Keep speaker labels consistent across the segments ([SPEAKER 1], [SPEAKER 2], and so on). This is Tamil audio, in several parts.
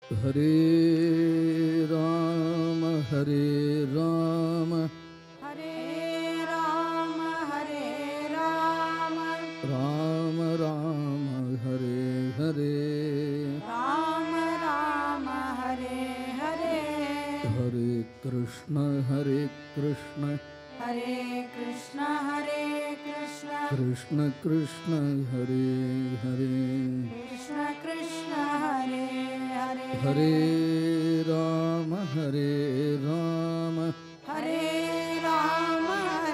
[SPEAKER 1] हरे राम हरे राम
[SPEAKER 2] हरे राम
[SPEAKER 1] राम राम हरे हरे
[SPEAKER 2] राम राम हरे हरे
[SPEAKER 1] हरे कृष्ण हरे कृष्ण
[SPEAKER 2] हरे कृष्ण
[SPEAKER 1] कृष्ण कृष्ण हरे हरे
[SPEAKER 2] कृष्ण कृष्ण हरे हरे
[SPEAKER 1] हरे राम हरे राम
[SPEAKER 2] हरे राम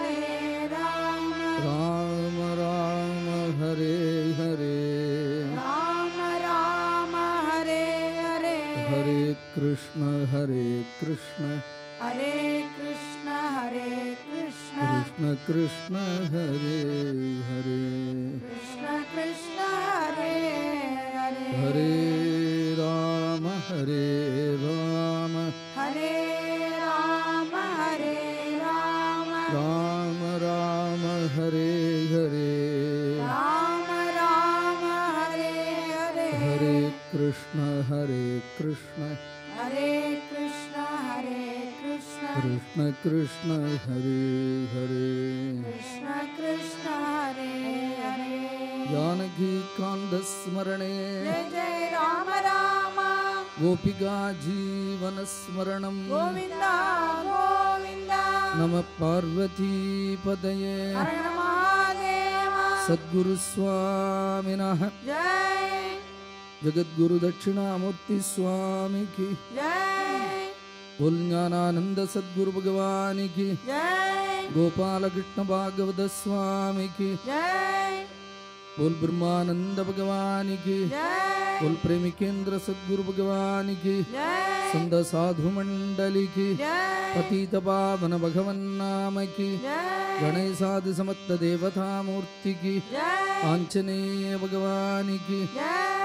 [SPEAKER 1] राम राम हरे हरे
[SPEAKER 2] राम राम हरे हरे
[SPEAKER 1] हरे कृष्ण हरे कृष्ण
[SPEAKER 2] हरे कृष्ण
[SPEAKER 1] कृष्ण कृष्ण हरे हरे
[SPEAKER 2] कृष्ण कृष्ण हरे हरे
[SPEAKER 1] हरे राम हरे राम
[SPEAKER 2] हरे राम
[SPEAKER 1] राम राम हरे हरे
[SPEAKER 2] राम राम हरे हरे
[SPEAKER 1] हरे कृष्ण हरे कृष्ण
[SPEAKER 2] हरे कृष्ण
[SPEAKER 1] कृष्ण कृष्ण हरे हरे
[SPEAKER 2] कृष्ण कृष्ण हरे हरे
[SPEAKER 1] जानकी कांत स्मरणे
[SPEAKER 2] जय जय राम राम
[SPEAKER 1] गोपिका जीवन स्मरणं
[SPEAKER 2] गोविंद गोविंद
[SPEAKER 1] नमः पार्वती पदये
[SPEAKER 2] हर हर महादेव
[SPEAKER 1] सद्गुरु स्वामिनः
[SPEAKER 2] जय
[SPEAKER 1] जगद्गुरु दक्षिणामूर्ति स्वामी की
[SPEAKER 2] जय
[SPEAKER 1] बोल ज्ञानानंद सद्गुरु भगवान की
[SPEAKER 2] जय
[SPEAKER 1] गोपाल कृष्ण भागवत स्वामी की
[SPEAKER 2] जय
[SPEAKER 1] बोल ब्रह्मानंद भगवान की
[SPEAKER 2] जय
[SPEAKER 1] बोल प्रेमी केंद्र सद्गुरु भगवान की
[SPEAKER 2] जय
[SPEAKER 1] संत साधु मंडली की
[SPEAKER 2] जय
[SPEAKER 1] पतित पावन भगवन नाम की
[SPEAKER 2] जय
[SPEAKER 1] गणेशादि समस्त देवता मूर्ति की
[SPEAKER 2] जय
[SPEAKER 1] आंजनेय भगवान की
[SPEAKER 2] जय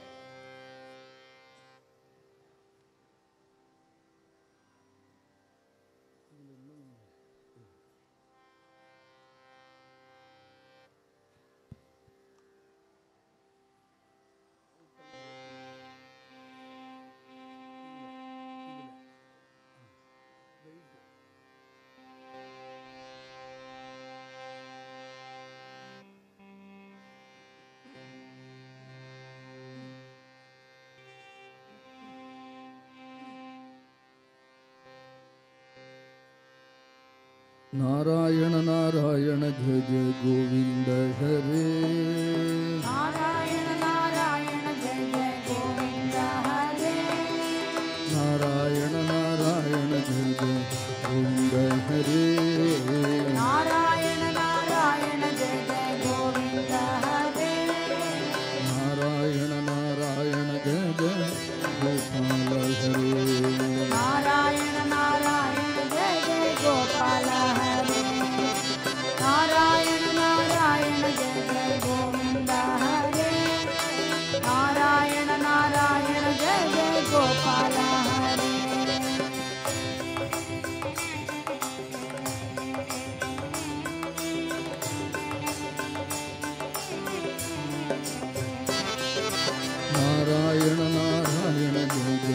[SPEAKER 1] नारायण नारायण जय जय गोविंद हरे
[SPEAKER 2] नारायण नारायण जय जय गोविंद हरे
[SPEAKER 1] नारायण नारायण जय जय गोविंद हरे
[SPEAKER 2] नारायण नारायण जय जय गोविंद हरे
[SPEAKER 1] नारायण नारायण जय जय गोपाल हरे
[SPEAKER 2] नारायण नारायण जय जय गोपाल हरे नारायण नारायण जय जय गोविंद हरे नारायण नारायण जय जय गोपाल हरे
[SPEAKER 1] नारायण नारायण जय जय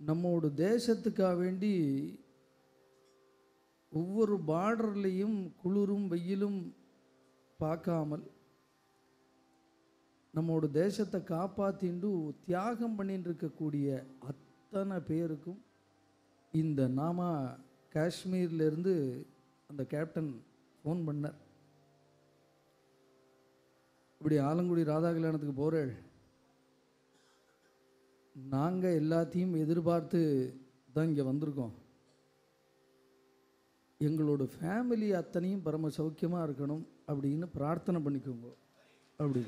[SPEAKER 1] நம்மோட தேசத்துக்காக வேண்டி ஒவ்வொரு பார்டர்லையும் குளிரும் வெயிலும் பார்க்காமல் நம்மோட தேசத்தை காப்பாற்றிண்டு தியாகம் பண்ணிட்டு இருக்கக்கூடிய அத்தனை பேருக்கும் இந்த நாம காஷ்மீர்லேருந்து அந்த கேப்டன் ஃபோன் பண்ணார். இப்படி ஆலங்குடி ராதா கல்யாணத்துக்கு போகிறேள், நாங்கள் எல்லாத்தையும் எதிர்பார்த்து தான் இங்கே வந்திருக்கோம். எங்களோட ஃபேமிலி அத்தனையும் பரம சௌக்கியமாக இருக்கணும் அப்படின்னு பிரார்த்தனை பண்ணிக்கோங்க அப்படி.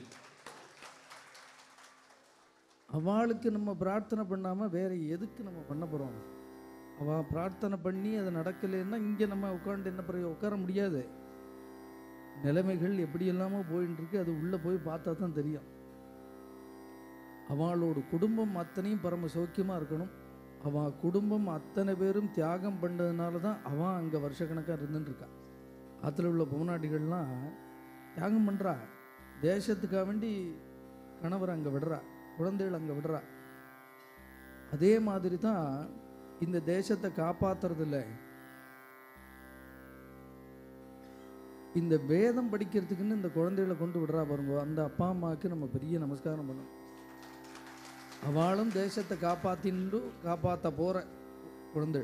[SPEAKER 1] அவளுக்கு நம்ம பிரார்த்தனை பண்ணாமல் வேறு எதுக்கு நம்ம பண்ண போகிறோம்? அவள் பிரார்த்தனை பண்ணி அது நடக்கலைன்னா இங்கே நம்ம உட்காந்து என்ன பிறகு உட்கார முடியாது. நிலைமைகள் எப்படி எல்லாமோ போயின்னு இருக்கு, அது உள்ளே போய் பார்த்தா தான் தெரியும். அவளோட குடும்பம் அத்தனையும் பரம சௌக்கியமாக இருக்கணும். அவன் குடும்பம் அத்தனை பேரும் தியாகம் பண்ணதுனால தான் அவன் அங்கே வருஷக்கணக்காக இருந்துட்டுருக்கான். ஆற்றுல உள்ள பொம்நாட்டிகள்லாம் தியாகம் பண்ணுறா, தேசத்துக்காக வேண்டி கணவர் அங்கே விடுறா, குழந்தைகள் அங்கே விடுறா. அதே மாதிரி தான் இந்த தேசத்தை காப்பாற்றுறதில்ல. இந்த வேதம் படிக்கிறதுக்குன்னு இந்த குழந்தைகளை கொண்டு விடுறா பாருங்க, அந்த அப்பா அம்மாவுக்கு நம்ம பெரிய நமஸ்காரம் பண்ணணும். அவளும் தேசத்தை காப்பாற்றின்னு காப்பாற்ற போகிற குழந்தை.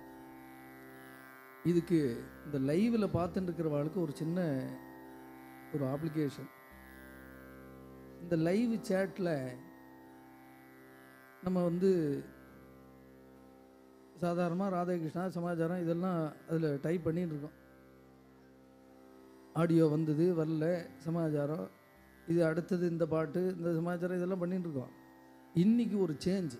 [SPEAKER 1] இதுக்கு இந்த லைவில் பார்த்துட்டு இருக்கிறவளுக்கு ஒரு சின்ன ஒரு அப்ளிகேஷன். இந்த லைவ் சேட்டில் நம்ம வந்து சாதாரணமாக ராதாகிருஷ்ணா சமாச்சாரம் இதெல்லாம் அதில் டைப் பண்ணிட்டு இருக்கோம். ஆடியோ வந்தது வரல, சமாச்சாரம் இது அடுத்தது, இந்த பாட்டு, இந்த சமாச்சாரம் இதெல்லாம் பண்ணிட்டு இருக்கோம். இன்னைக்கு ஒரு சேஞ்ச்.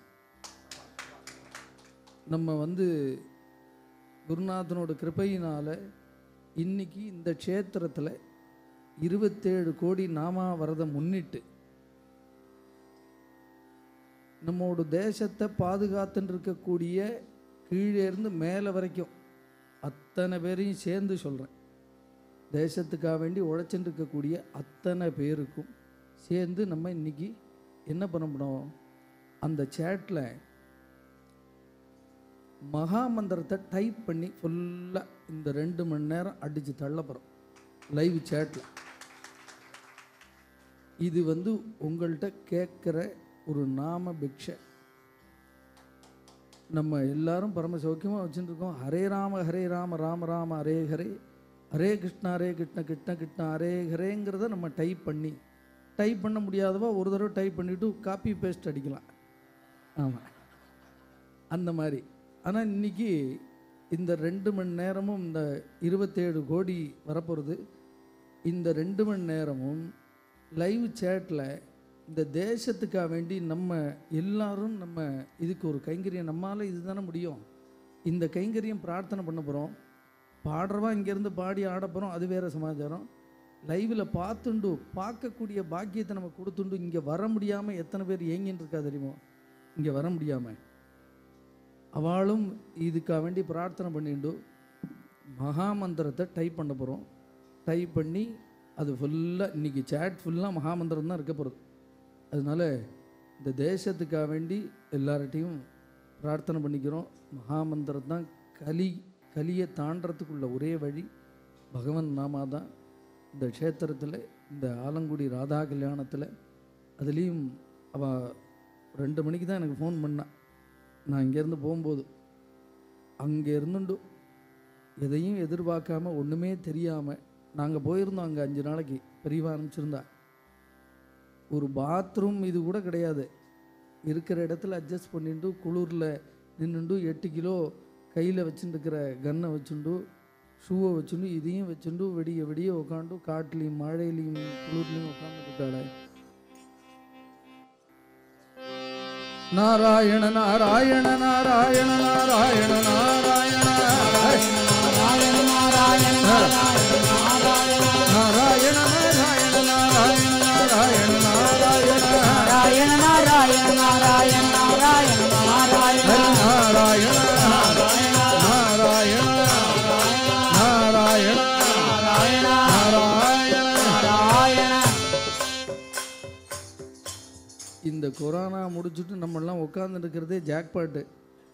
[SPEAKER 1] நம்ம வந்து குருநாதனோட கிருபையினால் இன்னைக்கு இந்த க்ஷேத்திரத்தில் 27 கோடி நாமா வரதை முன்னிட்டு நம்மோட தேசத்தை பாதுகாத்துன்னு இருக்கக்கூடிய கீழே இருந்து மேலே வரைக்கும் அத்தனை பேரையும் சேர்ந்து சொல்கிறேன். தேசத்துக்காக வேண்டி உழைச்சிட்டு இருக்கக்கூடிய அத்தனை பேருக்கும் சேர்ந்து நம்ம இன்னைக்கு என்ன பண்ண முடியும்? அந்த சேட்டில் மகாமந்திரத்தை டைப் பண்ணி ஃபுல்லாக இந்த 2 மணி நேரம் அடித்து தள்ளப்படுறோம் லைவ் சேட்டில். இது வந்து உங்கள்கிட்ட கேட்குற ஒரு நாம பிக்ஷை. நம்ம எல்லாரும் பரம சௌக்கியமாக வச்சுட்டுருக்கோம். ஹரே ராம ராம ராம ஹரே ஹரே, ஹரே கிருஷ்ண கிருஷ்ண கிருஷ்ண ஹரே ஹரேங்கிறத நம்ம டைப் பண்ண முடியாதவா ஒரு தடவை டைப் பண்ணிவிட்டு காப்பி பேஸ்ட் அடிக்கலாம். ஆமாம், அந்த மாதிரி. ஆனால் இன்றைக்கி இந்த 2 மணி நேரமும் இந்த 27 கோடி வரப்போகிறது. இந்த 2 மணி நேரமும் லைவ் சேட்டில் இந்த தேசத்துக்காக வேண்டி நம்ம எல்லாரும் நம்ம இதுக்கு ஒரு கைங்கரியம், நம்மளால் இது தானே முடியும். இந்த கைங்கரியம் பிரார்த்தனை பண்ண போகிறோம். பாடுறவா இங்கேருந்து பாடி ஆட போகிறோம், அது வேறு சமாச்சாரம். லைவில் பார்த்துண்டு பார்க்கக்கூடிய பாக்கியத்தை நம்ம கொடுத்துண்டு இங்கே வர முடியாமல் எத்தனை பேர் ஏங்கின்னு இருக்கா தெரியுமோ? இங்கே வர முடியாமல் அவளும் இதுக்காக வேண்டி பிரார்த்தனை பண்ணிட்டு மகாமந்திரத்தை டைப் பண்ண போகிறோம். டைப் பண்ணி அது ஃபுல்லாக இன்றைக்கி சேட் ஃபுல்லாக மகாமந்திரம் தான் இருக்க போகிறது. அதனால் இந்த தேசத்துக்காக வேண்டி எல்லார்ட்டையும் பிரார்த்தனை பண்ணிக்கிறோம். மகாமந்திரம் தான் கலியை தாண்டறதுக்குள்ள ஒரே வழி பகவன் நாமா தான். இந்த க்ஷேத்திரத்தில் இந்த ஆலங்குடி ராதா கல்யாணத்தில் அதுலேயும் அவள் 2 மணிக்கு தான் எனக்கு ஃபோன் பண்ணான். நான் இங்கேருந்து போகும்போது அங்கே இருந்துண்டு எதையும் எதிர்பார்க்காம ஒன்றுமே தெரியாமல் நாங்கள் போயிருந்தோம். அங்கே 5 நாளைக்கு பெரியவா அனுப்பிச்சிருந்தா. ஒரு பாத்ரூம் இது கூட கிடையாது. இருக்கிற இடத்துல அட்ஜஸ்ட் பண்ணிட்டு குளிரில் நின்றுண்டு 8 கிலோ கையில் வச்சுட்டுருக்கிற கன்னை வச்சுண்டு ஷூவை வச்சுண்டு இதையும் வச்சுண்டு வெடிய வெடிய உட்காந்து காட்டுலேயும் மழையிலையும் குளிர்லையும் உட்காந்துக்கிட்டாளே. நாராயண நாராயண நாராயண நாராயண நாராயண நாராயண நாராயண நாராயண நாராயண நாராயண நாராயண நாராயண நாராயண நாராயண இந்த கொரோனா முடிச்சுட்டு நம்மெல்லாம் உட்காந்துருக்கிறதே ஜாக்பாட்டு.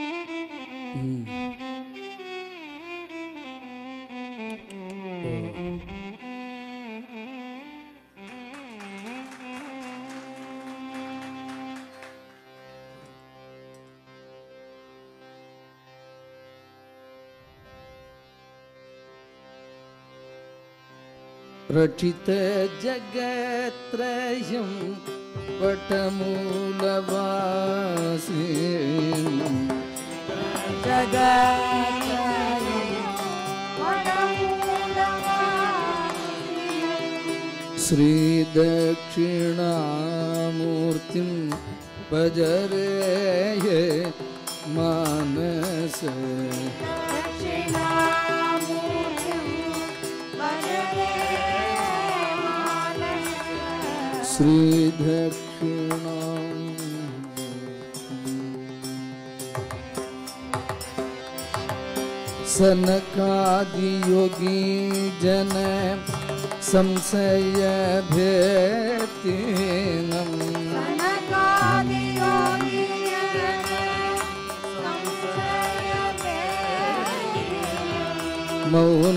[SPEAKER 1] रचित जगत्रयं वटमूलवासी श्रीदक्षिणामूर्तिं भजरे मानस श्रीदक्षिणा सनकादियोगी जन संशय भेतीनम मौन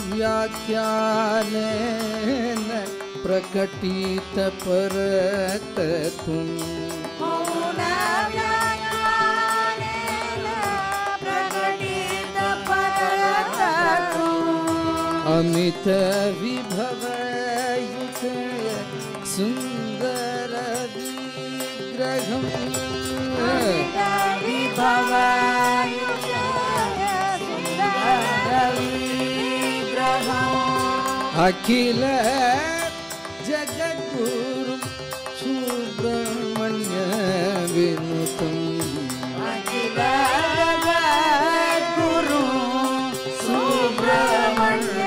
[SPEAKER 1] व्याख्यानेन प्रकटित परतत्वम् अमित विभवयुत सुंदर विग्रहम् अखिल जगद्गुरु सुब्रह्मण्य विनुतम् अखिल जगद्गुरु सुब्रह्मण्य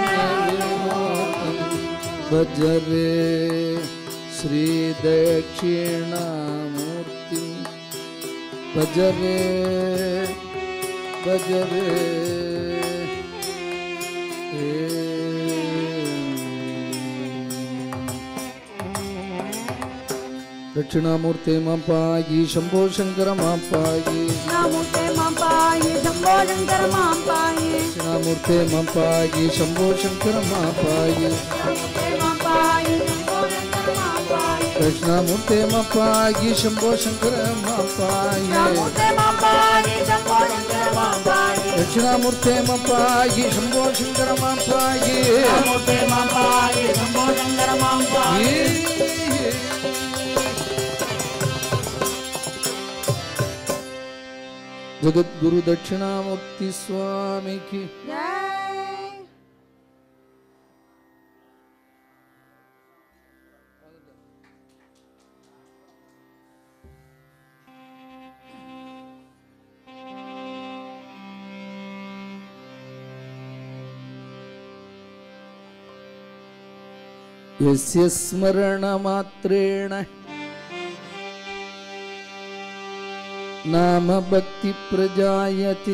[SPEAKER 1] भजरे श्री दक्षिणामूर्ति भजरे भजरे दक्षिणामूर्ते मां पाहि शंभो शंकर मां पाहि
[SPEAKER 2] दक्षिणामूर्ते मां पाहि शंभो शंकर मां पाहि
[SPEAKER 1] दक्षिणामूर्ते मां पाहि शंभो शंकर मां पाहि दक्षिणामूर्ते मां पाहि शंभो शंकर मां पाहि दक्षिणामूर्ते मां पाहि शंभो शंकर मां पाहि जगद्गुरु दक्षिणामूर्ति स्वामी की यस्य स्मरणमात्रेण नाम भक्ति प्रजायते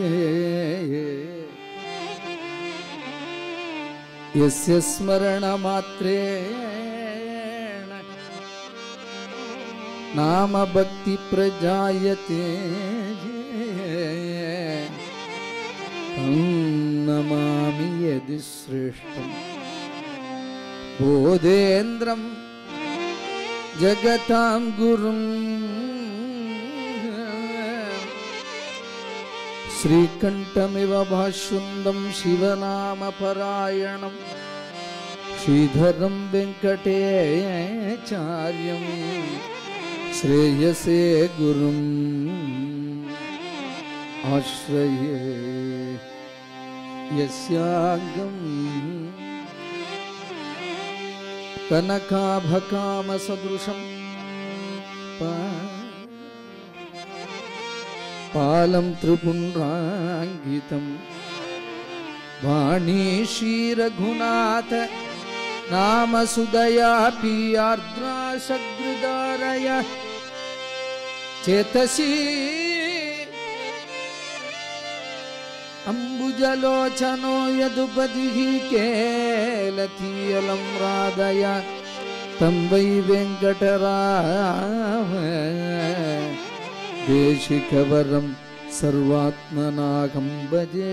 [SPEAKER 1] यस्य स्मरणमात्रेण नाम भक्ति प्रजायते तं नमामि यदि श्रेष्ठम् बोधेन्द्रं जगतां गुरुं श्रीकण्ठमिव भाष्वन्दं शिवनामपरायणं श्रीधरं वेङ्कटेचार्यं श्रेयसे गुरुं आश्रये यस्याङ्गं कनकाभकामसदृशं पालं त्रिपुण्ड्राङ्गितं वाणी श्रीरघुनाथ नाम सुदयापि आर्द्रा सद्गृदारय चेतसि अम्बुजलोचनो यदुपतिः केलतीयलं राधय तं वै वेङ्कटराम देशिकवरं सर्वात्मनाहं भजे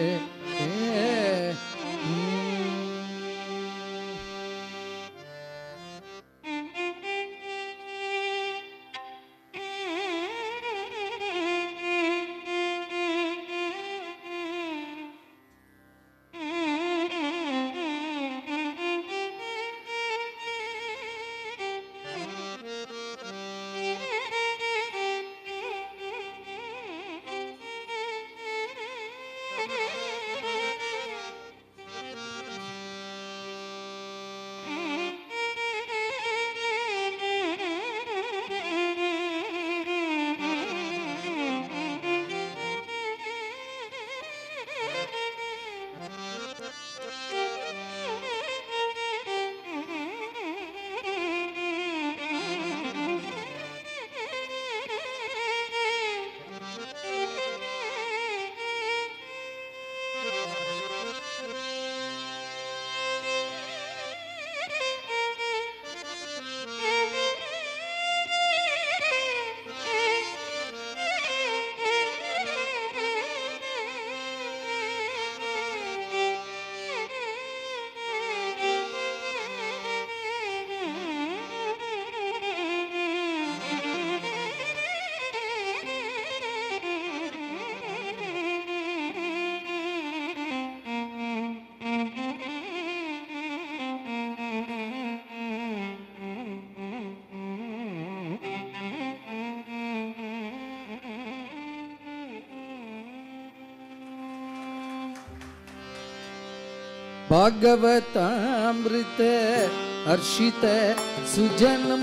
[SPEAKER 1] भागवतामृत हर्षित सुजनम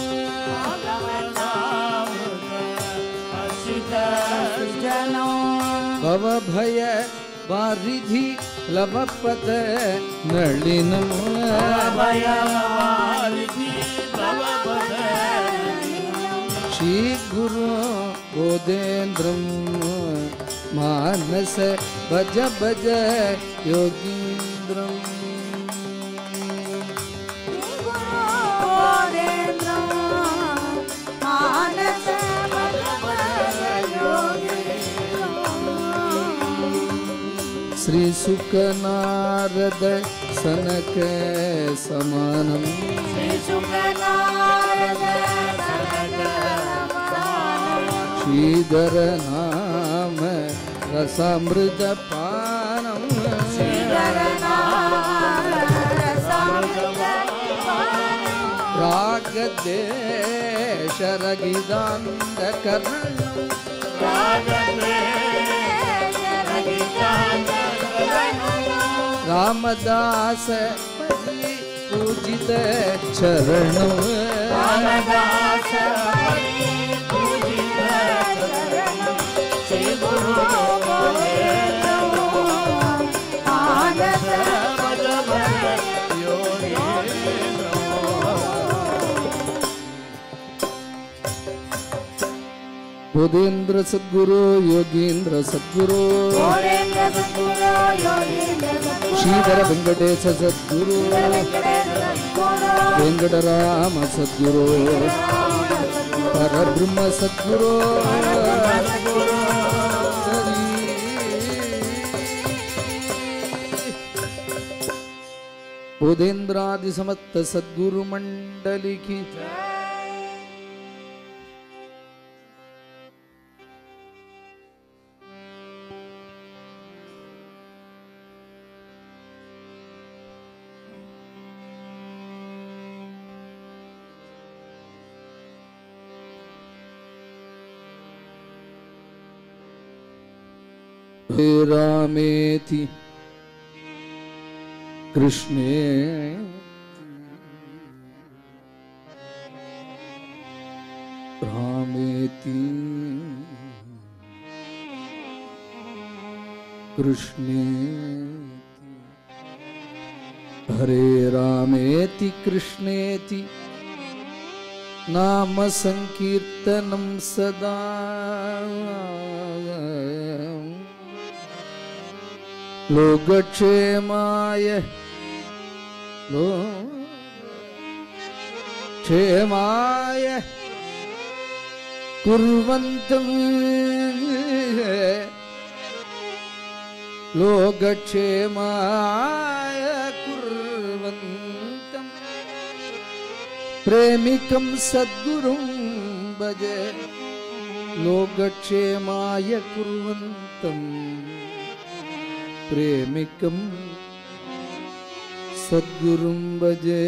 [SPEAKER 1] भव भय वारिधि लवपद नलिनम श्री गुरु बोधेन्द्रम मानस भज भज योगीन्द्रम श्री सुख नारद सनक समानम श्रीधर नाम रसामृत पानम राग देश रगिदांत कर्णम रामदास पूजित चरणम बोधेन्द्र सद्गुरु योगीन्द्र सद्गुरु श्रीधर वेंकटेश सद्गुरु वेंकटराम सद्गुरु परब्रह्म सद्गुरु बोधेन्द्रादि समस्त सद्गुरु मंडली की रामेति कृष्णे रामेति कृष्णे हरे रामेति कृष्णेति नाम संकीर्तनं सदा लोकक्षेमाय कुर्वन्तं लोकक्षेमाय कुर्वन्तं प्रेमिकं सद्गुरुं भजे लोकक्षेमाय कुर्वन्तं प्रेमिकं सद्गुरुं भजे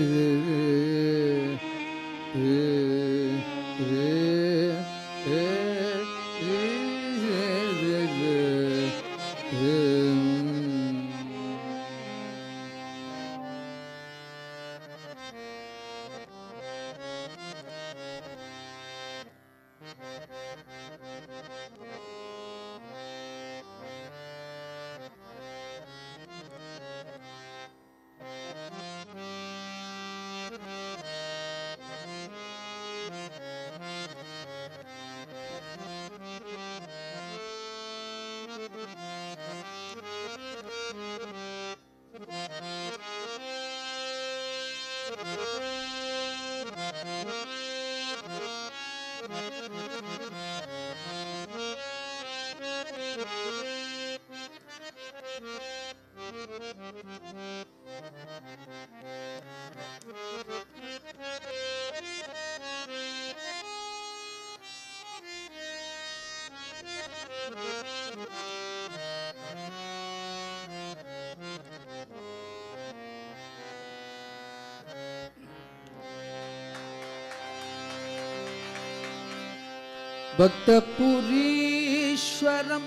[SPEAKER 1] भक्तपुरीश्वरं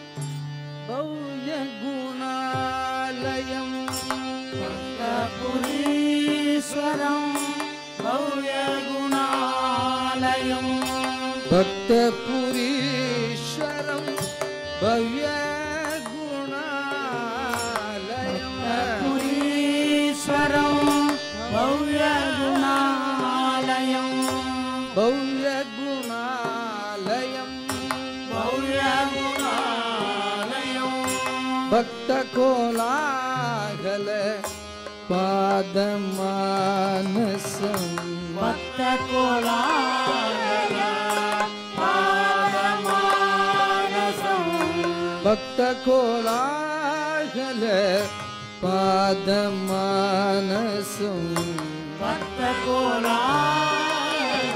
[SPEAKER 1] भव्यगुणालयं
[SPEAKER 2] भक्तपुरीश्वरं भव्यगुणालयं
[SPEAKER 1] भक्तपुरीश्वरं भव्यगुणालयं
[SPEAKER 2] पुरीश्वरं भव्यगुणालयं
[SPEAKER 1] भव्यगुणालयं
[SPEAKER 2] भव्यगुणालयं
[SPEAKER 1] भक्तकोलाहल पादमानसं
[SPEAKER 2] भक्तकोलाहल पादमानसं
[SPEAKER 1] भक्तकोलाहल पादमानसं
[SPEAKER 2] भक्तकोलाहल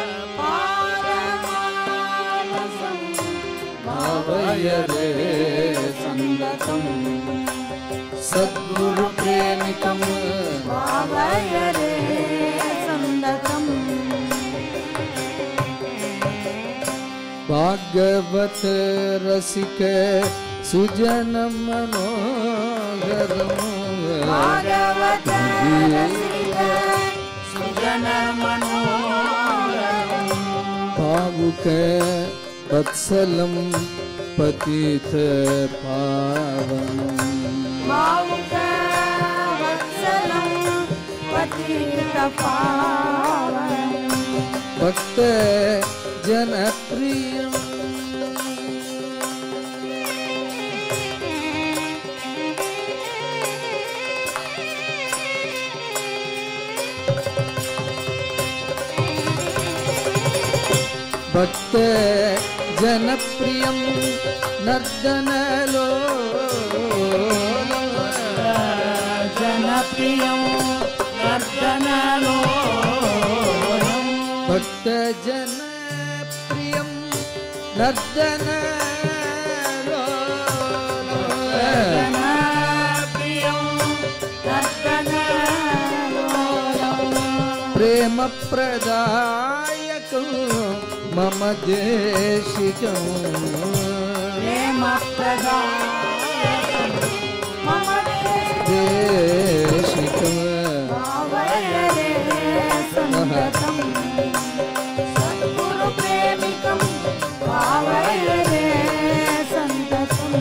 [SPEAKER 2] पादमानसं
[SPEAKER 1] भावयरे संगतं सद्गुरु प्रेमिकं
[SPEAKER 2] भावयरे संगतं
[SPEAKER 1] भागवत रसिक सुजन मनोहरं
[SPEAKER 2] भागवत रसिक सुजन मनोहरं
[SPEAKER 1] भावुक वत्सलं पतित पावनं
[SPEAKER 2] भावुक वत्सलं पतित पावनं
[SPEAKER 1] भक्त जनप्रियं भक्त जनप्रियं नर्दनलो
[SPEAKER 2] जनप्रियं नर्दनलोलं
[SPEAKER 1] भक्त जनप्रियं नर्दनलो
[SPEAKER 2] जनप्रियं नर्दनलोलं
[SPEAKER 1] प्रेम प्रदायकं मम देशिकं
[SPEAKER 2] प्रेमप्रदायकं मम
[SPEAKER 1] देशिकं
[SPEAKER 2] भावयरे संगतं सद्गुरुप्रेमिकं भावयरे संगतं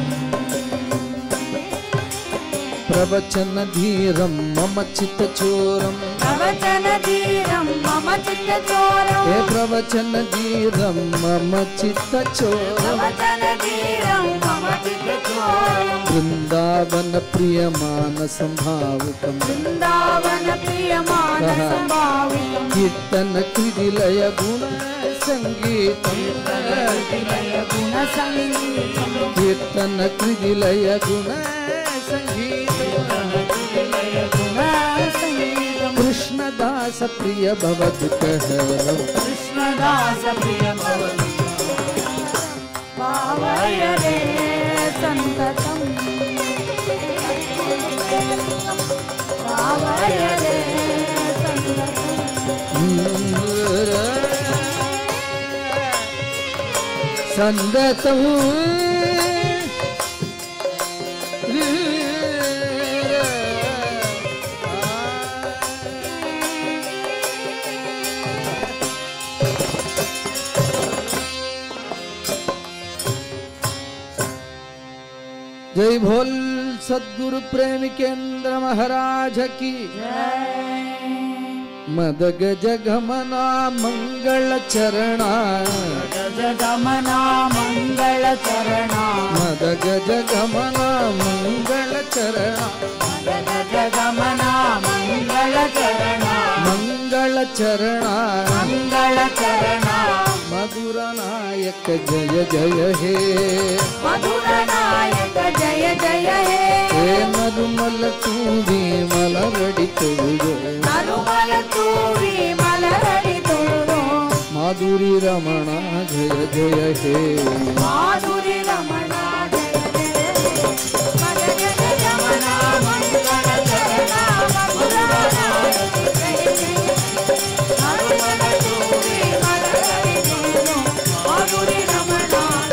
[SPEAKER 1] प्रवचन धीरं मम चित्तचोरं
[SPEAKER 2] प्रवचन धीरं मम चित्तचोरं
[SPEAKER 1] हे प्रवचन धीरं मम चित्तचोरं
[SPEAKER 2] प्रवचन धीरं मम चित्तचोरं
[SPEAKER 1] वृंदावन प्रियमानसं भावुकं
[SPEAKER 2] वृन्दावन प्रियमानसं भावुकं
[SPEAKER 1] कीर्तन कृदिलय गुण సంగీతం
[SPEAKER 2] గుణ సంగీతం
[SPEAKER 1] కీర్తన కృదిలయ గుణ సంగీతం
[SPEAKER 2] గుణ సంగీతం
[SPEAKER 1] కృష్ణదాస ప్రియ భవదుఃఖహరం
[SPEAKER 2] కృష్ణదాస ప్రియ భవతి భావయరే సంతతం భావయరే
[SPEAKER 1] సంతతం जय भोल सद्गुरु प्रेम केंद्र महाराज की मद गज गमना मंगल चरणा
[SPEAKER 2] गमना मंगल चरणा
[SPEAKER 1] मद गज गमना मंगल चरणा
[SPEAKER 2] गमना मंगल चरणा
[SPEAKER 1] मंगल चरणा
[SPEAKER 2] मंगल चरणा
[SPEAKER 1] मधुर नायक जय जय हे
[SPEAKER 2] मधुर नायक जय जय
[SPEAKER 1] हे नरुमल तूवी मलरडी तुळुगो
[SPEAKER 2] नरुमल तूवी मलरडी तुळुगो
[SPEAKER 1] माधुरी रमण जय जय हे
[SPEAKER 2] माधुरी रमण जय जय मद गज गमना मंगल चरणा मधुर नायक जय जय नरुमल तूवी मलरडी तुळुगो माधुरी रमण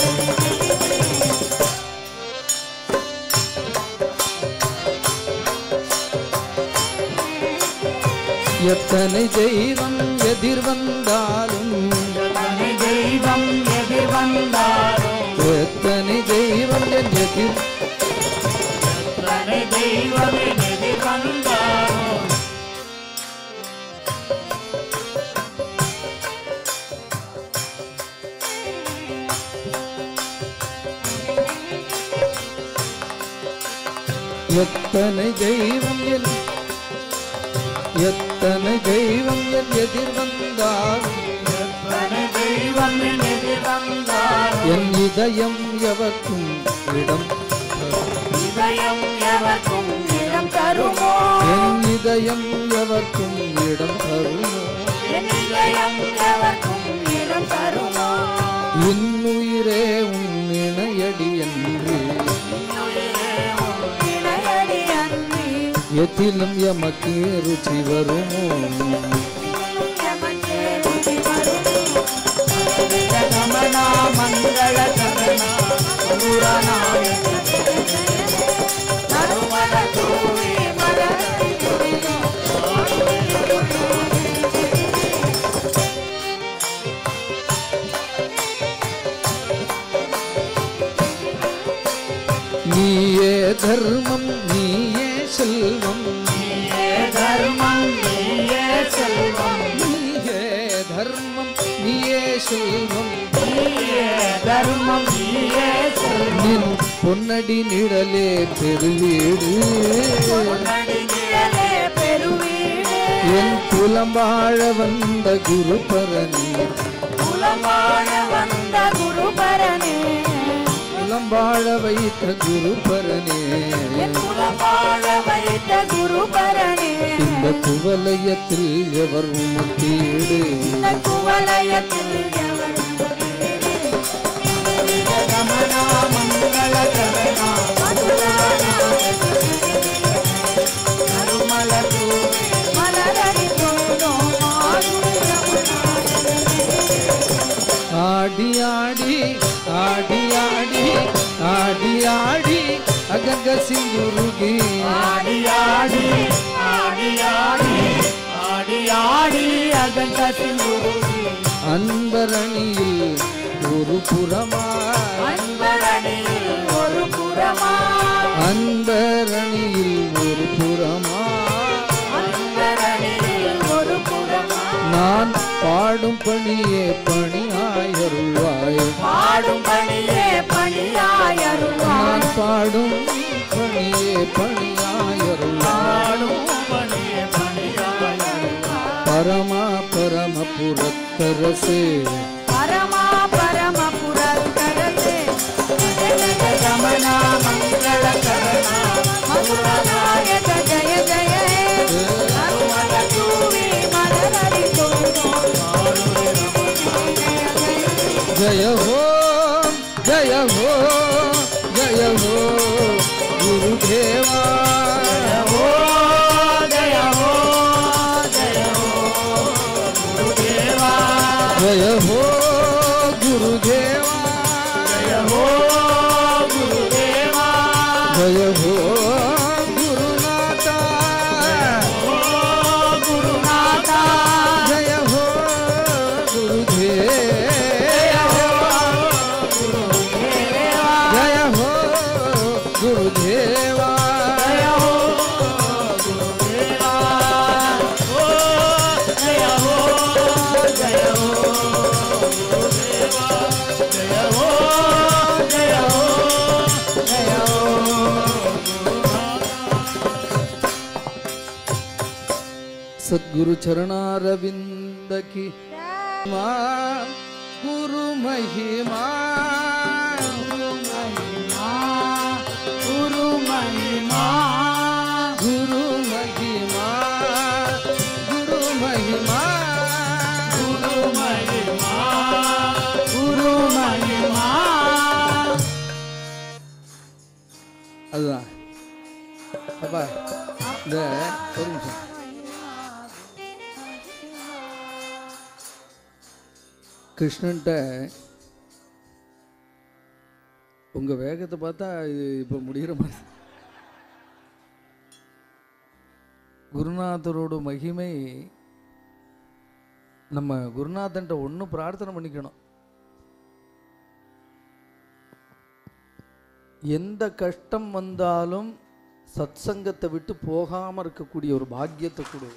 [SPEAKER 1] எத்தனை தெய்வம் எதிர் வந்தாலும்
[SPEAKER 2] தெய்வம் எதிர் வந்தாலும்
[SPEAKER 1] எத்தனை தெய்வம் என் எதிர்
[SPEAKER 2] தெய்வம் எதிர் வந்தாலும்
[SPEAKER 1] எத்தனை தெய்வம் என் எத்தனை தெய்வம் என் எதிர் வந்தாலும்
[SPEAKER 2] தெய்வம் எதிர் வந்தாலும்
[SPEAKER 1] என் இதயம் எவர்க்கும் இடம்
[SPEAKER 2] இதயம் எவர்க்கும் இடம் தருமோ
[SPEAKER 1] என் இதயம் எவர்க்கும் இடம் தருமோ
[SPEAKER 2] என் இதயம் எவர்க்கும் இடம் தருமோ
[SPEAKER 1] இன்னுயிரே உன் இணையடி என்று
[SPEAKER 2] இணையடி அன்றி
[SPEAKER 1] எதிலும் எமக்கு ருச்சி வருமோ
[SPEAKER 2] எமக்கே ருச்சி வருமோ கமனா மங்கள கரணா மதுர நாயக நறுமல தூவி மலரடி துளியோ
[SPEAKER 1] நீயே தர்மம் நீயே செல்வம்
[SPEAKER 2] நீயே தர்மம் நீயே செல்வம்
[SPEAKER 1] நீயே தர்மம் நீயே செல்வம்
[SPEAKER 2] நீயே தர்மம் நீயே செல்வம்
[SPEAKER 1] நின் பொன்னடி நிழலே பெருவீடு
[SPEAKER 2] பொன்னடி நிழலே பெருவீடு
[SPEAKER 1] என் குலம் வாழ வந்த குருபரணி
[SPEAKER 2] குலம் வாழ வந்த குருபரனே
[SPEAKER 1] குலம் வாழ வைத்த குருபரணே
[SPEAKER 2] என் குலம் வாழ வைத்த குருபரனே
[SPEAKER 1] இந்த குவலயத்தில் எவர் உமக்கீடு
[SPEAKER 2] இந்த குவலயத்தில் எவர் கமனா மங்கள கரணா மதுர நாயக நறுமல தூவி மலரடி துளியோ மாதுரி ரமண
[SPEAKER 1] ஆடி ஆடி ஆடி ஆடி ஆடி ஆடி அகங்க சிந்துருகி
[SPEAKER 2] ஆடி ஆடி ஆடி ஆடி ஆடி ஆடி அகண்ட சிந்துருகி
[SPEAKER 1] அன்பரணியில் ஒரு புறமா
[SPEAKER 2] அன்பரணியில் ஒரு புறமா
[SPEAKER 1] அன்பரணியில் ஒரு புறமா
[SPEAKER 2] அன்பரணியில் ஒரு புறமா
[SPEAKER 1] நான் பாடும் பணியே பணியாயருள்வாய்
[SPEAKER 2] பாடும் பணியே பணியாயருள்வாய்
[SPEAKER 1] நான் பாடும் பணியே பணியாயருள்வாய்
[SPEAKER 2] பணியே பணியாயருள்வாய்
[SPEAKER 1] பரமா பரம புரத்தரசே जय हो जय हो जय हो गुरुदेवा
[SPEAKER 3] जय हो जय हो जय हो गुरुदेवा
[SPEAKER 1] जय हो गुरुदेवा
[SPEAKER 3] जय हो गुरुदेवा
[SPEAKER 1] जय हो गुरुनाथा
[SPEAKER 3] गुरुनाथा
[SPEAKER 1] जय हो गुरुदेव जय हो गुरुदेवा
[SPEAKER 3] जय हो गुरुदेवा ओ जय हो जय हो गुरुदेवा जय हो जय हो जय हो
[SPEAKER 1] सद्गुरु चरणारविंद की गुरु महिमा
[SPEAKER 3] गुरु महिमा गुरु महिमा
[SPEAKER 1] गुरु महिमा गुरु महिमा
[SPEAKER 3] गुरु महिमा गुरु महिमा
[SPEAKER 1] அதுதான் அப்பா இந்த ஒரு நிமிஷம் கிருஷ்ணன்ட்ட உங்க வேகத்தை பார்த்தா இது இப்போ முடிகிற மாதிரி குருநாதரோட மகிமை நம்ம குருநாதன்ட்ட ஒன்று பிரார்த்தனை பண்ணிக்கணும். எந்த கஷ்டம் வந்தாலும் சத்சங்கத்தை விட்டு போகாமல் இருக்கக்கூடிய ஒரு பாக்கியத்தை கொடு.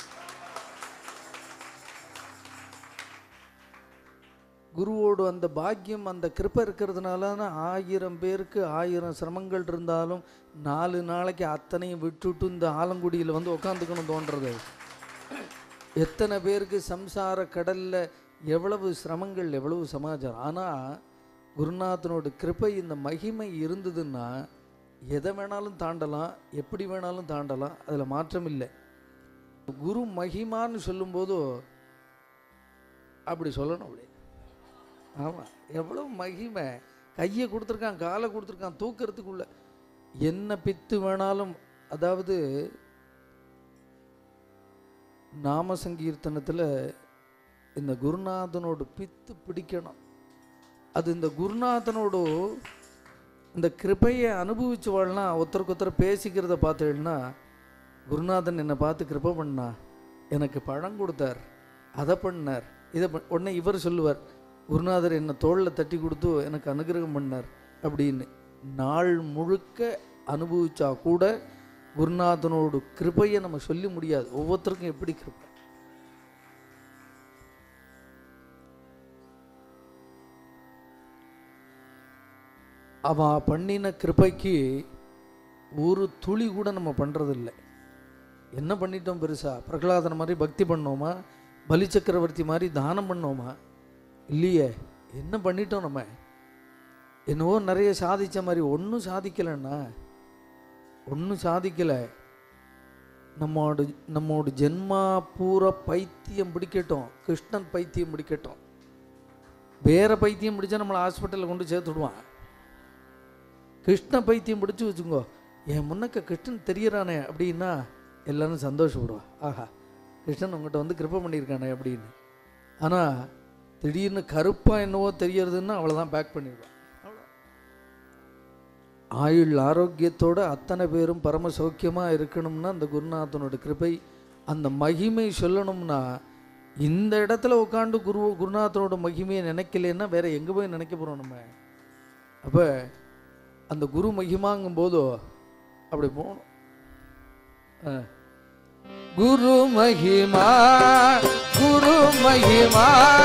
[SPEAKER 1] குருவோடு அந்த பாக்கியம் அந்த கிருப்பை இருக்கிறதுனால தான் 1000 பேருக்கு 1000 சிரமங்கள் இருந்தாலும் 4 நாளைக்கு அத்தனையும் விட்டுட்டு இந்த ஆலங்குடியில் வந்து உட்காந்துக்கணும் தோன்றது. எத்தனை பேருக்கு சம்சார கடலில் எவ்வளவு சிரமங்கள் எவ்வளவு சமாச்சாரம். ஆனால் குருநாதனோட கிருப்பை இந்த மகிமை இருந்ததுன்னா எதை வேணாலும் தாண்டலாம், எப்படி வேணாலும் தாண்டலாம், அதில் மாற்றம் இல்லை. குரு மகிமான்னு சொல்லும்போது அப்படி சொல்லணும். அப்படி ஆமாம், எவ்வளோ மகிமை. கையை கொடுத்துருக்கான், காலை கொடுத்துருக்கான், தூக்கிறதுக்குள்ள என்ன பித்து வேணாலும். அதாவது நாம சங்கீர்த்தனத்தில் இந்த குருநாதனோட பித்து பிடிக்கணும். அது இந்த குருநாதனோட இந்த கிருபையை அனுபவிச்சு வாழலாம். ஒருத்தருக்கு ஒருத்தர் பேசிக்கிறத பார்த்தேன்னா, குருநாதன் என்னை பார்த்து கிருபை பண்ணா, எனக்கு பழம் கொடுத்தார், அதை பண்ணார், இதை உடனே இவர் சொல்லுவார், குருநாதர் என்னை தோளில் தட்டி கொடுத்து எனக்கு அனுகிரகம் பண்ணார் அப்படின்னு. நாள் முழுக்க அனுபவிச்சா கூட குருநாதனோட கிருபையை நம்ம சொல்லி முடியாது. ஒவ்வொருத்தருக்கும் எப்படி கிருபை. அவன் பண்ணின கிருபைக்கு ஒரு துளி கூட நம்ம பண்ணுறதில்லை. என்ன பண்ணிட்டோம் பெருசா? பிரகலாதன் மாதிரி பக்தி பண்ணோமா? பலி சக்கரவர்த்தி மாதிரி தானம் பண்ணோமா? இல்லையே. என்ன பண்ணிட்டோம் நம்ம? என்னவோ நிறைய சாதித்த மாதிரி ஒன்றும் சாதிக்கலைன்னா, ஒன்றும் சாதிக்கலை. நம்மோட ஜென்மா பூரா பைத்தியம் பிடிக்கட்டும், கிருஷ்ணன் பைத்தியம் பிடிக்கட்டும். வேற பைத்தியம் பிடிச்சா நம்மளை ஹாஸ்பிட்டலில் கொண்டு சேர்த்துடுவான். கிருஷ்ண பைத்தியம் பிடிச்சி வச்சுக்கோ, என் முன்னக்க கிருஷ்ணன் தெரியறானே அப்படின்னா எல்லாரும் சந்தோஷப்படுவான். ஆஹா, கிருஷ்ணன் உங்கள்கிட்ட வந்து கிருப்பை பண்ணியிருக்கானே அப்படின்னு. ஆனால் திடீர்னு கருப்பாக என்னவோ தெரியறதுன்னா அவ்வளோதான், பேக் பண்ணிடுவான். ஆயுள் ஆரோக்கியத்தோடு அத்தனை பேரும் பரம சௌக்கியமாக இருக்கணும்னா அந்த குருநாதனோட கிருபை, அந்த மகிமை சொல்லணும்னா இந்த இடத்துல உட்காந்து குருநாதனோட மகிமையை நினைக்கலன்னா வேற எங்கே போய் நினைக்க போகிறோம் நம்ம? அப்போ அந்த குரு மகிமாங்கும் போதோ அப்படி போகணும். குரு மகிமா குரு மகிமா.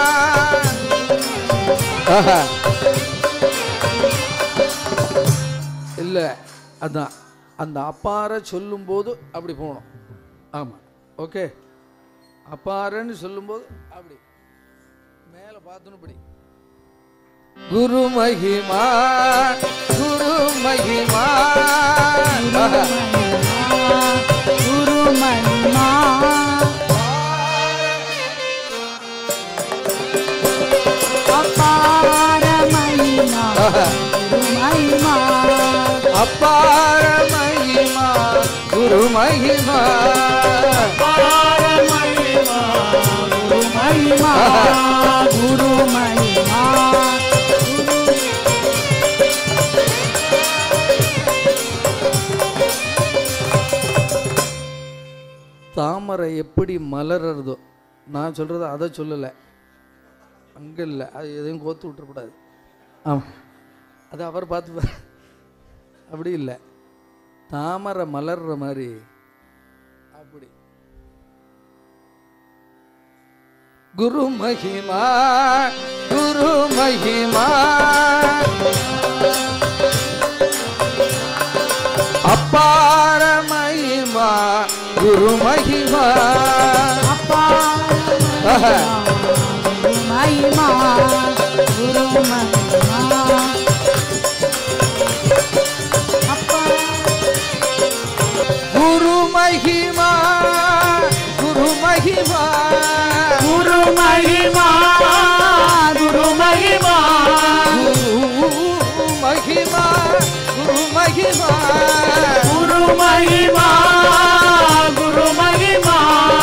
[SPEAKER 1] இல்லை, அதான் அந்த அப்பார சொல்லும்போது அப்படி போகணும். ஆமாம், ஓகே. அப்பாரன்னு சொல்லும்போது அப்படி மேலே பார்த்துன்னு இப்படி குரு மகிமா குரு மகிமா
[SPEAKER 2] குரு மகிமா அபார
[SPEAKER 1] गुरु महिमा
[SPEAKER 3] अपार महिमा गुरु महिमा गुरु महिमा
[SPEAKER 1] தாமரை எப்படி மலர்றதோ, நான் சொல்கிறது அதை சொல்லலை, அங்கே இல்லை, அது எதையும் கோத்து விட்டுறக்கூடாது. ஆமாம், அது அவர் பார்த்து அப்படி இல்லை, தாமரை மலர்ற மாதிரி அப்படி. குரு மகிமா குரு மகிமா அப்பார மகிமா குரு மகிமா
[SPEAKER 3] महिमा गुरु महिमा
[SPEAKER 1] गुरु महिमा गुरु महिमा
[SPEAKER 3] गुरु महिमा गुरु महिमा
[SPEAKER 1] गुरु महिमा गुरु महिमा
[SPEAKER 3] गुरु महिमा गुरु महिमा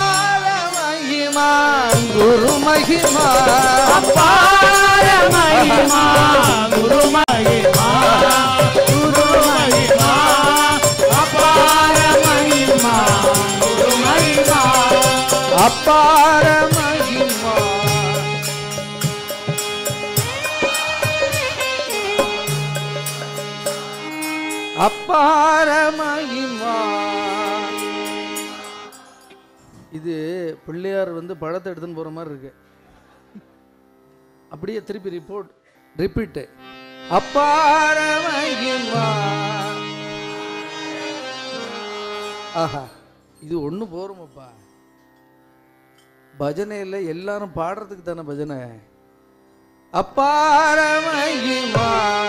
[SPEAKER 1] गुरु महिमा
[SPEAKER 3] अपार महिमा गुरु महिमा गुरु महिमा अपार महिमा गुरु महिमा
[SPEAKER 1] अपार महिमा अपार महिमा. இது பிள்ளையார் வந்து பழத்தை எடுத்துன்னு போகிற மாதிரி இருக்கு. அப்படியே திருப்பி ரிப்பீட்டு. அப்பார மகிமா. ஆஹா, இது ஒன்று போருமப்பா. பஜனையில் எல்லாரும் பாடுறதுக்கு தானே பஜனை. அப்பார மகிமா.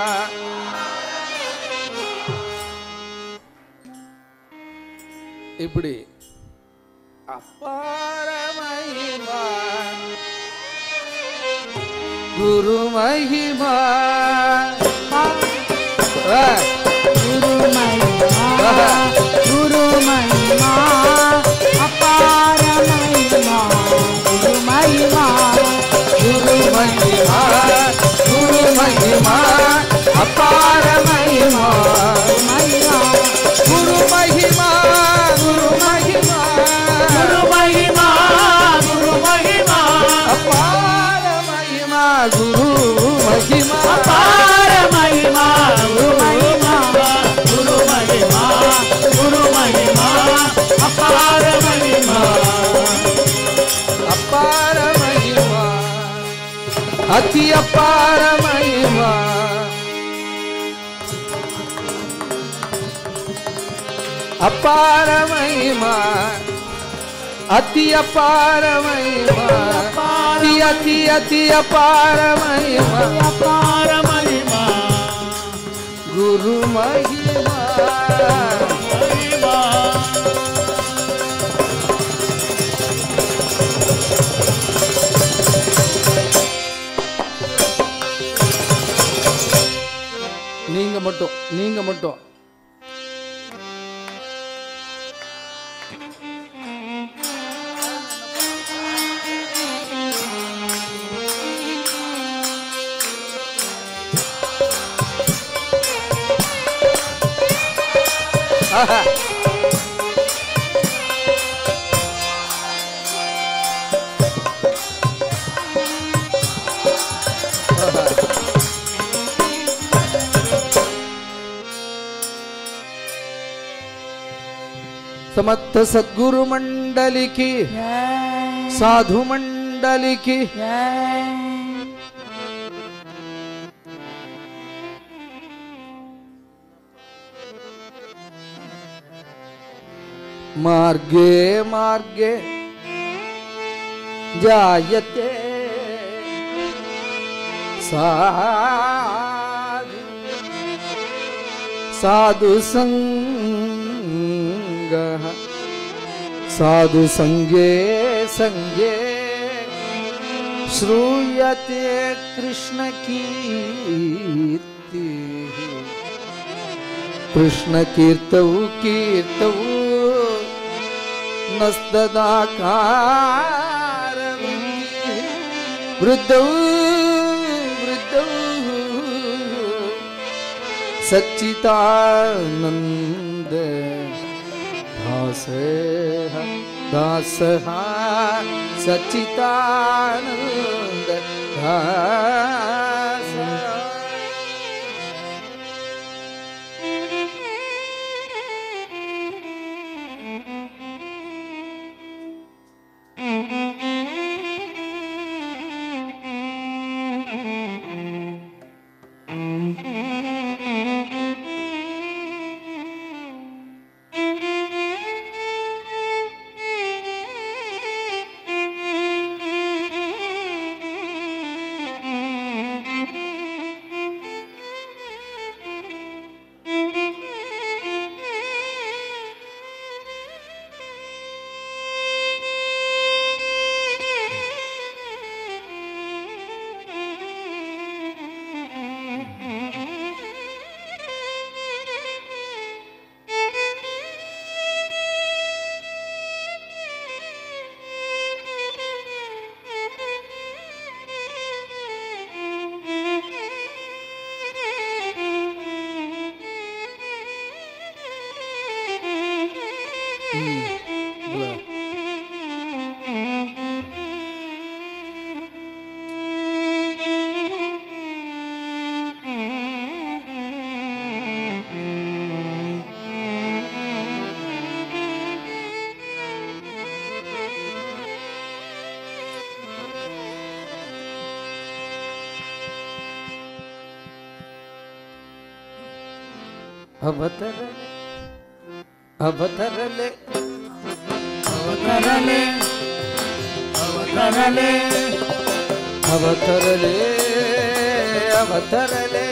[SPEAKER 1] இப்படி அப்பார மகிமா குரு மகிமா
[SPEAKER 3] गुरु महिमा गुरु महिमा अपार महिमा गुरु महिमा
[SPEAKER 1] गुरु महिमा गुरु महिमा अपार महिमा
[SPEAKER 3] महिमा
[SPEAKER 1] गुरु महिमा गुरु महिमा
[SPEAKER 3] गुरु महिमा गुरु महिमा
[SPEAKER 1] अपार महिमा गुरु महिमा
[SPEAKER 3] अपार महिमा गुरु महिमा गुरु महिमा गुरु महिमा अपार महिमा
[SPEAKER 1] अपार महिमा अति अपार महिमा अपार महिमा अति अपार महिमा अति अति अति अपार महिमा
[SPEAKER 3] अपार महिमा
[SPEAKER 1] गुरु महिमा
[SPEAKER 3] महिमा
[SPEAKER 1] நீங்க மட்டும் समस्त सद्गुरु मंडली की साधु मंडली की मार्गे मार्गे जायते साधु साधु संगः साधु संगे संगे श्रूयते कृष्ण कीर्ति कृष्ण कीर्तौ कीर्तौ नस्तदाकार वृद्धौ वृद्धौ सच्चिदानंद दासः सच्चिदानंद दासः। अवतरले अवतरले
[SPEAKER 3] अवतरले अवतरले
[SPEAKER 1] अवतरले अवतरले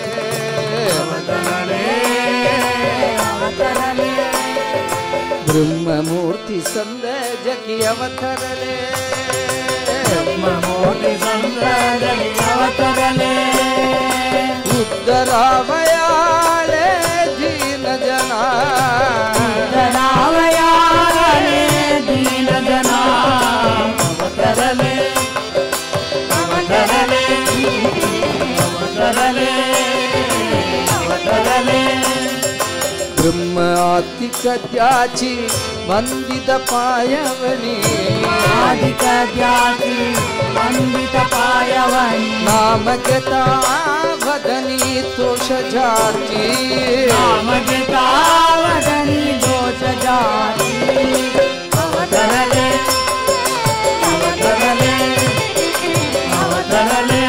[SPEAKER 3] अवतरले अवतरले
[SPEAKER 1] ब्रह्ममूर्ति संदजकी अवतरले
[SPEAKER 3] ब्रह्ममूर्ति संदजकी अवतरले
[SPEAKER 1] उद्धरावयाले दीन जना
[SPEAKER 3] उद्धरावयाले दीन जना अवतरले अवतरले अवतरले अवतरले
[SPEAKER 1] ब्रह्म आदिकद्याची वंदित पायवनी
[SPEAKER 3] आदिकद्याची वंदित पायवनी
[SPEAKER 1] नामगता वदनी दोष जाती
[SPEAKER 3] नामगता वदनी दोष जाती अवतरले अवतरले अवतरले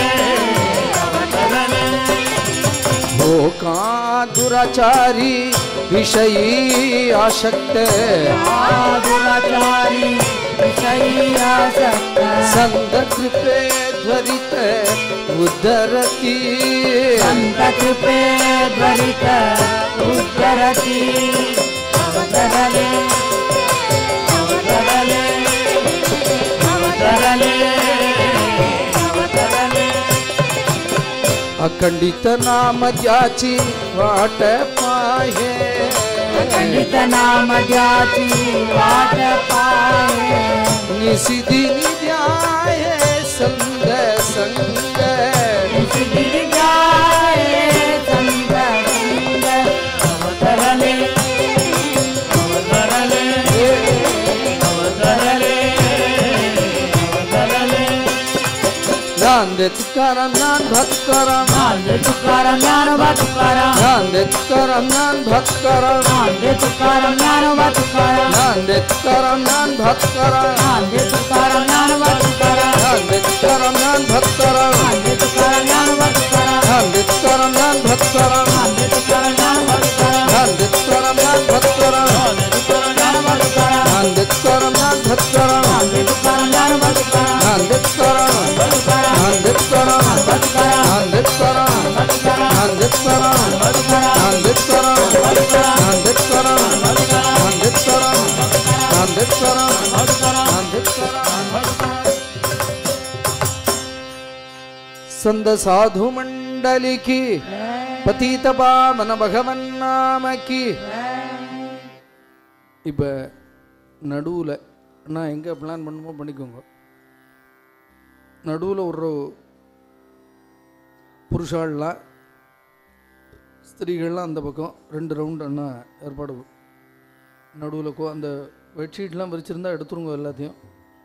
[SPEAKER 3] अवतरले
[SPEAKER 1] भोका दुराचारी विषयी आसक्त
[SPEAKER 3] दुराचारी विषयी आसक्त
[SPEAKER 1] संत कृपे त्वरित उद्धरति
[SPEAKER 3] संत कृपे त्वरित उद्धरति अवतरले अवतरले अवतरले अवतरले
[SPEAKER 1] अखंडित नाम ज्याची वाट पाहे
[SPEAKER 3] अखंडित नाम ज्याची वाट पाहे
[SPEAKER 1] निसिदी निध्याये संग संग
[SPEAKER 3] निसिदी निध्याये संग संग अवतरले अवतरले अवतरले अवतरले
[SPEAKER 1] नांदे तुकाराम ज्ञान भक्तराम
[SPEAKER 3] नांदे तुकाराम ज्ञान भक्तराम
[SPEAKER 1] नांदे तुकाराम ज्ञान भक्तराम
[SPEAKER 3] नांदे तुकाराम ज्ञान भक्तराम
[SPEAKER 1] नांदे तुकाराम ज्ञान भक्तराम
[SPEAKER 3] नांदे तुकाराम ज्ञान भक्तराम
[SPEAKER 1] नांदे तुकाराम ज्ञान भक्तराम
[SPEAKER 3] नांदे तुकाराम ज्ञान भक्तराम
[SPEAKER 1] नांदे तुकाराम ज्ञान भक्तराम
[SPEAKER 3] नांदे तुकाराम ज्ञान भक्तराम
[SPEAKER 1] नांदे तुकाराम ज्ञान भक्तराम
[SPEAKER 3] नांदे तुकाराम ज्ञान भक्तराम
[SPEAKER 1] नांदे तुकाराम ज्ञान भक्तराम
[SPEAKER 3] नांदे तुकाराम ज्ञान भक्तराम
[SPEAKER 1] नांदे तुकाराम नांदे तुकाराम नांदे तुकाराम नांदे तुकाराम नांदे तुकाराम नांदे तुकाराम नांदे तुकाराम नांदे तुकाराम नांदे तुकाराम संत साधु मंडली की पतित पावन भगवन नाम की. இப்போ நடுவில் நான் எங்கே பிளான் பண்ணுமோ பண்ணிக்கோங்க. நடுவில் ஒரு புருஷாலாம் ஸ்திரீகள்லாம் அந்த பக்கம் 2 ரவுண்ட் அண்ணா ஏற்பாடு. நடுவில் அந்த பெட்ஷீட்லாம் விரிச்சிருந்தா எடுத்துருங்க எல்லாத்தையும்.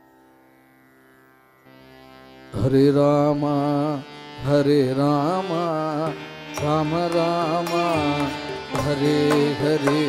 [SPEAKER 1] ஹரே ராமா ஹரே ராமா ராம ராமா ஹரே ஹரே.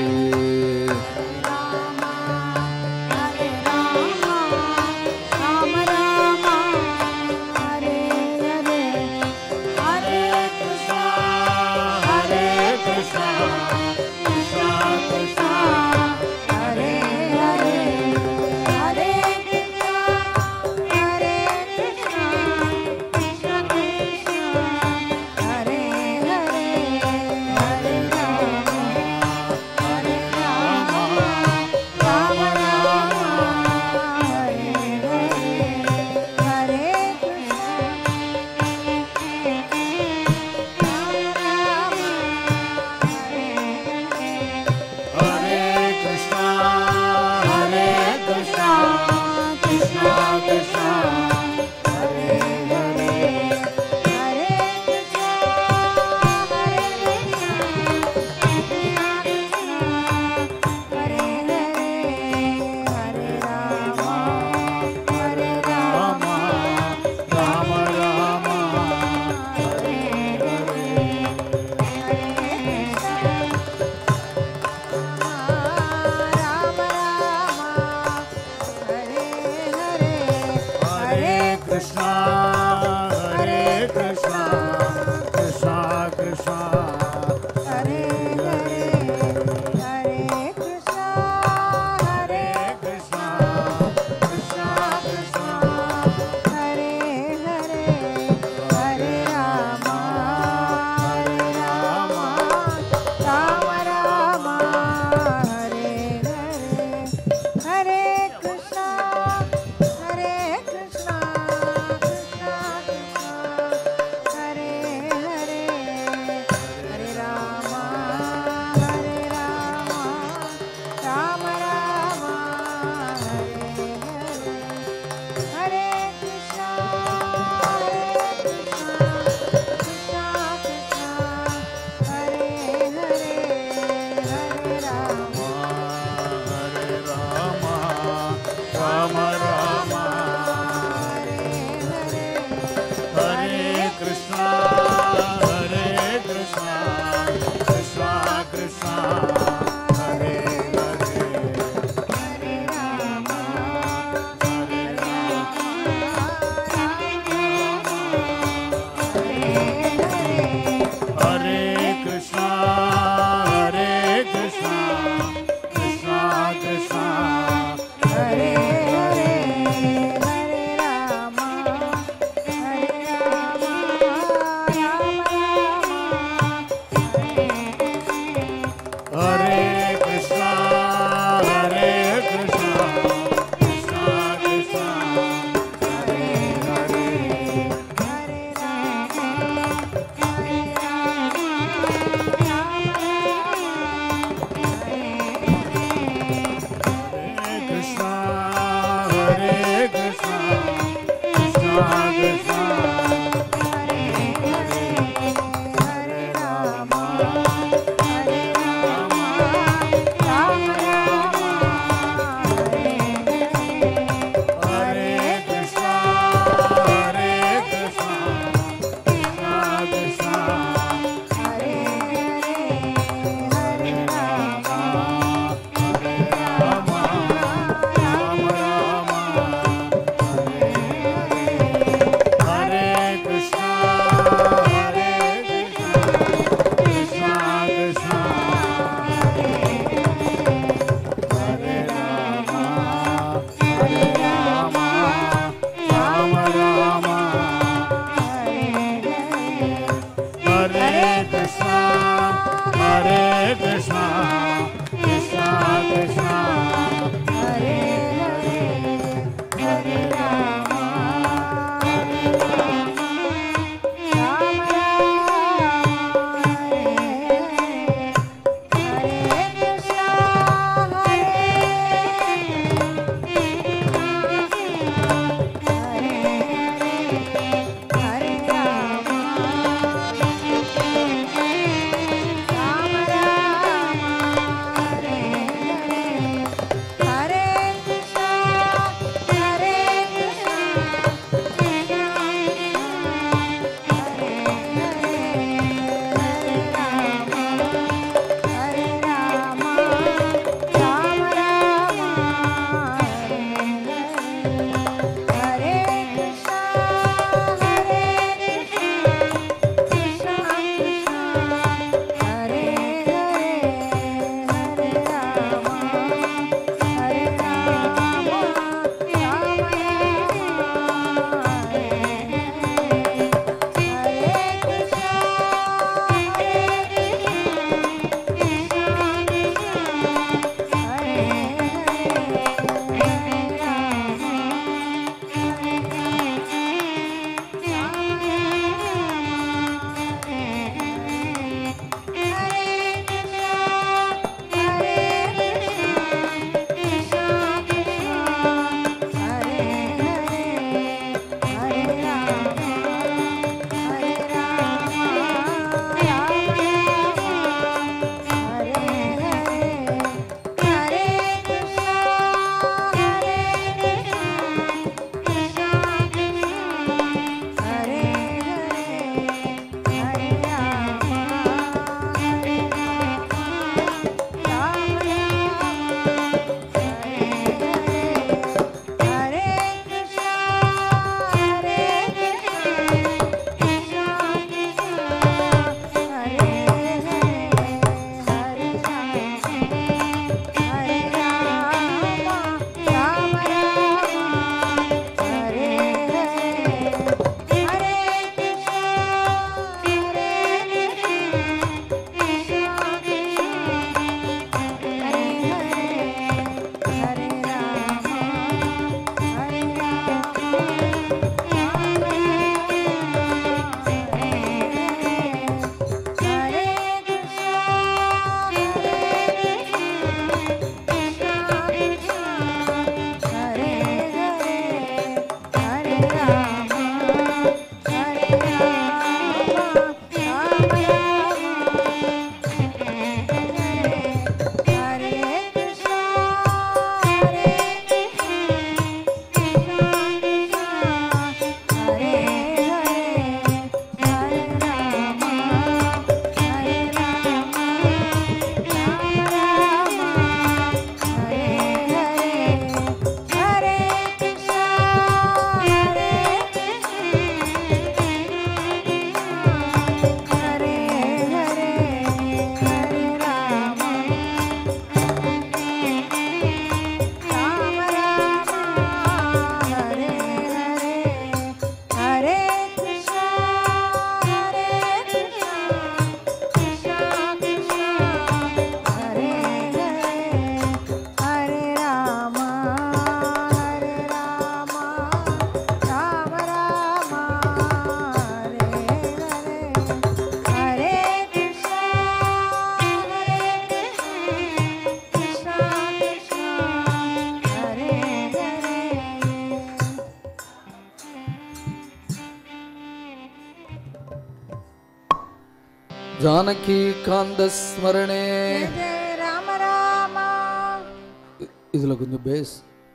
[SPEAKER 1] जानकी कांद स्मरणे
[SPEAKER 2] जय जय राम राम
[SPEAKER 1] இதுல கொஞ்சம் பேஸ்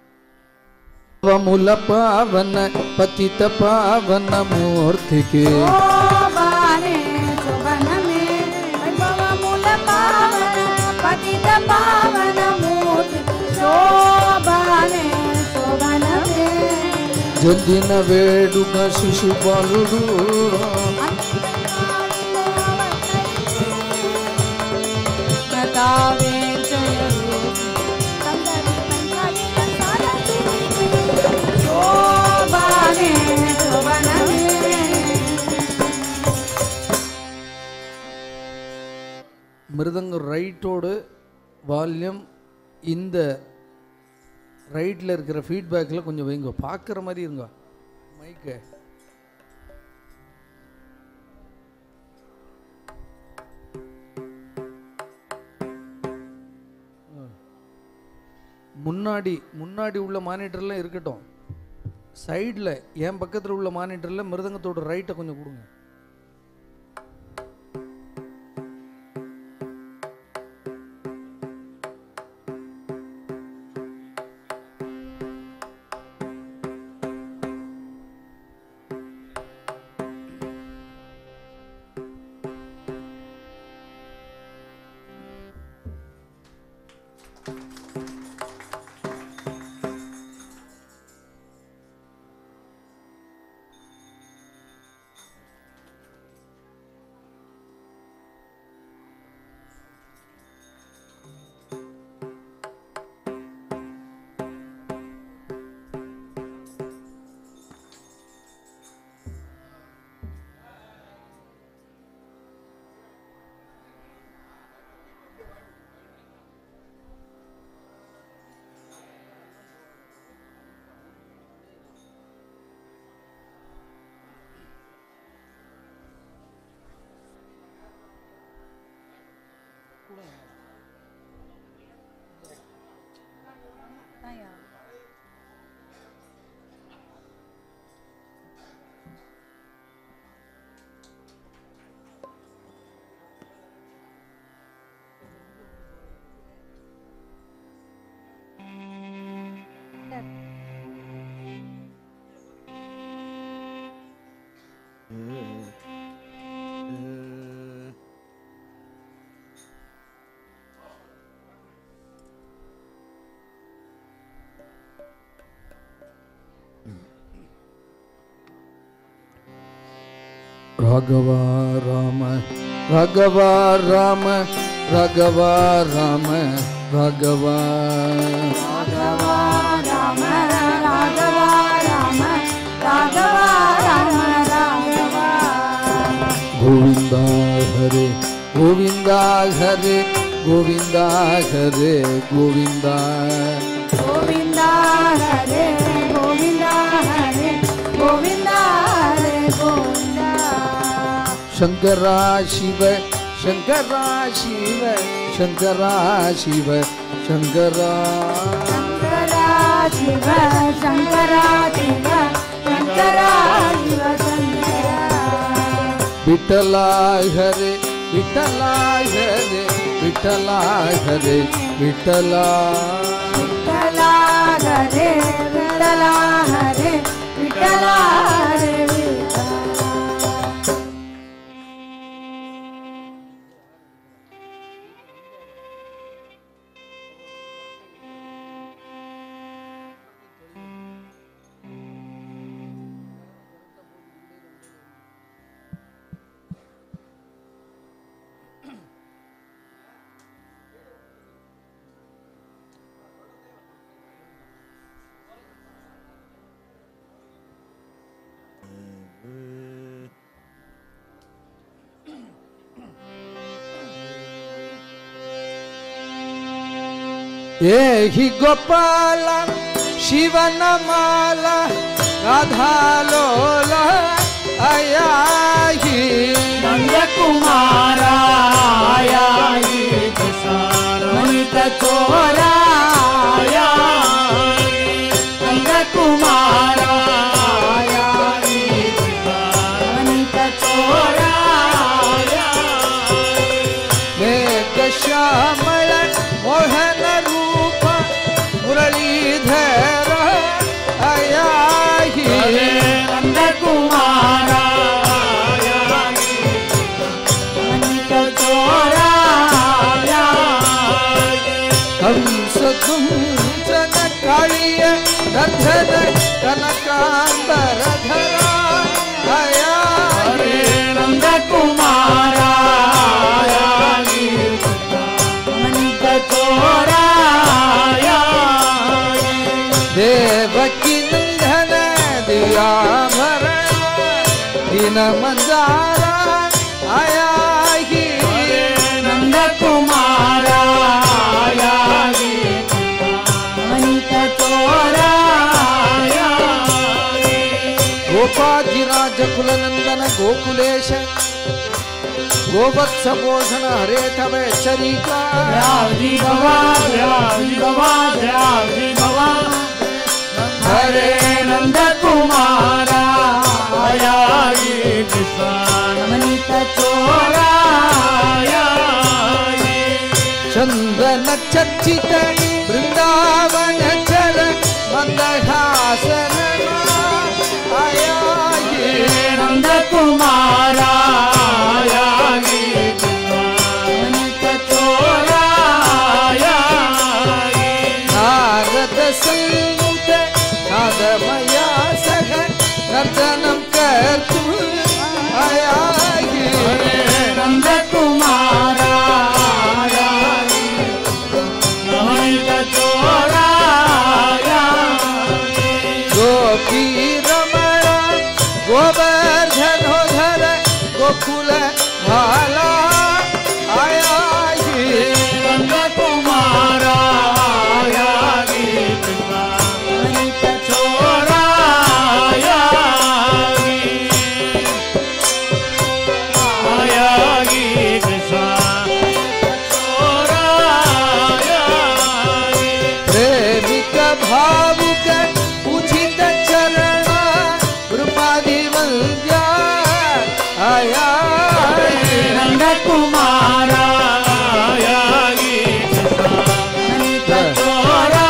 [SPEAKER 1] मूल पावन पतित पावन मूर्ति के
[SPEAKER 2] शोभाने शोभन में वैभव मूल पावन पतित पावन मूर्ति शोभाने शोभन में
[SPEAKER 1] जदिन वेडुग शिशु बालुडु
[SPEAKER 2] बतावे शोभाने शोभन में
[SPEAKER 1] மிருதங்க ரைட்டோடு வால்யூம் இந்த ரைட்டில் இருக்கிற ஃபீட்பேக்கில் கொஞ்சம் வைங்க, பார்க்குற மாதிரி இருங்க மைக்கு. முன்னாடி உள்ள மானிட்டர்லாம் இருக்கட்டும், சைடில் என் பக்கத்தில் உள்ள மானிட்டரில் மிருதங்கத்தோட ரைட்டை கொஞ்சம் கொடுங்க. राघवा राम राघवा राम राघवा राम राघवा
[SPEAKER 2] राघवा राम राघवा राम राघवा राम राघवा
[SPEAKER 1] गोविंदा हरे गोविंदा हरे गोविंदा हरे गोविंदा
[SPEAKER 2] गोविंदा हरे गोविंदा हरे गोविंदा हरे गोविंदा
[SPEAKER 1] शंकरा शिव शंकरा शिव शंकरा शिव शंकरा
[SPEAKER 2] शंकरा शिव शंकरा शिव शंकरा शिव शंकरा
[SPEAKER 1] विठला हरे विठला हरे विठला हरे विठला
[SPEAKER 2] विठला हरे विठला हरे विठला हरे विठला
[SPEAKER 1] एहि गोपाल शिवन माला राधा लोला आया ही
[SPEAKER 3] नंद कुमारा आया ही रोहित चोरा आया नंद कुमारा आया ही रोहित चोरा आया
[SPEAKER 4] श्यामल मोहन रूप मुरलीधर आया ही
[SPEAKER 3] नंद कुमारा अनित चोरा
[SPEAKER 4] कंस कुंचन कालिय दर्शन कनकांबर धरा आया
[SPEAKER 3] हरे नंद कुमारा अनित चोरा
[SPEAKER 4] देवकी नंदन दिया भरण दिन मंदारा आया ही
[SPEAKER 3] नंद कुमारा अनित चोरा
[SPEAKER 4] गोपाधिराज कुलनंदन गोकुलेश गोवत्स पोषण हरे तव चरिका
[SPEAKER 3] व्याधि भवा व्याधि भवा व्याधि भवा हरे नंद कुमारा आया कृष्ण अनित चोरा
[SPEAKER 4] चंदन चर्चित वृंदावन चल मंदहासन आया
[SPEAKER 3] नंद कुमारा आया अनित चोरा
[SPEAKER 4] नारद संयुत नादमया सह नर्तनम करतु आया
[SPEAKER 3] नंद कुमारा अनित चोरा
[SPEAKER 4] गोपी रमण गोवर्धनोधर गोकुल भाला आया
[SPEAKER 3] नंद कुमारा आया अनित चोरा आया कृष्ण चोरा
[SPEAKER 4] प्रेमिक भावुक उचित चरण ब्रह्मादि वंद्या आया
[SPEAKER 3] नंद कुमारा आया अनित चोरा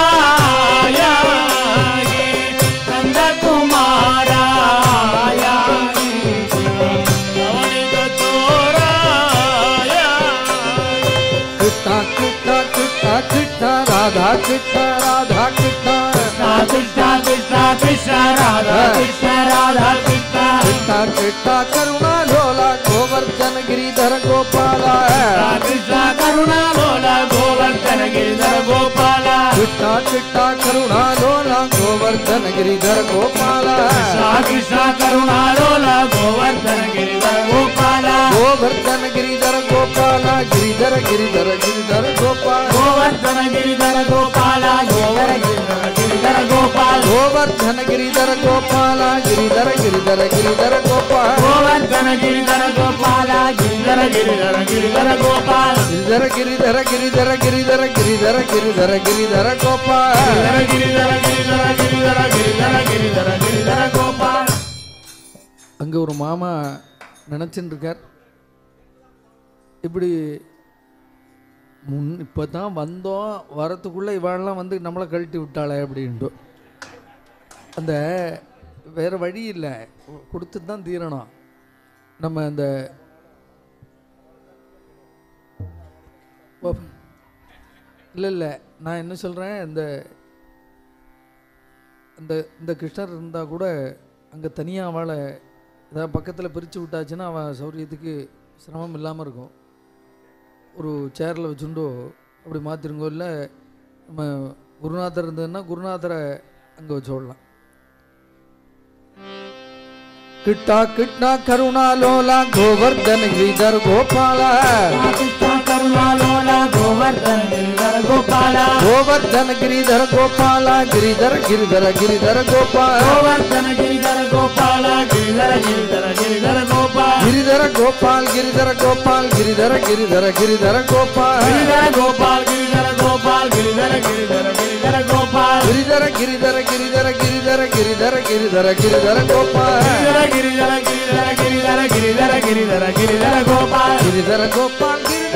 [SPEAKER 3] नंद कुमारा आया अनित चोरा
[SPEAKER 4] कृष्णा कृष्णा कृष्णा कृष्णा राधा कृष्णा राधा कृष्णा
[SPEAKER 3] कृष्ण कृष्ण कृष्ण राधा कृष्ण राधा कृष्ण
[SPEAKER 4] कृष्णा कृष्णा करुणा लोला गोवर्धन गिरिधर गोपाला
[SPEAKER 3] कृष्ण करुणा लोला गोवर्धन गिरिधर गोपाला
[SPEAKER 4] कृष्णा कृष्णा करुणा लोला गोवर्धन गिरिधर गोपाला
[SPEAKER 3] कृष्ण करुणा लोला गोवर्धन गिरिधर गोपाला
[SPEAKER 4] गोवर्धन गिरिधर गोपाला गिरिधर गिरिधर गिरिधर गोपाल
[SPEAKER 3] गोवर्धन गिरिधर गोपाला गिरिधर गोपाल
[SPEAKER 4] गोवर्धन गिरिधर गोपाला गिरिधर गिरिधर गिरिधर गोपाल
[SPEAKER 3] गोवर्धन गिरिधर गोपाला गिरिधर गोपाल
[SPEAKER 4] गिरिधर गिरिधर गिरिधर गिरिधर गिरिधर गिरिधर गिरिधर गोपाल
[SPEAKER 3] गिरिधर गोपाल
[SPEAKER 1] அங்க ஒரு மாமா நினைச்சிட்டு இருக்கார், இப்படி இப்போ தான் வந்தோம், வரத்துக்குள்ளே இவாளெல்லாம் வந்து நம்மளை கழட்டி விட்டாளே அப்படின்ட்டு. அந்த வேறு வழி இல்லை, கொடுத்து தான் தீரணும். நம்ம அந்த இல்லை நான் என்ன சொல்கிறேன், இந்த இந்த இந்த கிருஷ்ணர் இருந்தால் கூட அங்கே தனியாக அவளை ஏதாவது பக்கத்தில் பிரித்து விட்டாச்சுன்னா அவள் சௌரியத்துக்கு சிரமம் இல்லாமல் இருக்கும். ஒரு சேரில் வச்சுட்டோ அப்படி மாற்றிருங்கோ, இல்லை நம்ம குருநாதர் இருந்ததுன்னா குருநாதரை அங்கே வச்சு விடலாம்.
[SPEAKER 4] கிட்டா கிட்டா கருணா லோலா கோவர்தன் கிரிதர் கோபாலா
[SPEAKER 3] கருணா லோலா கோவர்தன் கிரிதர் கோபாலா
[SPEAKER 4] கோவர்தன் கிரிதர் கோபாலா கிரிதர கிரிதர கிரிதர கோபால
[SPEAKER 3] கோவர்தன கிரிதர கோபாலா கிரிதர கோபால்
[SPEAKER 4] கிரிதர கோபால் கிரிதர கோபால் கிரிதர கிரிதர கிரிதர கோபால்
[SPEAKER 3] கிரிதர கோபால் கிரிதர கோபால்
[SPEAKER 4] கிரிதர கிரிதர கிரிதர கிரிதர கிரிதர கிரிதர கிரிதர கோபால்
[SPEAKER 3] கிரிதர கோபால்
[SPEAKER 4] கிரிதர கோபால் கிரிதர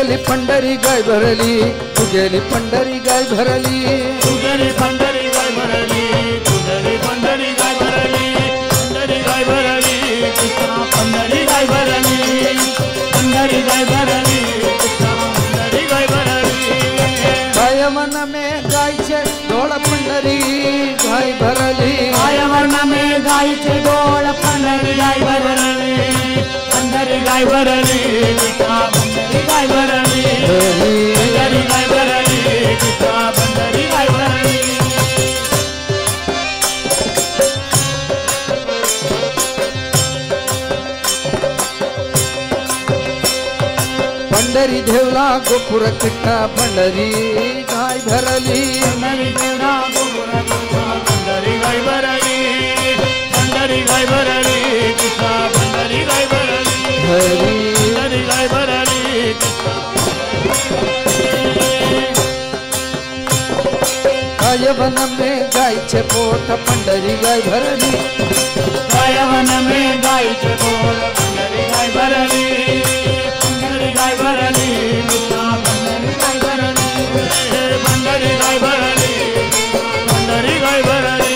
[SPEAKER 4] तुझली पंढरी गाय भरली तुझली पंढरी गाय भरली
[SPEAKER 3] तुझरी पंढरी गाय भरली तुझरी पंढरी गाय भरली पंढरी गाय भरली कृष्णा पंढरी गाय भरली पंढरी गाय भरली कृष्णा पंढरी गाय भरली
[SPEAKER 4] गायवन में गाय छे डोळ पंढरी गाय भरली
[SPEAKER 3] गायवन में गाय छे डोळ पंढरी गाय भरली पंढरी गाय भरली कृष्णा पंढरी गाय भरली पंढरी गाय भरली कृष्णा पंढरी गाय भरली
[SPEAKER 4] पंढरी देवला गोपुर किट्टा पंढरी गाय भरली
[SPEAKER 3] पंढरी देवला गोपुर किट्टा पंढरी गाय भरली पंढरी गाय भरली कृष्णा पंढरी गाय भरली पंढरी गाय भरली कृष्णा
[SPEAKER 4] गायवन में गाय छे पोट पंढरी गाय भरली
[SPEAKER 3] गायवन में गाय छे पोट पंढरी गाय भरली पंढरी गाय भरली कृष्णा पंढरी गाय भरली पंढरी गाय भरली पंढरी गाय भरली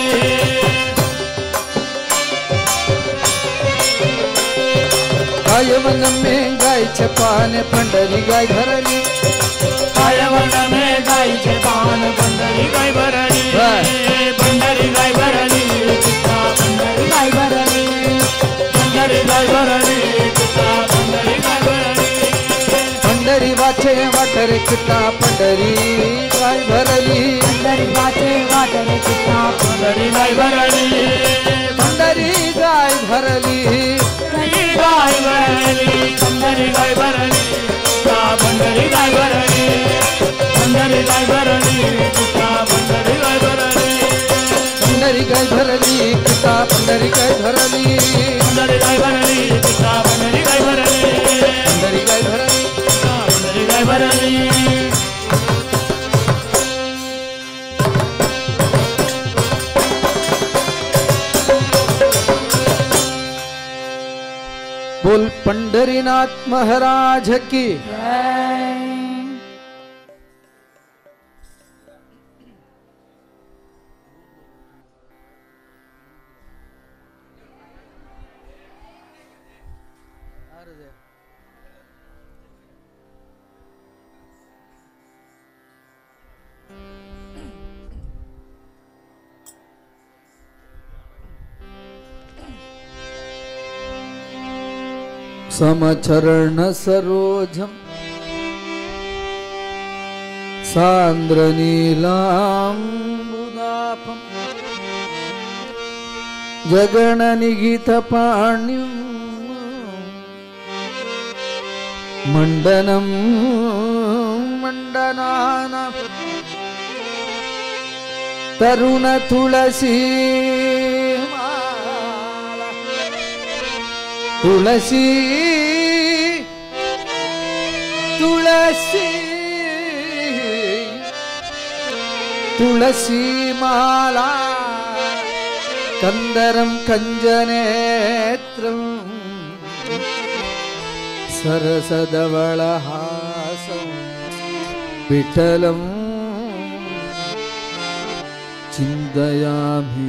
[SPEAKER 4] गायवन में गाय छे पान पंढरी गाय भरली
[SPEAKER 3] गायवन में गाय छे पान पंढरी गाय भरली पंढरी गाय भरली कृष्णा पंढरी गाय भरली पंढरी गाय भरली कृष्णा पंढरी गाय भरली
[SPEAKER 4] पंढरी वाचे वाटरे किट्टा पंढरी गाय भरली
[SPEAKER 2] पंढरी वाचे वाटरे कृष्णा
[SPEAKER 3] पंढरी गाय भरली
[SPEAKER 4] पंढरी गाय भरली
[SPEAKER 3] गाय भरली पंढरी गाय भरली पंढरी गाय भरली पंढरी गाय भरली कृष्णा पंढरी गाय भरली
[SPEAKER 4] पंढरी गाय भरली किट्टा पंढरी गाय भरली
[SPEAKER 3] पंढरी गाय भरली कृष्णा पंढरी गाय भरली
[SPEAKER 4] पंढरी गाय भरली
[SPEAKER 3] पंढरी गाय भरली
[SPEAKER 4] बोल पंढरीनाथ महाराज की समचरण सरोजम सांद्र नीलांबुदापम जगन निगित पाण्यम मंडनम मंडनाना तरुण तुलसी तुलसी तुलसी तुलसी माला कंदरम कंजनेत्रम सरसदवलहासं विठलं चिन्तयामि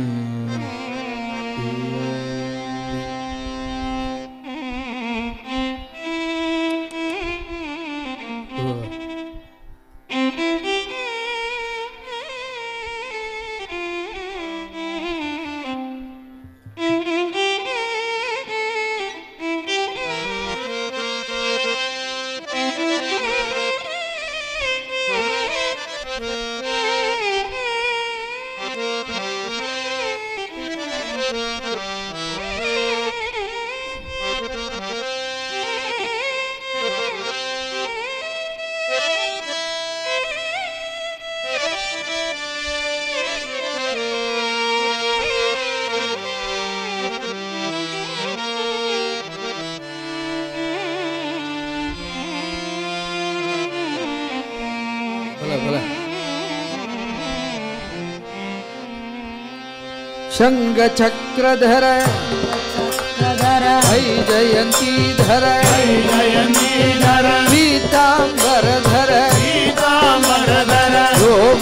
[SPEAKER 4] शंग चक्रधर जयंती धर
[SPEAKER 3] जयंती धर
[SPEAKER 4] पीतांबर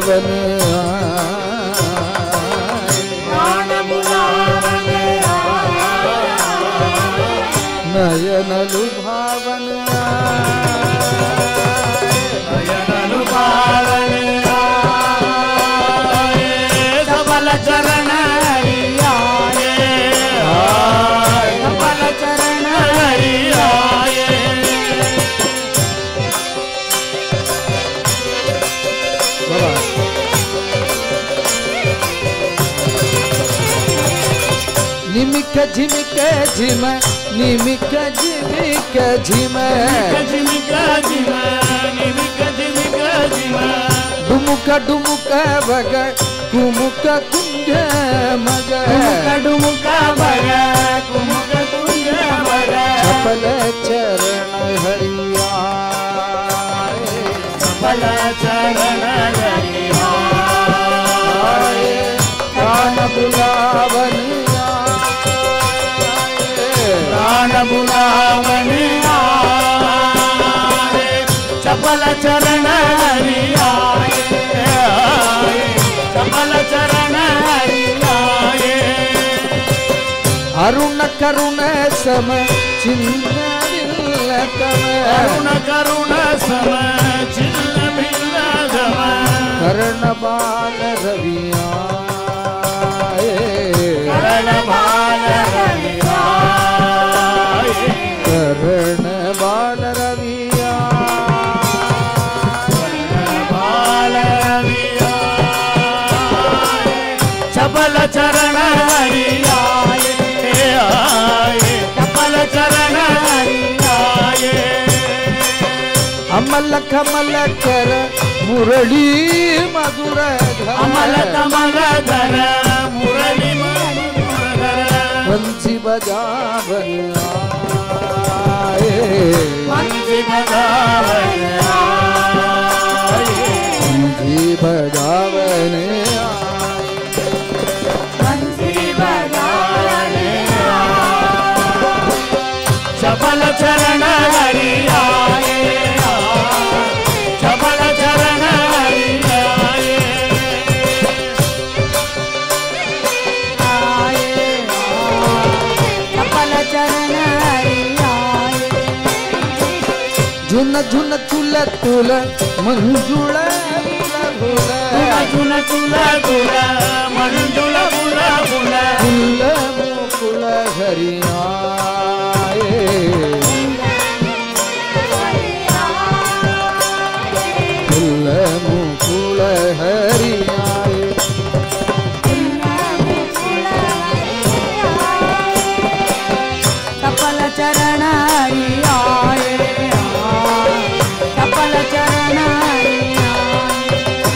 [SPEAKER 4] बुलावन
[SPEAKER 3] प्राण बुलावन
[SPEAKER 4] नयन लुभावन
[SPEAKER 3] नयन लुभावन सबल चरण हरियाए सबल चरण हरियाए
[SPEAKER 4] निमिक झिमिक झिम निमिक झिमिक झिम
[SPEAKER 3] झिमिक झिम निमिक झिमिक झिम
[SPEAKER 4] डुमुक डुमुक भग कुमुक कुंज मग
[SPEAKER 3] डुमुक भग कुमुक कुंज मग
[SPEAKER 4] चपल चरण हरिया
[SPEAKER 3] चपल चरण हरियाए
[SPEAKER 4] प्राण बुलावन
[SPEAKER 3] प्राण बुलावन चपल चरण हरियाए चपल चरण हरियाए
[SPEAKER 4] अरुण करुण सम चिन्ह
[SPEAKER 3] करुण करुण सम चिन्ह भिन्न धम
[SPEAKER 4] कर्ण बाल रविया
[SPEAKER 3] करण बाल हरियाए
[SPEAKER 4] कर्ण बाल रविया
[SPEAKER 3] बाल हरियाए चपल चरण हरियाए चपल चरण हरियाए
[SPEAKER 4] अमल कमल कर मुरली मधुर
[SPEAKER 3] अमल कमल धर मुरली मधुर
[SPEAKER 4] बंसी बजावन
[SPEAKER 3] बंसी बजावन
[SPEAKER 4] बंसी बजावन
[SPEAKER 2] बंसी बजाने
[SPEAKER 3] चपल चरण हरियाए चपल चरण हरियाए
[SPEAKER 2] चपल चरण हरियाए
[SPEAKER 4] झुन झुन तुल तुल मंजुळ
[SPEAKER 3] झुन झुन तुल मंजुळ बुल बुल
[SPEAKER 4] फुल मुकुल हरियाए फुल मुकुल हरियाए
[SPEAKER 2] चपल चरण हरियाए चपल चरण हरियाए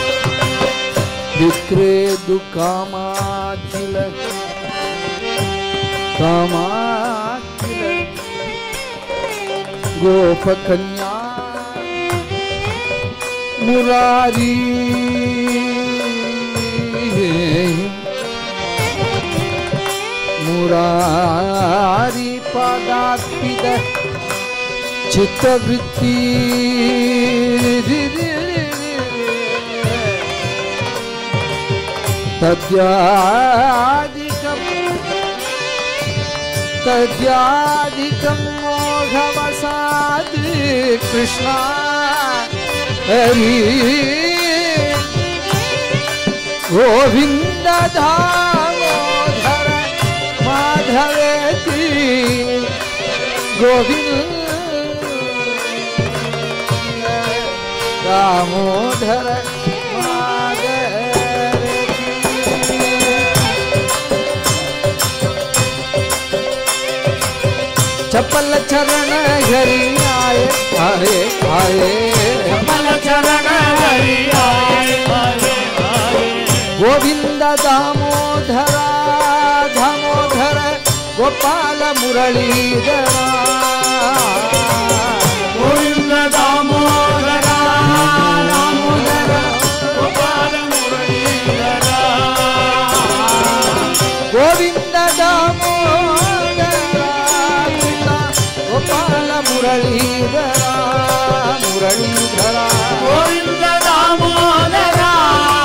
[SPEAKER 4] विक्रेदु कामाखिल कामाखिल गोपकन्या मुरारी मुरारी पदार्पित चित्तवृत्ति तद्यादिकं मोघवसाद कृष्णा हरि गोविंद दामोदर माधवेति गोविंद दामोदर चपल चरण हरि आए आए आए
[SPEAKER 3] चपल चरण हरियाए
[SPEAKER 4] गोविंद दामोदरा दामोदर गोपाल मुरलीधरा
[SPEAKER 3] गोविंद दामोदर दामोदर गोपाल मुरलीधरा
[SPEAKER 4] गोविंद दामोदरा गोपाल मुरलीधरा मुरलीधरा
[SPEAKER 3] गोविंद दामोदर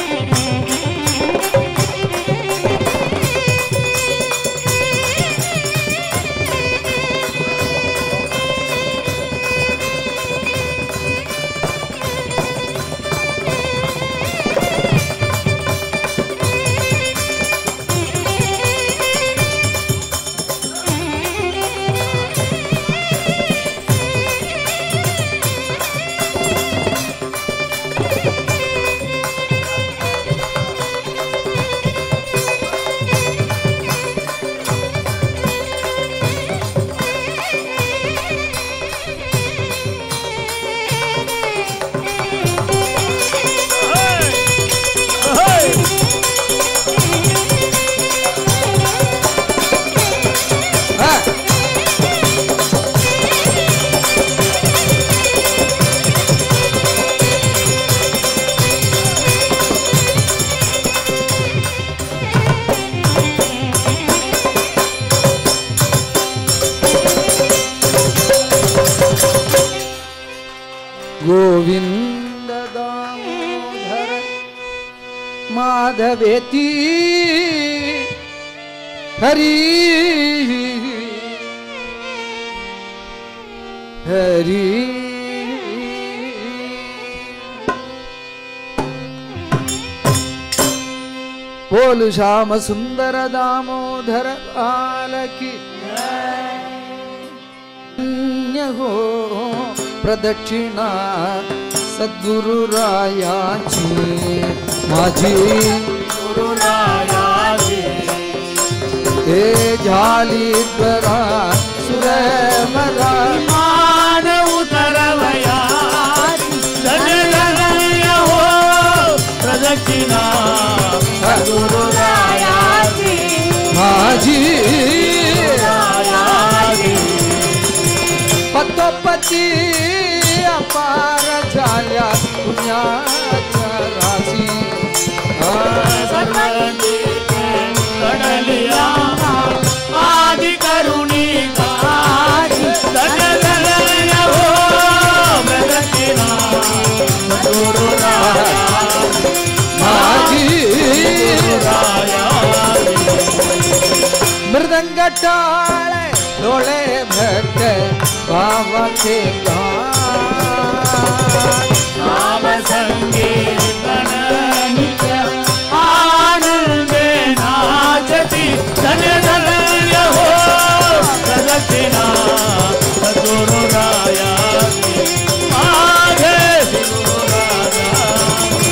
[SPEAKER 4] गोविंद दामोदर माधवेती हरि हरि बोल श्याम सुंदर दामोदर बालकी हो प्रदक्षिणा सद्गुरु रायाची माझी
[SPEAKER 3] गुरुरायाची
[SPEAKER 4] हे झाली द्वरा सुरमरा
[SPEAKER 3] मान उतरवया धन्य हो प्रदक्षिणा गुरुरायाची
[SPEAKER 4] माझी
[SPEAKER 3] रायाची
[SPEAKER 4] पतोपती अपार झाल्या पुण्याच्या राशी
[SPEAKER 3] सर्वगीते कडलिया आदि करुणी धन्य हो प्रदक्षिणा गुरुरायाची
[SPEAKER 4] माझी मृदंग टाळे डोळे भक्त भावाचे
[SPEAKER 3] नाम संकीर्तन नित्य आनंदे नाचती धन्य हो प्रदक्षिणा गुरुरायाची माझे गुरुरायाची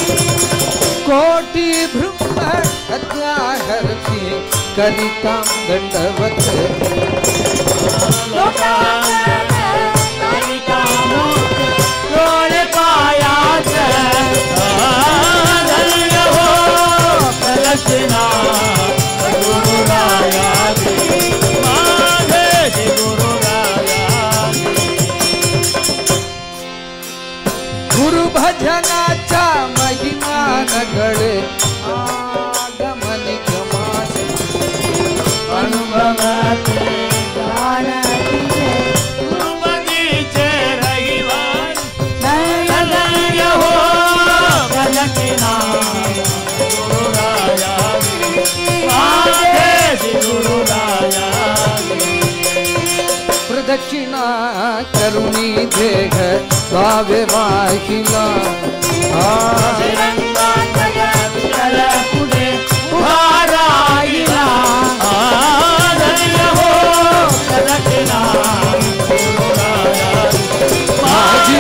[SPEAKER 4] कोटी ब्रह्म हत्याहरती करिता दंडवत
[SPEAKER 3] डोळे पायाच धन्य हो प्रदक्षिणा गुरुरायाची माझे गुरुरायाची
[SPEAKER 4] गुरु भजनाचा महिमा नगळे आगमन गमास
[SPEAKER 3] अनुभवाचे गुरुपदीचे रविवार धन्य हो प्रदक्षिणा गुरुरायाची माझे गुरुरायाची
[SPEAKER 4] प्रदक्षिणा करुणी देह भावे वाहिला
[SPEAKER 3] पुढे उभारायला धन्य हो प्रदक्षिणा गुरुरायाची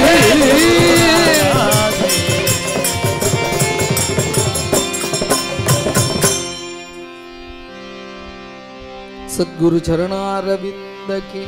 [SPEAKER 4] सद्गुरु चरणारविंद की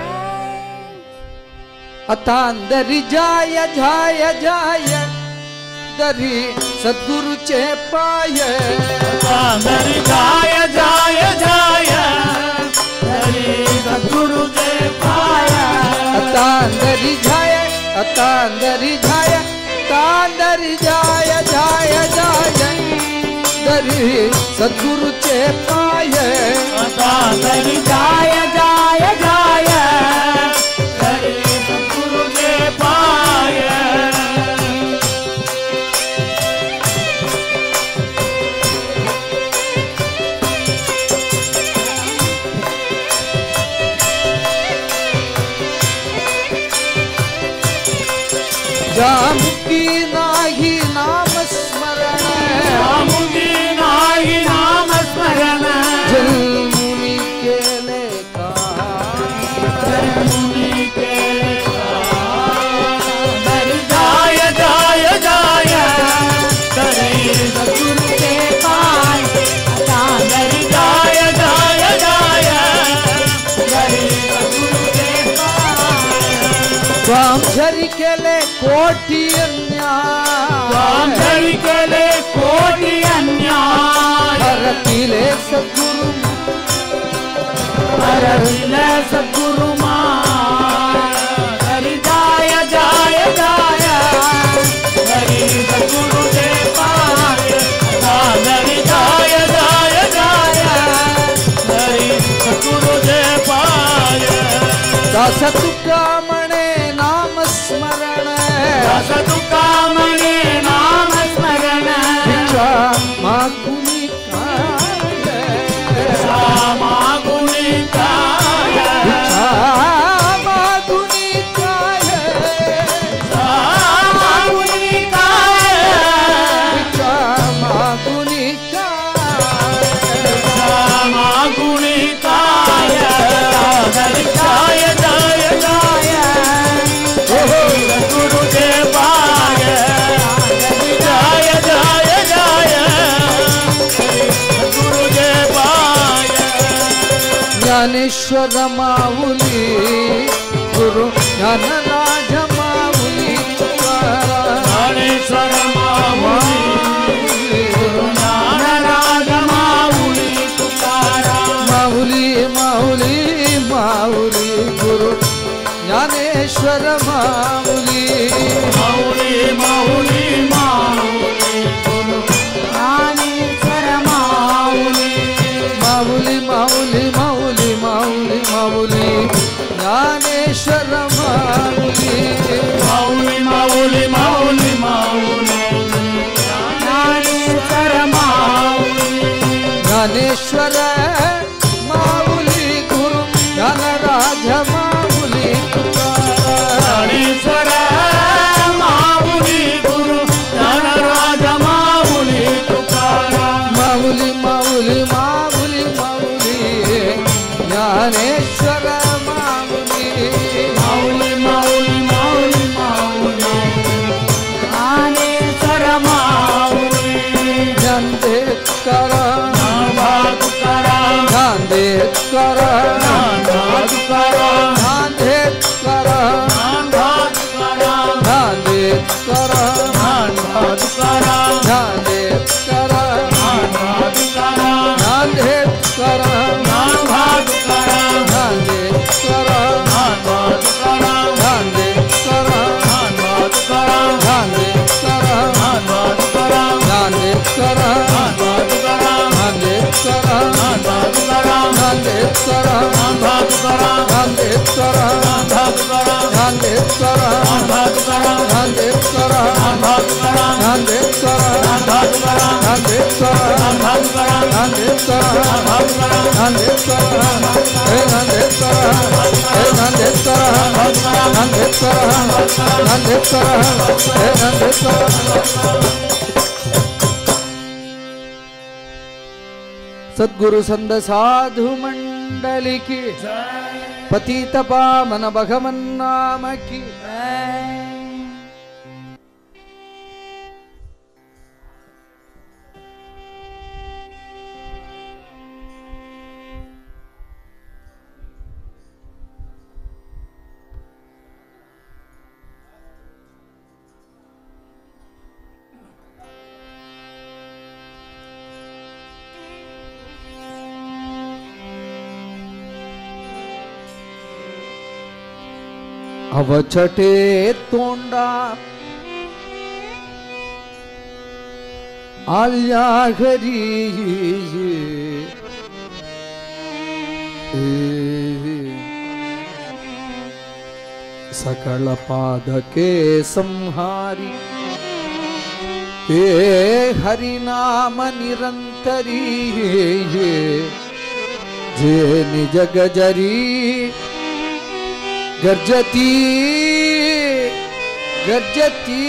[SPEAKER 4] आता अंदरी जाय जाय जाय दरी सद्गुरुचे पाय
[SPEAKER 3] अंदरी जाय जाय जाय हरी सद्गुरुचे पाय
[SPEAKER 4] आता अंदरी जाय आता अंदरी जाय तांदरी जाय जाय जाय दरी सद्गुरुचे पाय
[SPEAKER 3] अंदरी जाय जाय जाय हरी सद्गुरुचे पाय
[SPEAKER 4] जामुकी नाही नाम स्मरण
[SPEAKER 3] मुगी नाही नाम स्मरण
[SPEAKER 4] जन्मुनी केले का
[SPEAKER 3] मुनी केले हरी जाय जाय जाय हरी सद्गुरुचे पाय हरी जाय जाय जाय हरी सद्गुरुचे पाय
[SPEAKER 4] स्वामझरी केले कोटी अन्याय
[SPEAKER 3] हरी केले कोटी अन्याय
[SPEAKER 4] हरतिले सद्गुरु
[SPEAKER 3] हरविले सद्गुरु हरी जाय जाय जाय हरी सद्गुरुचे पाय हरी जाय जाय जाय हरी सद्गुरुचे पाय
[SPEAKER 4] दास तुका म्हणे नाम स्मरण
[SPEAKER 3] दास तुका म्हणे नाम स्मरण
[SPEAKER 4] भिक्षा मागुनी काय
[SPEAKER 3] भिक्षा मागुनी काय
[SPEAKER 4] भिक्षा मागुनी काय
[SPEAKER 3] भिक्षा मागुनी काय
[SPEAKER 4] भिक्षा मागुनी काय
[SPEAKER 3] मागुणी काय जय जय जय गुरुदेवाय जय जय जय गुरुदेवाय
[SPEAKER 4] ज्ञानेश्वर माऊली गुरु ज्ञानराज माऊली
[SPEAKER 3] ज्ञानेश्वर माऊली गुरु ज्ञानराज माऊली तुकाराम
[SPEAKER 4] माऊली माऊली माऊली गुरु ज्ञानेश्वर माऊली
[SPEAKER 3] माऊली माऊली माऊली गुरु ज्ञानेश्वर माऊली
[SPEAKER 4] माऊली माऊली माऊली माऊली माऊली ज्ञानेश्वर माऊली
[SPEAKER 3] माऊली माऊली माऊली माऊली ज्ञानेश्वर माऊली
[SPEAKER 4] ज्ञानेश्वर माऊली गुरु ज्ञानराज माऊली
[SPEAKER 3] ज्ञानेश्वर माऊली गुरु ज्ञानराज माऊली तुकाराम
[SPEAKER 4] माऊली माऊली माऊली माऊली ज्ञानेश्वर माऊली
[SPEAKER 3] माऊली माऊली माऊली माऊली ज्ञानेश्वर माऊली
[SPEAKER 4] ज्ञानदेकर
[SPEAKER 3] तुकाराम
[SPEAKER 4] ज्ञानदेकर
[SPEAKER 3] तुकाराम
[SPEAKER 4] ज्ञानदेकर
[SPEAKER 3] तुकाराम
[SPEAKER 4] ज्ञानदेकर
[SPEAKER 3] तुकाराम
[SPEAKER 4] ज्ञानदेकर
[SPEAKER 3] तुकाराम
[SPEAKER 4] ज्ञानदेकर
[SPEAKER 3] तुकाराम
[SPEAKER 4] ज्ञानदेकर ज्ञानदेकर ज्ञानदेकर सद्गुरु संत साधु मंडली की पतित पावन भगवन नाम की अवचटे तोंडा आल्या घरी सकल पादके संहारी ते हरिनाम निरंतरी जे निज गजरी गर्जती गर्जती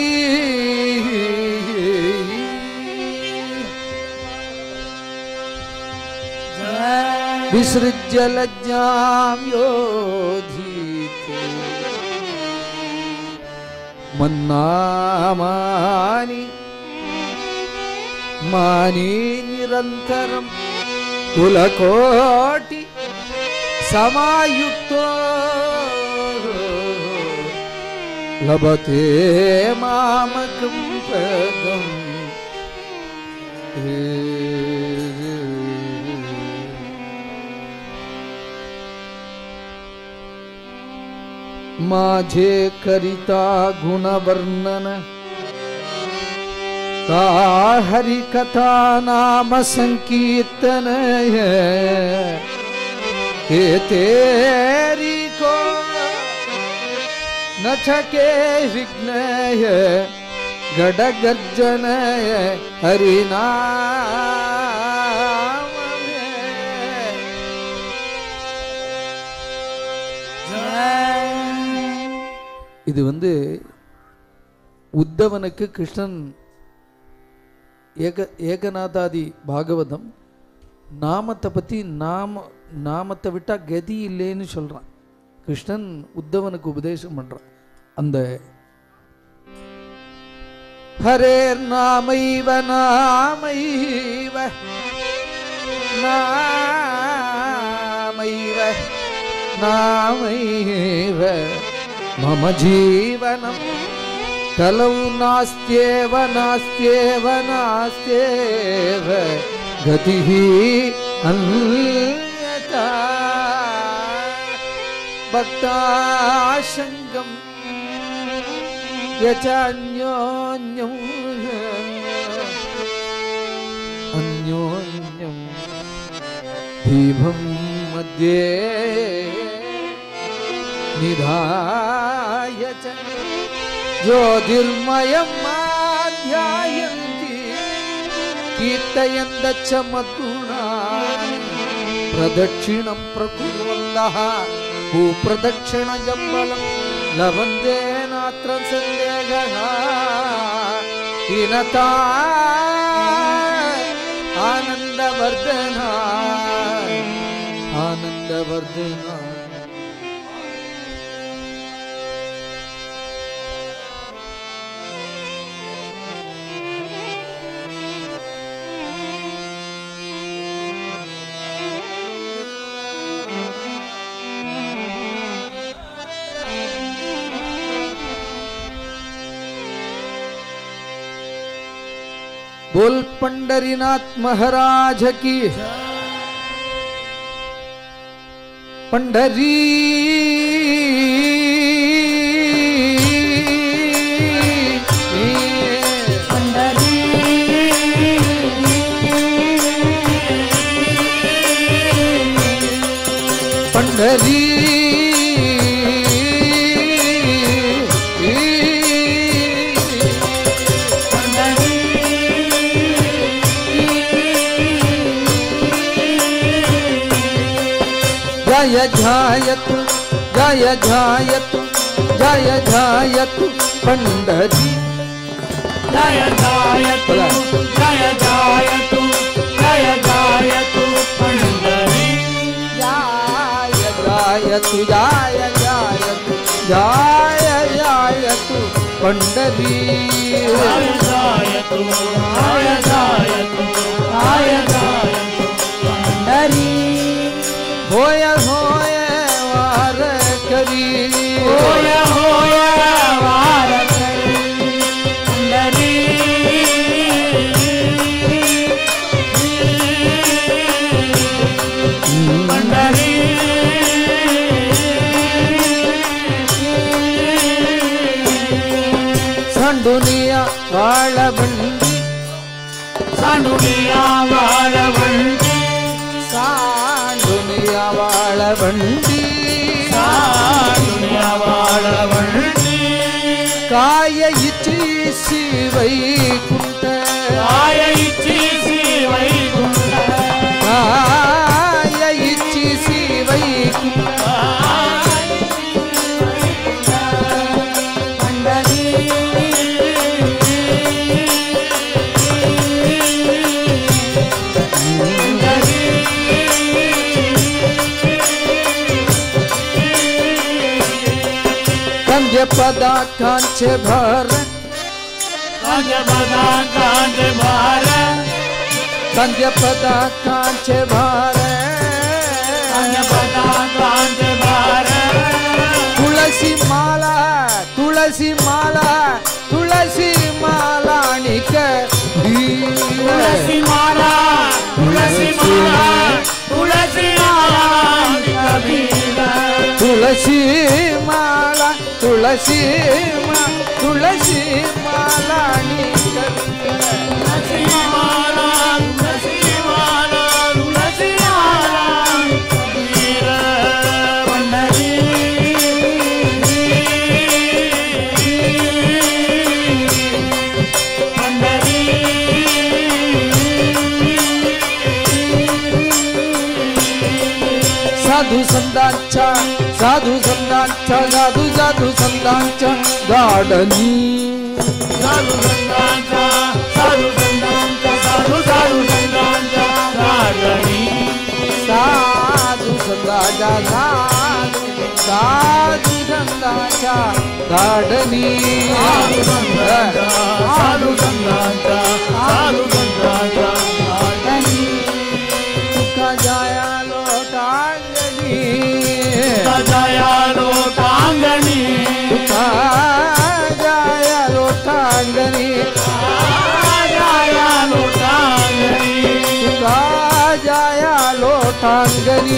[SPEAKER 4] विसृज्य लज्जां योधीते मन्नामानि मानि निरन्तरं कुलकोटि समायुक्तो लभते मामकं पदम् माझे करिता गुणवर्णन का हरि कथा नाम संकीर्तन है तेरी को न छके विघ्नय गडगर्जनय हरिनाम இது உத்தவனுக்கு கிருஷ்ணன் ஏகநாதாதி பாகவதம் நாமத்தை பற்றி நாமத்தை விட்டா கதி இல்லைன்னு சொல்கிறான். கிருஷ்ணன் உத்தவனுக்கு உபதேசம் பண்ணுறான். அந்த ஹரேர் நாமைவ நாமைவ நாமைவ நாமைவ மம ஜீவனம் கலௌ நாஸ்த்யேவ நாஸ்த்யேவ நாஸ்த்யேவ கதிஹி அன்யதா பக்தாசங்கம் யச அந்யோன்யம் அந்யோன்யம் தீபம் மத்யே நிதாய ச ஜோதிர்மயம் ஆத்யாயந்தி கீர்த்தயந்த ச மத்குணான் பிரதட்சிணம் பிரகுர்வந்தः பூப்ரதட்சிணஜம்பலம் லவந்தே நாத்ர சந்தேகः ஹீனதா ஆனந்தவர்தனா ஆனந்தவர்தனா. बोल पंडरीनाथ महाराज की. पंडरी
[SPEAKER 2] पंडरी
[SPEAKER 4] पंडरी जय जायतु जय जायतु जय जायतु पंडरी
[SPEAKER 3] जय जायतु जय जायतु जय जायतु पंडरी
[SPEAKER 4] जय जायतु जय जायतु जय जायतु पंडरी
[SPEAKER 3] जय जायतु जय जायतु जय जायतु
[SPEAKER 2] पंडरी
[SPEAKER 4] होय होय वार करी
[SPEAKER 3] होय होय वार करी पंडरी पंडरी
[SPEAKER 4] सांडुनिया वाळवंडी
[SPEAKER 3] सांडुनिया वाळवंडी
[SPEAKER 4] सांडुनिया वाळवंडी
[SPEAKER 3] सांडुनिया वाळवंडी
[SPEAKER 4] काय इच्छी वैकुंठ
[SPEAKER 3] काय इच्छी वैकुंठ
[SPEAKER 4] काय इच्छी वैकुंठ पदा कांचे भर
[SPEAKER 3] कांचे पदा कांचे भर
[SPEAKER 4] कांचे पदा कांचे भर
[SPEAKER 3] कांचे पदा कांचे भर
[SPEAKER 4] तुलसी माला तुलसी माला तुलसी माला निक
[SPEAKER 3] तुलसी माला तुलसी माला तुलसी माला कबीर
[SPEAKER 4] तुलसी माला तुलसी तुलसी माला निक
[SPEAKER 3] तुलसी माला तुलसी माला तुलसी माला कबीर पंडरी
[SPEAKER 4] साधू संतांच्या साधू संतांच्या साधू साधू संतांच्या गाडणी
[SPEAKER 3] साधू संतांच्या साधू संतांच्या साधू साधू संतांच्या गाडणी
[SPEAKER 4] साधू संतांच्या साधू संतांच्या गाडणी
[SPEAKER 3] साधू संतांच्या साधू संतांच्या साधू संतांच्या गाडणी
[SPEAKER 4] तुका जाया लोटांगणी
[SPEAKER 3] जाया लोटांगणी
[SPEAKER 4] तुका जाया लोटांगणी
[SPEAKER 3] जाया लोटांगणी
[SPEAKER 4] तुका जाया लोटांगणी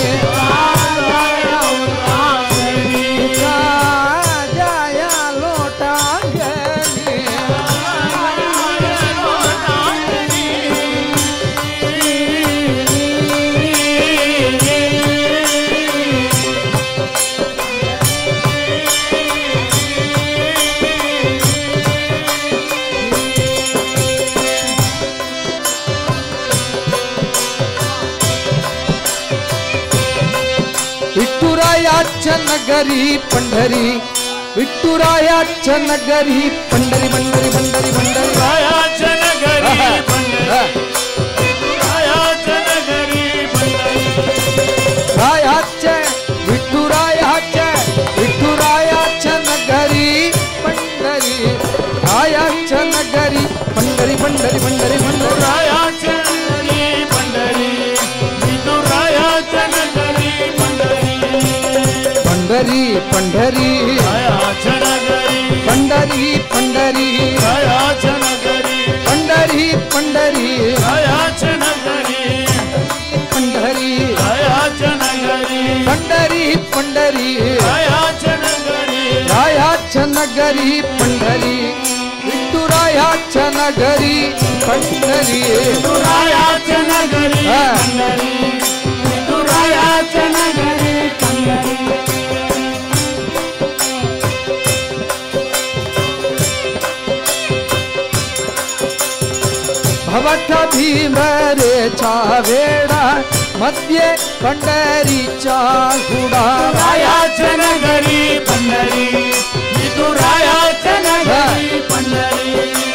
[SPEAKER 4] विठुरायाच्या नगरी पंढरी विठुरायाच्या नगरी पंढरी पंढरी पंढरी पंढरी
[SPEAKER 3] रायाच्या नगरी पंढरी रायाच्या नगरी पंढरी
[SPEAKER 4] रायाच्या विठुरायाच्या विठुरायाच्या नगरी पंढरी रायाच्या नगरी पंढरी पंढरी पंढरी पंढरी
[SPEAKER 3] रायाच्या नगरी पंढरी विठुरायाच्या नगरी पंढरी
[SPEAKER 4] पंढरी पंढरी
[SPEAKER 3] रायाच्या नगरी
[SPEAKER 4] पंढरी पंढरी
[SPEAKER 3] रायाच्या नगरी
[SPEAKER 4] पंढरी पंढरी
[SPEAKER 3] रायाच्या नगरी
[SPEAKER 4] पंढरी
[SPEAKER 3] रायाच्या नगरी
[SPEAKER 4] पंढरी पंढरी
[SPEAKER 3] रायाच्या नगरी
[SPEAKER 4] रायाच्या नगरी पंढरी विठुरायाच्या नगरी पंढरी
[SPEAKER 3] रायाच्या नगरी पंढरी विठुरायाच्या नगरी पंढरी
[SPEAKER 4] भवठ भीमरेचा वेडा मध्ये पंढरीचा हुडा
[SPEAKER 3] रायाच्या नगरी पंढरी विठुरायाच्या नगरी पंढरी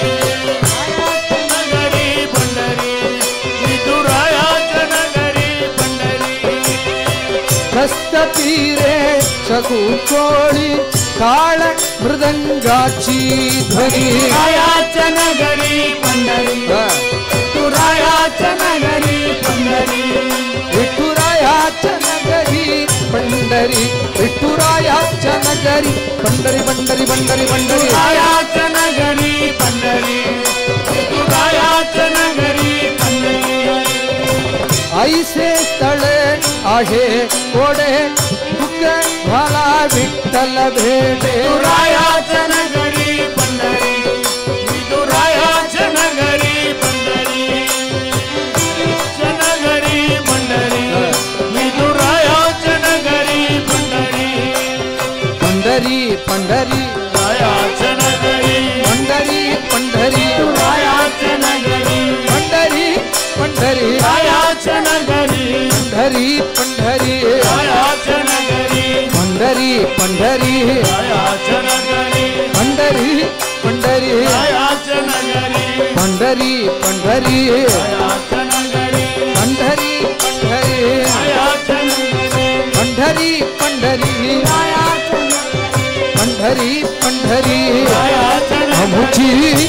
[SPEAKER 3] नगरी पंढरी विठुरायाच्या नगरी पंढरी
[SPEAKER 4] रस्त तीरे शकुचोळी काळ मृदंगाची ध्वनी
[SPEAKER 3] रायाच्या नगरी पंढरी विठुरायाच्या नगरी पंढरी
[SPEAKER 4] विठुरायाच्या नगरी पंढरी विठुरायाच्या नगरी पंढरी पंढरी पंढरी पंढरी
[SPEAKER 3] रायाच्या नगरी पंढरी विठुरायाच्या नगरी पंढरी
[SPEAKER 4] ऐसे तळे आहे कोडे दुःख झाला विठ्ठल भेटे
[SPEAKER 3] विठुरायाच्या नगरी पंढरी विठुरायाच्या नगरी पंढरी नगरी पंढरी विठुरायाच्या नगरी पंढरी
[SPEAKER 4] पंढरी पंढरी
[SPEAKER 3] रायाच्या नगरी
[SPEAKER 4] पंढरी पंढरी
[SPEAKER 3] रायाच्या नगरी
[SPEAKER 4] पंढरी पंढरी
[SPEAKER 3] रायाच्या नगरी
[SPEAKER 4] पंढरी पंढरी
[SPEAKER 3] रायाच्या नगरी
[SPEAKER 4] पंढरी पंढरी
[SPEAKER 3] रायाच्या नगरी
[SPEAKER 4] पंढरी पंढरी
[SPEAKER 3] रायाच्या नगरी
[SPEAKER 4] पंढरी पंढरी
[SPEAKER 3] रायाच्या नगरी
[SPEAKER 4] पंढरी पंढरी
[SPEAKER 3] रायाच्या नगरी
[SPEAKER 4] पंढरी पंढरी पंढरी पंढरी
[SPEAKER 3] रायाच्या नगरी
[SPEAKER 4] आमुची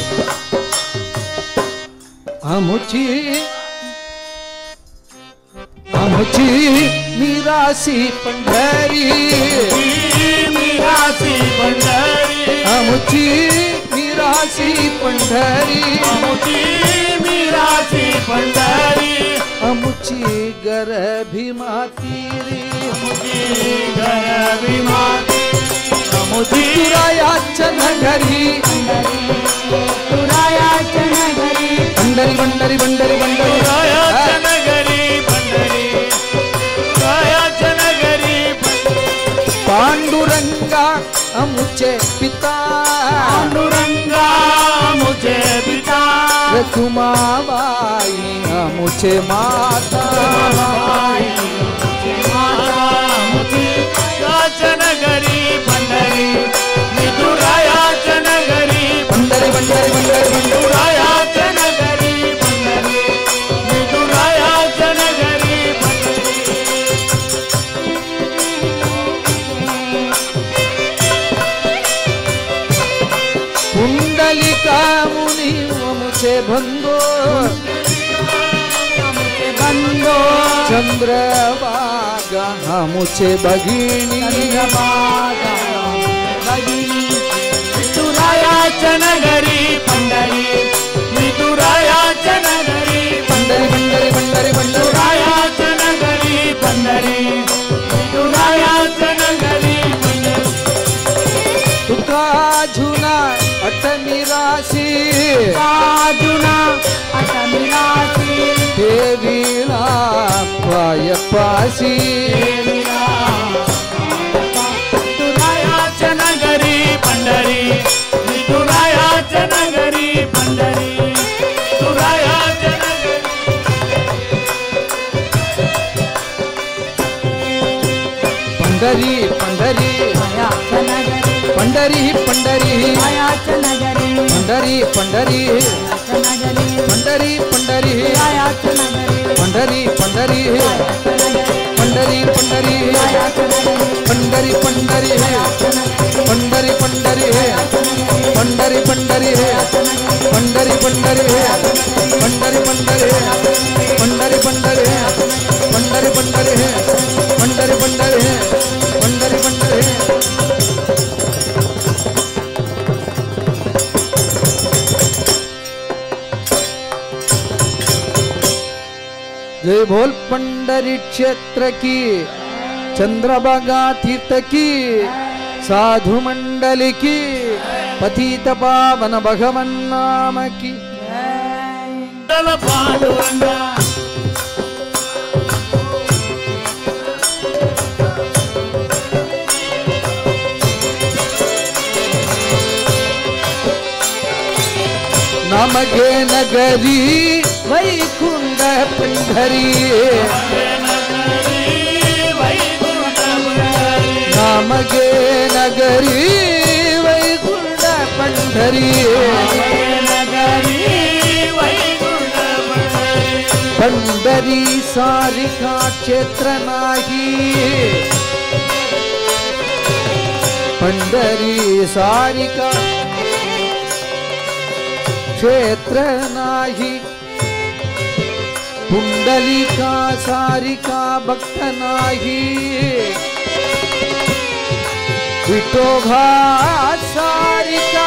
[SPEAKER 4] आमुची आमुची निराशी पंढरी
[SPEAKER 3] मिरासी पंढरी
[SPEAKER 4] आमुची निराशी पंढरी
[SPEAKER 3] आमुची मिरासी पंढरी
[SPEAKER 4] आमुची गरभी माती रे
[SPEAKER 3] गरबी माती आमुची
[SPEAKER 4] विठुरायाच्या नगरी
[SPEAKER 2] विठुरायाच्या नगरी
[SPEAKER 4] पंढरी पंढरी पंढरी पंढरी
[SPEAKER 3] रायाच्या नगरी पंढरी रायाच्या नगरी
[SPEAKER 4] पांडुरंगा अमुचे पिता
[SPEAKER 3] पांडुरंगा मुझे पिता
[SPEAKER 4] रखुमाबाई अमुचे माता
[SPEAKER 3] माता विठुरायाच्या नगरी पंढरी विठुरायाच्या नगरी
[SPEAKER 4] पंढरी पंढरी पंढरी
[SPEAKER 3] विठुरायाच्या नगरी पंढरी विठुरायाच्या नगरी
[SPEAKER 4] पुंडलिका मुनी मुझे बंदो
[SPEAKER 2] बंदो
[SPEAKER 4] चंद्रभागा मुझे भगिनी
[SPEAKER 3] विठुरायाच्या नगरी पंढरी विठुरायाच्या नगरी
[SPEAKER 4] पंढरी पंढरी पंढरी पंढरी
[SPEAKER 3] विठुरायाच्या नगरी पंढरी विठुरायाच्या नगरी
[SPEAKER 4] तुका जुना अट निराशी
[SPEAKER 2] काजुना आता मिरासी
[SPEAKER 4] देवीला पाय पाशी
[SPEAKER 3] विठुरायाच्या नगरी पंढरी विठुरायाच्या नगरी पंढरी विठुरायाच्या नगरी
[SPEAKER 4] पंढरी पंढरी
[SPEAKER 2] मायाच्या नगरी
[SPEAKER 4] पंढरी पंढरी
[SPEAKER 2] मायाच्या नगरी
[SPEAKER 4] पंढरी पंढरी
[SPEAKER 2] मायाच्या नगरी
[SPEAKER 4] पंढरी पंढरी
[SPEAKER 2] मायाच्या नगरी
[SPEAKER 4] पंढरी पंढरी पंढरी पंढरी
[SPEAKER 2] मायाच्या नगरी
[SPEAKER 4] पंढरी पंढरी पंढरी पंढरी पंढरी पंढरी पंढरी पंढरी पंढरी पंढरी पंढरी पंढरी पंढरी पंढरी पंढरी पंढरी जय बोल पंढरी क्षेत्र की चंद्रभागा तीर्थ की साधु मंडल की पतित पावन भगवन नाम की
[SPEAKER 3] पांडुरंगा
[SPEAKER 4] नमगे नगरी वैकुंठ पंढरी नमगे नगरी वैकुंठ पंढरी पंढरी सारिका क्षेत्र नाही पंढरी सारिका क्षेत्र नाही पुंडलिका सारिका भक्त नाही विठोबा सारिका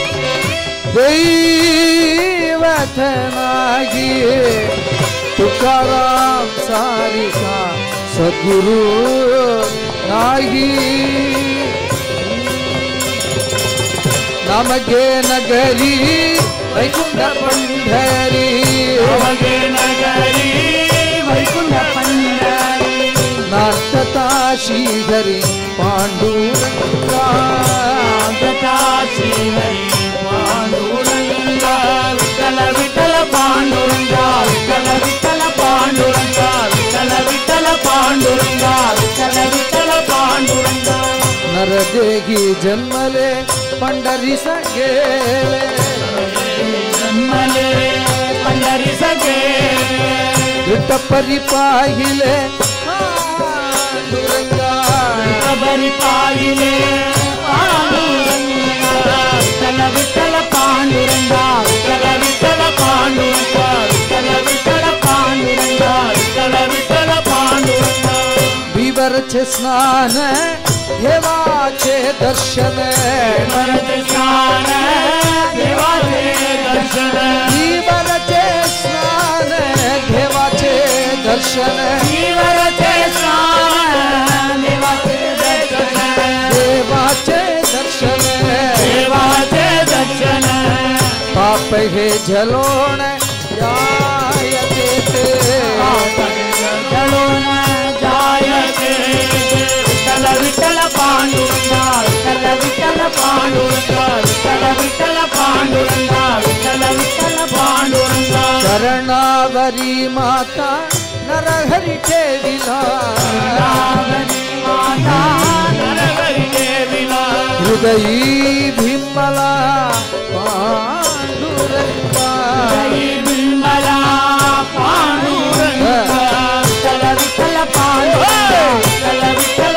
[SPEAKER 4] दैवत नाही तुकाराम सारिका सद्गुरु नाही नमगे नगरी वैकुंठ पंढरी
[SPEAKER 3] नमगे नगरी वैकुंठ पंढरी
[SPEAKER 4] नार्थता श्रीहरी पांडुरंगा
[SPEAKER 3] श्रीहरी पांडुरंगा विठ्ठल विठ्ठल पांडुरंगा विठ्ठल विठ्ठल पांडुरंगा विठ्ठल विठ्ठल पांडुरंगा विठ्ठल विठ्ठल पांडुरंगा
[SPEAKER 4] नरदेही जन्मले पंढरी गेले
[SPEAKER 3] जन्मले पंढरी सगे
[SPEAKER 4] विठ्ठपरी पाहिले पांडुरंगा
[SPEAKER 3] बरी पाहिले पांडुरंगा विठ्ठल विठ्ठल पांडुरंगा विठ्ठल विठ्ठल पांडुरंगा विठ्ठल विठ्ठल पांडुरंगा विठ्ठल विठ्ठल पांडुरंगा
[SPEAKER 4] विवरचे स्नान देवाचे दर्शन
[SPEAKER 3] देवाचे स्नान देवाचे दर्शन
[SPEAKER 4] विवरचे स्नान देवाचे दर्शन
[SPEAKER 3] देवाचे स्नान देवाचे दर्शन
[SPEAKER 4] देवाचे दर्शन
[SPEAKER 3] देवाचे दर्शन
[SPEAKER 4] पाप हे झलोण जायते
[SPEAKER 3] जळून जायते विठ्ठल विठ्ठल पांडुरंगा विठ्ठल विठ्ठल पांडुरंगा विठ्ठल विठ्ठल पांडुरंगा विठ्ठल विठ्ठल पांडुरंगा
[SPEAKER 4] शरणावरी माता नरहरी ठेविला
[SPEAKER 2] माता
[SPEAKER 3] नरहरिगे विना
[SPEAKER 4] हृदयी भीमला पांडुरंगा
[SPEAKER 3] विमला पांडुरंगा
[SPEAKER 2] विठ्ठल विठ्ठल पांडुरंगा
[SPEAKER 3] विठ्ठल विठ्ठल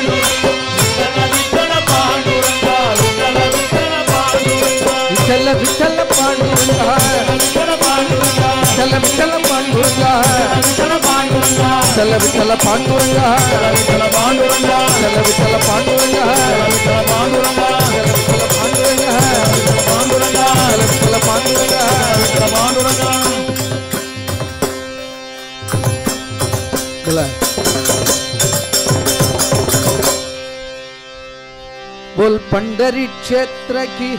[SPEAKER 3] पांडुरंगा विठ्ठल विठ्ठल पांडुरंगा
[SPEAKER 4] विठ्ठल विठ्ठल पांडुरंगा
[SPEAKER 3] विठ्ठल पांडुरंगा
[SPEAKER 4] विठ्ठल विठ्ठल पांडुरंगा
[SPEAKER 3] विठ्ठल पांडुरंगा
[SPEAKER 4] विठ्ठल विठ्ठल पांडुरंगा
[SPEAKER 3] विठ्ठल पांडुरंगा
[SPEAKER 4] विठ्ठल विठ्ठल पांडुरंगा
[SPEAKER 3] विठ्ठल पांडुरंगा
[SPEAKER 4] विठ्ठल पांडुरंगा
[SPEAKER 3] पांडुरंगा
[SPEAKER 4] विठ्ठल पांडुरंगा
[SPEAKER 3] विठ्ठल पांडुरंगा
[SPEAKER 4] बोला बोल पंढरी क्षेत्र की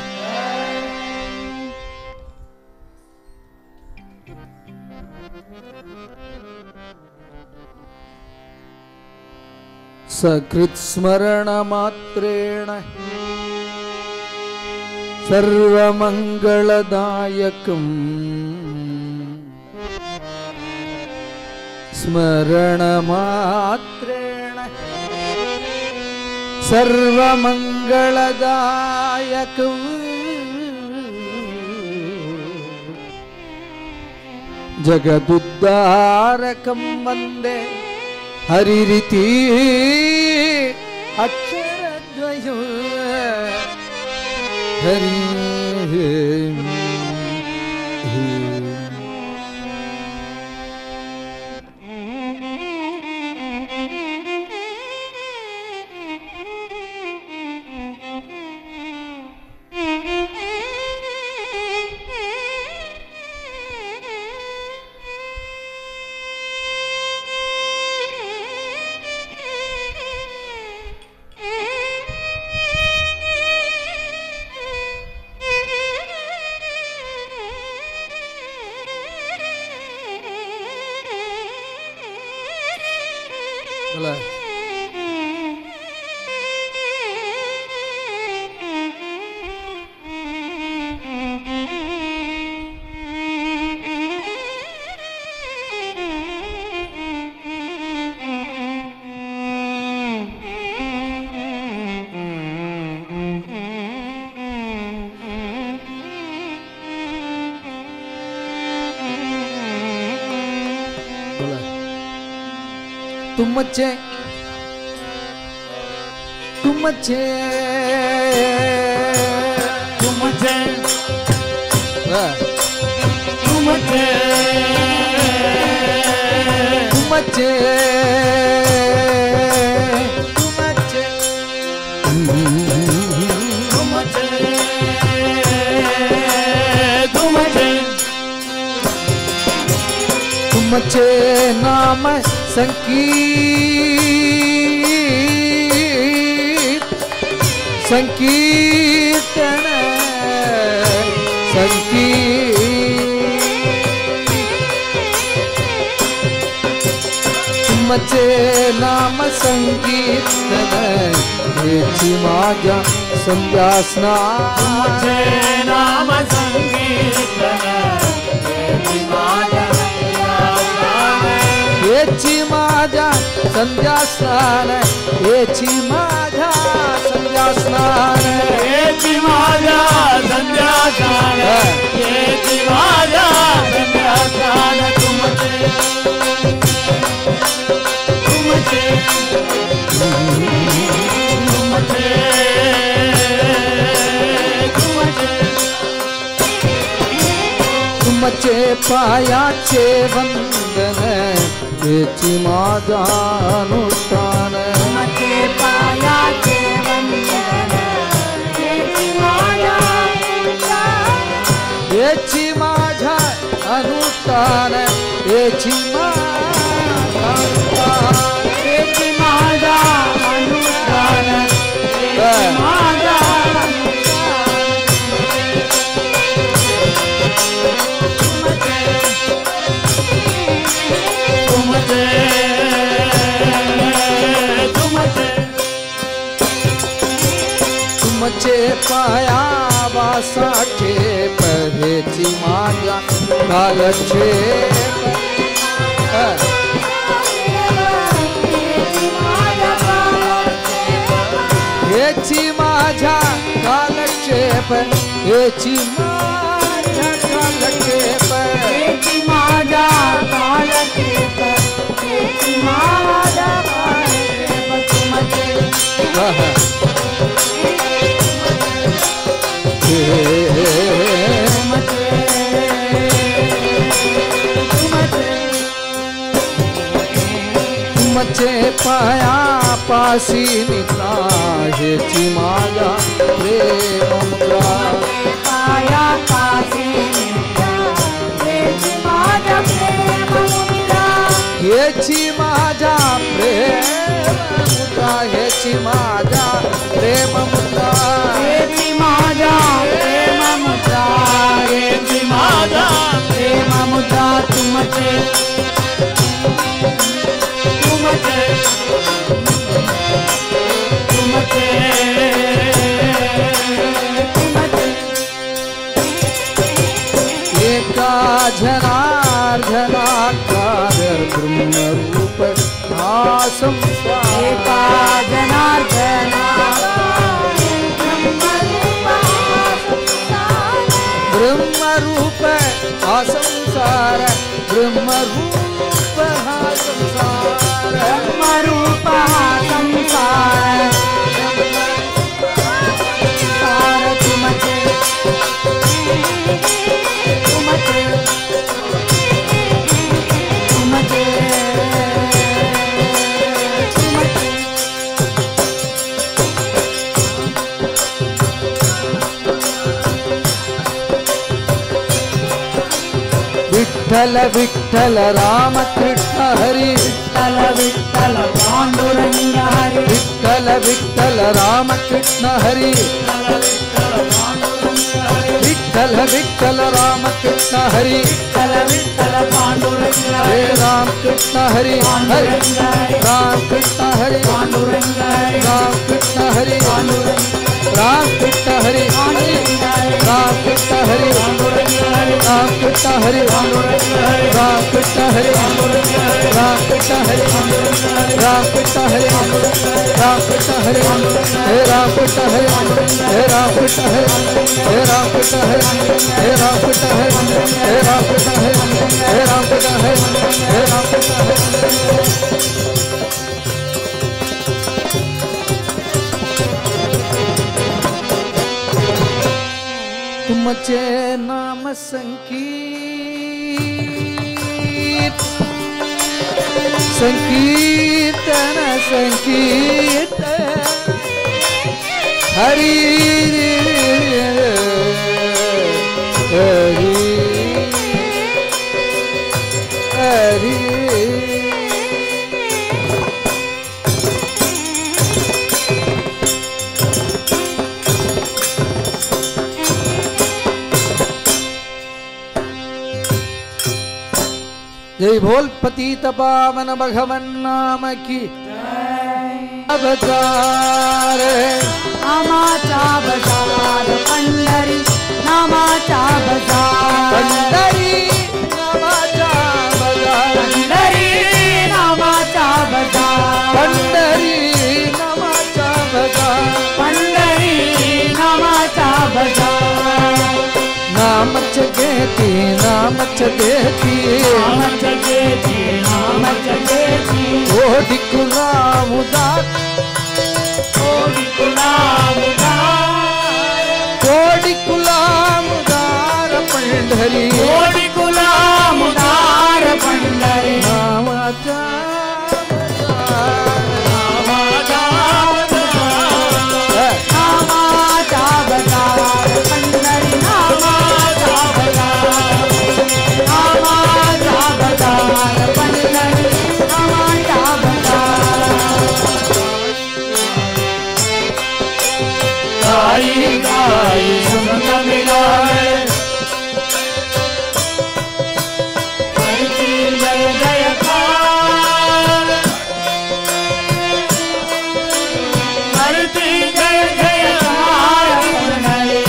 [SPEAKER 4] सकृत स्मरण मात्रेण सर्वमंगलदायकम् स्मरण मात्रेण सर्वमंगलदायकम् जगदुद्धारकं वन्दे हरिरिति अक्षरद्वयम् हरि बोला तुमचे तुमचे
[SPEAKER 3] तुमचे
[SPEAKER 4] हाँ,
[SPEAKER 3] तुमचे
[SPEAKER 4] तुमचे तुमचे तुमचे नाम संकीर्तन तुमचे नाम संकीर्तन हेची माझ्या संध्यास्नान
[SPEAKER 3] तुमचे नाम संकीर्तन हेची माझ्या
[SPEAKER 4] हेची माझ्या संध्यास्नान हेची माझ्या संध्यास्नान
[SPEAKER 3] हेची माझ्या संध्यास्नान हेची माझ्या संध्यास्नान तुमचे तुमचे तुमचे
[SPEAKER 4] तुमचे पायाचे वंदन हेची माझा अनुष्ठान
[SPEAKER 2] तुमचे पायाचे वंदन हेची माझ्या
[SPEAKER 4] हेची माझा अनुष्ठान हेची माझा अनुष्ठान
[SPEAKER 2] हेची माझ्या अनुष्ठान हेची माझ्या
[SPEAKER 3] तुमचे
[SPEAKER 4] तुमचे पाया वासाचे पहेची माझ्या कालक्षेप
[SPEAKER 2] हेची माझ्या
[SPEAKER 4] हेची माझ्या कालक्षेप हेची माझ्या कालक्षेप
[SPEAKER 2] हेची माझा कालक्षेप हेची माझा कालक्षेप तुमचे
[SPEAKER 4] तुमचे पाया पासी निद्रा हेची माझा प्रेम मुद्रा
[SPEAKER 2] पाया पासी निद्रा हेची माझा प्रेम मुद्रा
[SPEAKER 4] हेची माझा प्रेम मुद्रा हेची माझा प्रेम मुद्रा
[SPEAKER 2] हेची माझा प्रेम मुद्रा हेची माझा प्रेम मुद्रा तुमचे तुमचे तुमचे तुमचे
[SPEAKER 4] एका जनार्दनाकार ब्रह्मरूप हा संसार
[SPEAKER 2] एका जनार्दना
[SPEAKER 4] ब्रह्मरूप हा संसार ब्रह्मरूप हा संसार
[SPEAKER 2] ब्रह्मरूप हा संसार संसार तुमचे तुमचे तुमचे तुमचे
[SPEAKER 4] विठ्ठल विठ्ठल राम कृष्ण हरी
[SPEAKER 2] विठ्ठल विठ्ठल पांडुरंग हरी
[SPEAKER 4] विठ्ठल विठ्ठल राम कृष्ण हरी विठ्ठल विठ्ठल राम कृष्ण हरी
[SPEAKER 2] विठ्ठल विठ्ठल पांडुरंग
[SPEAKER 4] हे
[SPEAKER 2] हरी
[SPEAKER 4] राम कृष्ण हरी हरि राम कृष्ण हरी
[SPEAKER 2] पांडुरंग हरी
[SPEAKER 4] राम कृष्ण हरी राम कृष्ण हरी हरि राम कृष्ण हरी राम कृष्ण हरी राम कृष्ण हरी राम कृष्ण हरी राम कृष्ण हरी राम कृष्ण हरी हे राम कृष्ण हरी हे राम कृष्ण हरी हे राम कृष्ण हरी हे राम कृष्ण हरी हे राम कृष्ण हरी हे राम कृष्ण हरी हे राम कृष्ण हरी तुमचे नाम संकीर्त संकीर्तन संकीर्तन हरि हरि हरि जय बोल पतित पावन भगवन नाम की अवतार
[SPEAKER 2] नामाचा बजार पंढरी नामाचा बजार
[SPEAKER 4] पंढरी नामाचा बजार
[SPEAKER 2] पंढरी नामाचा बजार
[SPEAKER 4] पंढरी नामाचा बजार
[SPEAKER 2] पंढरी नामाचा बजार
[SPEAKER 4] नामच घेती नामच देती
[SPEAKER 2] नामच घेती नामच घेती
[SPEAKER 4] ओढी गुलाम उदार
[SPEAKER 2] कोडी गुलाम उदार
[SPEAKER 4] ओढी गुलाम उदार पंढरी
[SPEAKER 2] कोडी गुलाम उदार पंढरी
[SPEAKER 4] नामाचा बजार
[SPEAKER 2] नामाचा बजार नामाचा बजार पंढरी नामाचा बजार नामाचा बजार पंढरी नामाचा बजार
[SPEAKER 3] गाई गाई संग मिलाए
[SPEAKER 2] करती जय जयकार
[SPEAKER 3] करती जय जयकार
[SPEAKER 2] पंढरी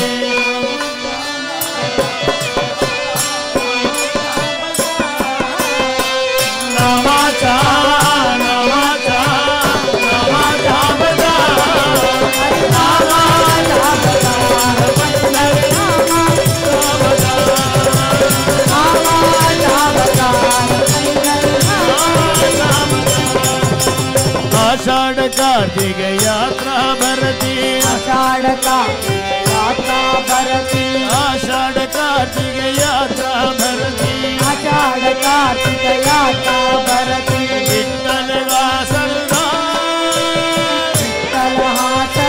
[SPEAKER 3] नामाचा नामाचा नामाचा बजार कार्तिक यात्रा भरती
[SPEAKER 2] आषाढ़ कार्तिक यात्रा भरती
[SPEAKER 3] आषाढ़ कार्तिक यात्रा भरती
[SPEAKER 2] आषाढ़ कार्तिक यात्रा भरती
[SPEAKER 3] विठ्ठल हा सरदार
[SPEAKER 2] विठ्ठल हा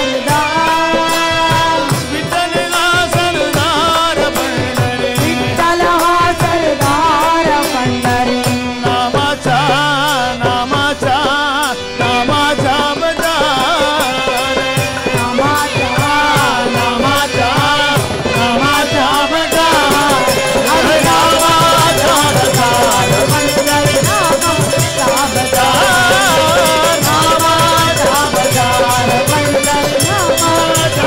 [SPEAKER 2] सरदार
[SPEAKER 3] विठ्ठल हा सरदार पंढरी
[SPEAKER 2] विठ्ठल हा सरदार पंढरी
[SPEAKER 3] नामाचा नामाचा नामाचा बजार
[SPEAKER 2] नामाचा
[SPEAKER 3] नामाचा नामाचा बजार
[SPEAKER 2] हरे
[SPEAKER 3] नामाचा बजार
[SPEAKER 2] पंढरी नामाचा बजार नामाचा बजार पंढरी नामाचा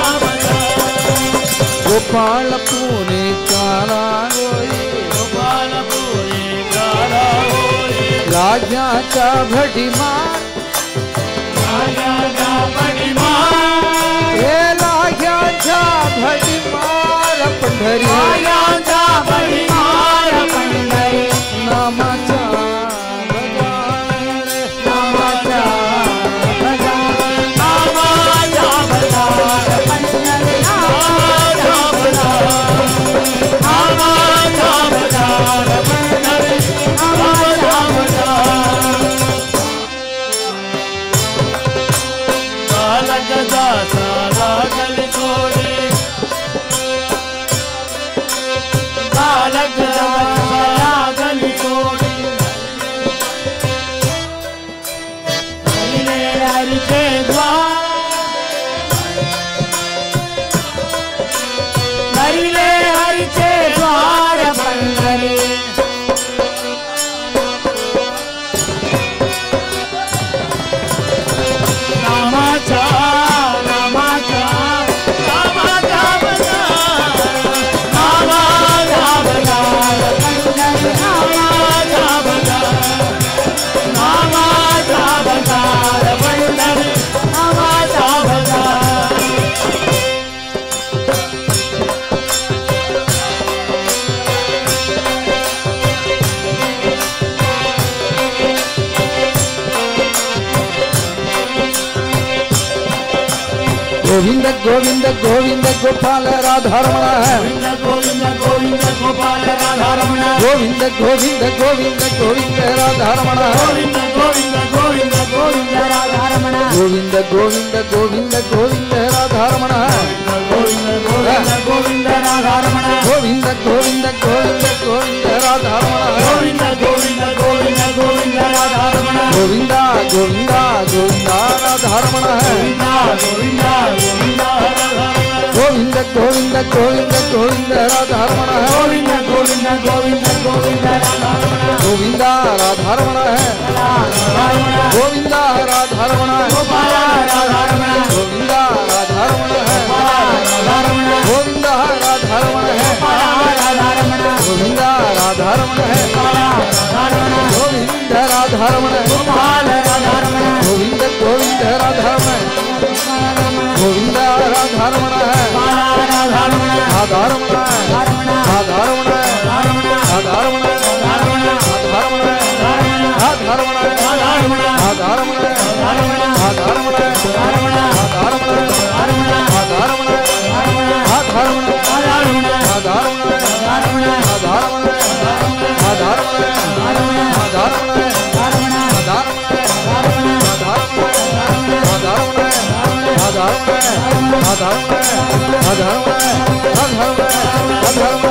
[SPEAKER 4] गोपाळ पुणे कारागोळी
[SPEAKER 3] गोपालपुरी कारावोळी
[SPEAKER 4] राजाचा भडीमार
[SPEAKER 3] राजाचा पडिमार
[SPEAKER 4] हे लाग्याचा भडीमार पंढरी
[SPEAKER 3] राजाचा पडिमार
[SPEAKER 2] पंढरी
[SPEAKER 4] नामाचा बजार
[SPEAKER 3] नामाचा बजार नामाचा बजार
[SPEAKER 2] पंढरी
[SPEAKER 3] नामाचा बजार नामाचा बजार पंढरी नामाचा बजार बालक दासा लागल कोडी बालक दासा लागल कोडी पहिले हरीचे द्वार
[SPEAKER 2] हरिले हरिचे द्वार पंढरी
[SPEAKER 3] नामाचा नामाचा नामाचा बजार नामाचा बजार नामाचा बजार नामाचा बजार पंढरी नामाचा बजार
[SPEAKER 4] गोविंद गोविंद गोविंद गोपाल राधारमण है
[SPEAKER 3] गोविंद गोविंद गोविंद गोपाल राधारमण
[SPEAKER 4] गोविंद गोविंद गोविंद गोविंद राधारमण है
[SPEAKER 3] गोविंद गोविंद गोविंद गोविंद राधारमण
[SPEAKER 4] गोविंद गोविंद गोविंद गोविंद राधारमण है
[SPEAKER 3] गोविंद गोविंद गोविंद राधारमण
[SPEAKER 4] गोविंद गोविंद गोविंद गोविंद राधारमण है
[SPEAKER 3] गोविंद गोविंद गोविंद गोविंद राधारमण
[SPEAKER 4] गोविंदा गोविंदा गोविंदा राधारमण है
[SPEAKER 3] गोविंद गोविंद गोविंद राधारमण
[SPEAKER 4] गोविंद गोविंद गोविंद गोविंद राधारमण है
[SPEAKER 3] गोविंद गोविंद गोविंद गोविंद राधारमण
[SPEAKER 4] गोविंदा राधारमण है
[SPEAKER 3] राधारमण
[SPEAKER 4] गोविंदा राधारमण है
[SPEAKER 3] गोपाल राधारमण
[SPEAKER 4] गोविंदा राधारमण है
[SPEAKER 3] राधारमण
[SPEAKER 4] गोविंदा राधारमण है
[SPEAKER 3] राधारमण
[SPEAKER 4] गोविंदा राधारमण है
[SPEAKER 3] राधारमण
[SPEAKER 4] गोविंद राधारमण है
[SPEAKER 3] गोपाल राधारमण
[SPEAKER 4] गोविंद गोविंद राधारमण गोविंद राधारमण है
[SPEAKER 3] राधारमण
[SPEAKER 4] राधारमण है राधारमण है राधारमण है राधारमण है राधारमण है राधारमण है राधारमण है राधारमण है राधारमण है राधारमण है राधारमण है राधारमण है साधारण है साधारण है साधारण है साधारण है साधारण है साधारण है साधारण है साधारण है साधारण है साधारण है साधारण है साधारण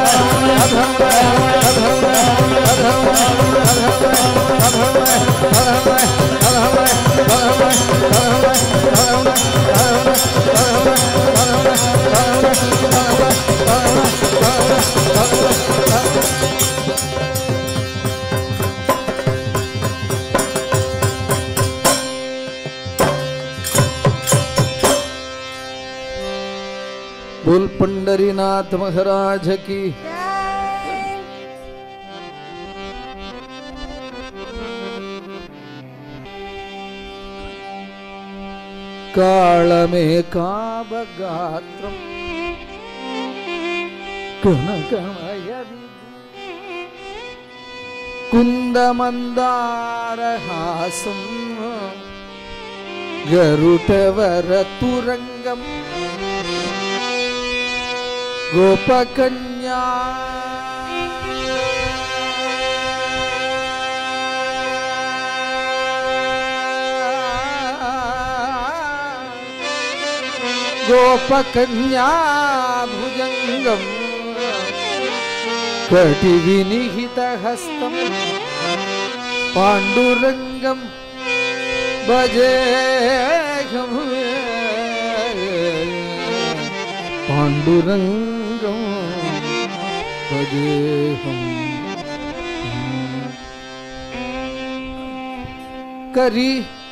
[SPEAKER 4] बोल पंढरीनाथ महाराज की कालमेकाबगात्रं कनकमयदि कुन्दमन्दारहासं गरुटवर तुरंगम गोपकन्या गोपकन्या भुजंगम कटिविनिहित हस्तम पांडुरंगम भजेहम पांडुरंगम भजेहम करी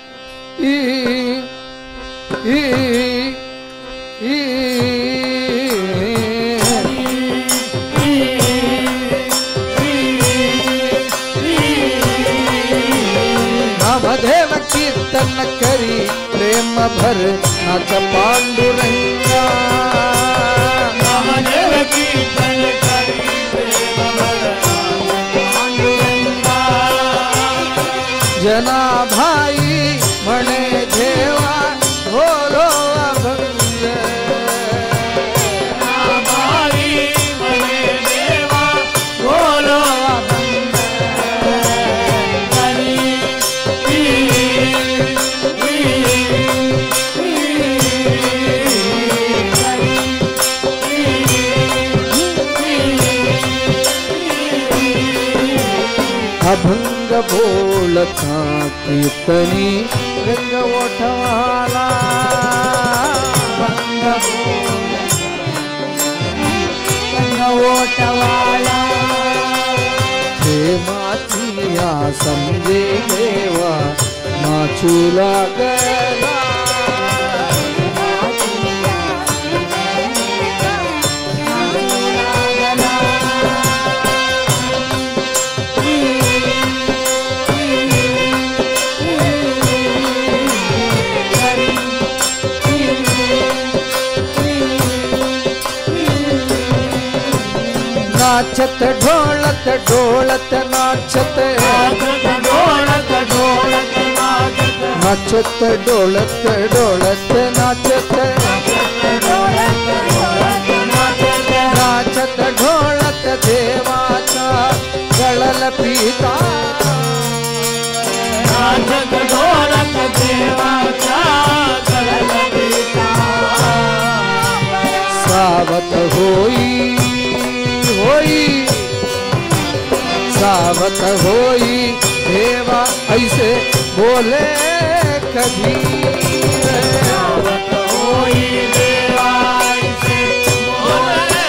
[SPEAKER 4] नामदेव कीर्तन करी प्रेम भर नाच पांडुरंगा
[SPEAKER 3] नामदेव कीर्तन करी प्रेम भर पांडुरंगा
[SPEAKER 4] जना भाई म्हणे देवा बोलो अभंग
[SPEAKER 3] भाई म्हणे देवा बोलो अभंग
[SPEAKER 4] अभंग बोलता कीर्तनी रंग ओठवाला
[SPEAKER 2] रंग ओटवाला
[SPEAKER 4] प्रेमाचिया समजे देवा नाचू लागला नाचत ढोलत ढोलत नाचत
[SPEAKER 3] ढोलत ढोलत
[SPEAKER 4] नाचत ढोलत ढोलत नाचत नाचत ढोलत देवाचा गळल पीता
[SPEAKER 3] नाचत ढोलत देवाचा गळल पीता
[SPEAKER 4] सावत होई सावत होई देवा ऐसे बोले कभी
[SPEAKER 3] सावत होई देवा ऐसे बोले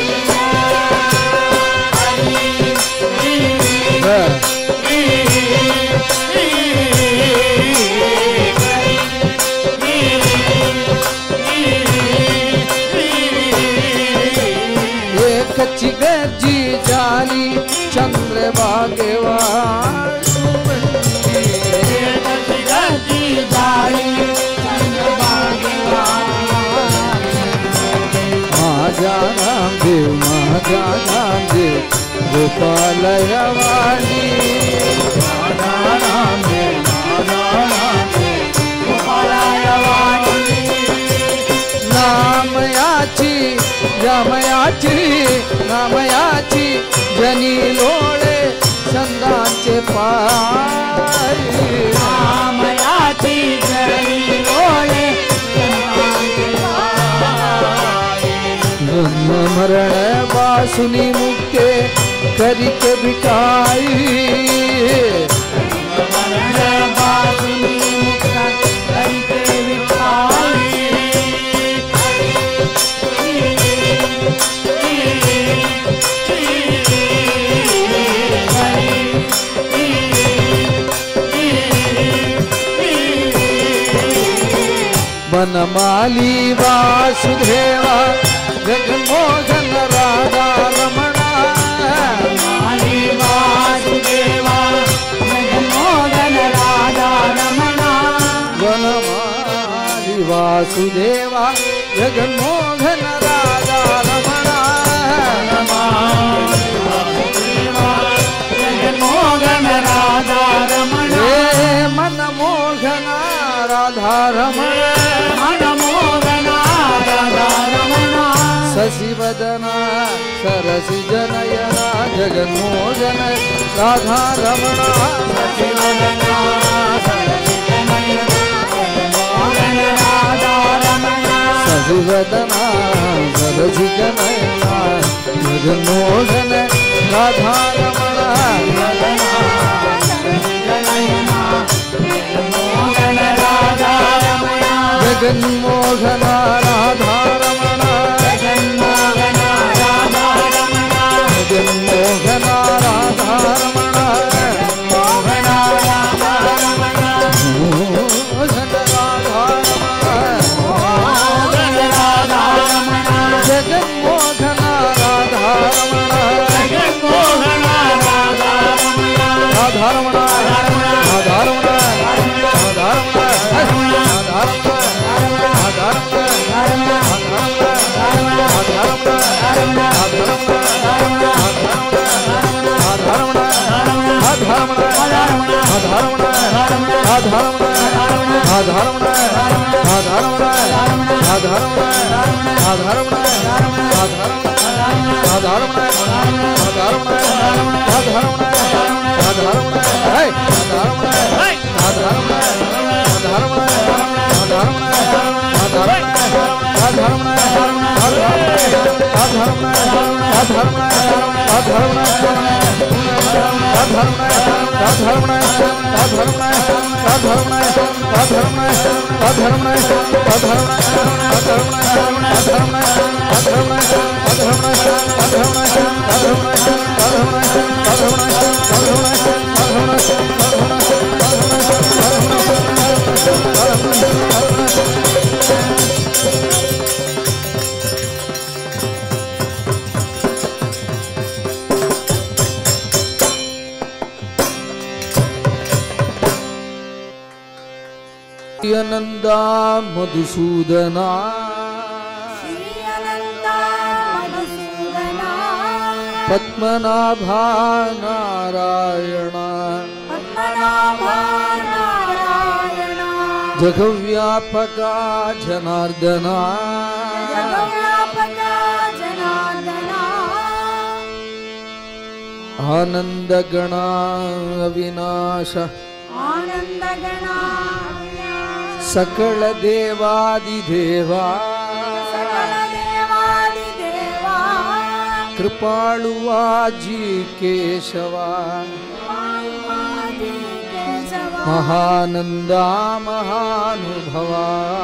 [SPEAKER 4] एक चिगजी जाली चंद्रभागेवा माझा रामदेव गोपालयवाणी नामयाची जनी लोळे छंदांचे पाय
[SPEAKER 3] नामयाची जनी लोळे
[SPEAKER 4] जन्म मरण वासुनी मुक्ते करिक बिटाई वनमाली वासुदेवा जगन्मोहन राधा रमणा
[SPEAKER 2] माली वासुदेवा जगन्मोहन राधा रमणा
[SPEAKER 4] वनमाली वासुदेवा जगन्मोहन राधा रमणा
[SPEAKER 3] जगन्मोहन राधा रमणा
[SPEAKER 4] हे मनमोहन राधा रमण
[SPEAKER 3] मनमोहन राधा रमण
[SPEAKER 4] शशिवदन सरसि जनयन जगन्मोहन राधा रमण
[SPEAKER 3] शशिवदन सरसि जनयन जगन्मोहन राधा रमण
[SPEAKER 4] शशिवदन सरसि जनयन जगन्मोहन राधा रमण
[SPEAKER 3] जगन्मोहन राधा रमण
[SPEAKER 4] जगन्मोहन राधा रमण
[SPEAKER 3] जगन्मोहन राधा रमण
[SPEAKER 4] जगन्मोहन राधा रमण
[SPEAKER 3] मोहन राधा रमण
[SPEAKER 4] मोहन राधा रमण
[SPEAKER 3] मोहन राधा रमण
[SPEAKER 4] जगन्मोहन राधा रमण
[SPEAKER 3] जगन्मोहन राधा रमण
[SPEAKER 4] राधा रमण राधा रमण राधा अनंदा मधुसूदना
[SPEAKER 2] श्री अनंता मधुसूदना
[SPEAKER 4] पद्मनाभा नारायण
[SPEAKER 2] पद्मनाभा नारायण
[SPEAKER 4] जगव्यापका जनार्दना
[SPEAKER 2] जगव्यापका जनार्दना
[SPEAKER 4] आनंदगणा अविनाश
[SPEAKER 2] आनंदगणा
[SPEAKER 4] सकल देवादिदेवा
[SPEAKER 2] सकल देवादिदेवा
[SPEAKER 4] कृपाळुवाजी केशवा
[SPEAKER 2] पार्वती केशवा
[SPEAKER 4] महानंदा महानुभवा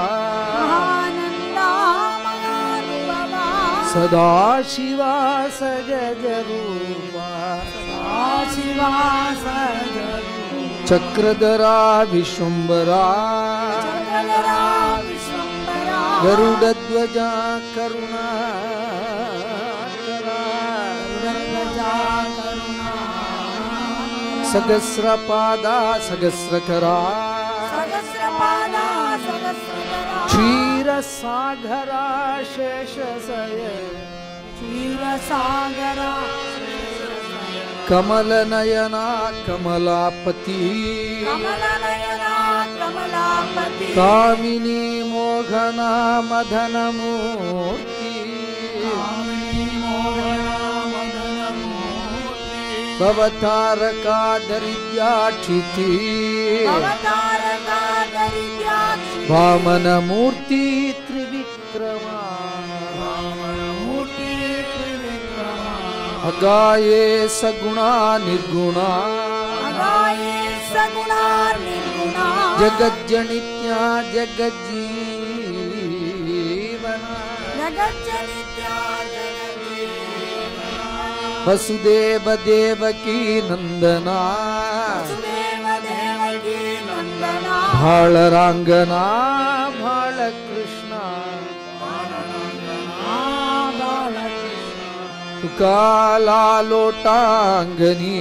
[SPEAKER 2] आनंदा महानुभवा
[SPEAKER 4] सदाशिवा सजज रूपा
[SPEAKER 2] शिवा सजगु
[SPEAKER 4] चक्रधरा विश्वंबरा
[SPEAKER 2] चक्रधरा विश्वंभरा
[SPEAKER 4] गरुडध्वजा करुणा
[SPEAKER 2] गरुडध्वजा करुणा
[SPEAKER 4] सहस्रपादा सहस्रकरा
[SPEAKER 2] सहस्रपादा सहस्रकरा
[SPEAKER 4] क्षीरसागरा शेषशय
[SPEAKER 2] क्षीरसागरा
[SPEAKER 4] कमलनयना कमलापति
[SPEAKER 2] कमलनयना कमलापति
[SPEAKER 4] कामिनी मोहना मदनमूर्ति
[SPEAKER 2] कामिनी मोहना मदनमूर्ति
[SPEAKER 4] भवतारका दरिद्राक्षिति
[SPEAKER 2] अवतारका दरिद्राक्षि
[SPEAKER 4] वामनमूर्ति त्रिविक्रमा
[SPEAKER 2] वामनमूर्ति त्रिविक्रमा
[SPEAKER 4] अगाये सगुणा निर्गुणा
[SPEAKER 2] अगाये सगुणा निर्गुणा
[SPEAKER 4] जगज्जनित्या जगज्जीवना
[SPEAKER 2] जगज्जनित्या जगज्जीवना
[SPEAKER 4] वसुदेव देवकी नंदना
[SPEAKER 2] वसुदेव देवकी नंदना
[SPEAKER 4] भाळरांगना भाळ कृष्ण
[SPEAKER 2] बालकृष्ण
[SPEAKER 4] तुकाला लोटांगनी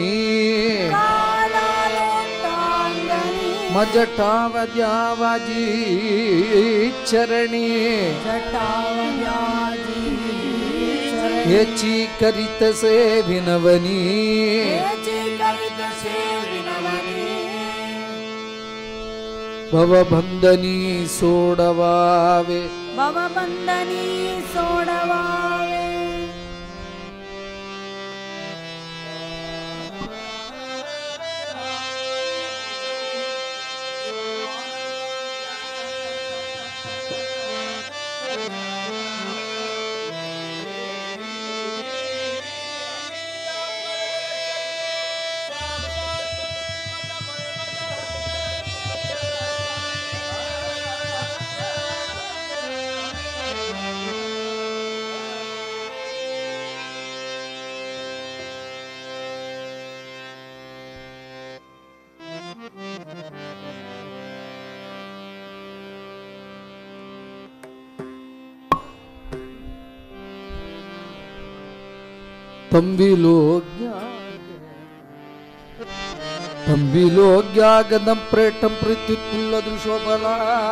[SPEAKER 2] कालालोटांगनी
[SPEAKER 4] मजटावद्यावाजी चरणी
[SPEAKER 2] जटावयाजी
[SPEAKER 4] हेची करीतसे विनवनी
[SPEAKER 2] हेची करीतसे विनवनी
[SPEAKER 4] ಭವಬಂಧನಿ ಸೋಡವಾವೆ
[SPEAKER 2] ಭವಬಂಧನಿ ಸೋಡವಾವೆ
[SPEAKER 4] ತಂಬಿಲೋಗ್ಯಾಗದಂ ಪ್ರೇಟಂ ಪ್ರತ್ಯುತ್ಪುಲ್ಲ ದೃಶೋಬಲ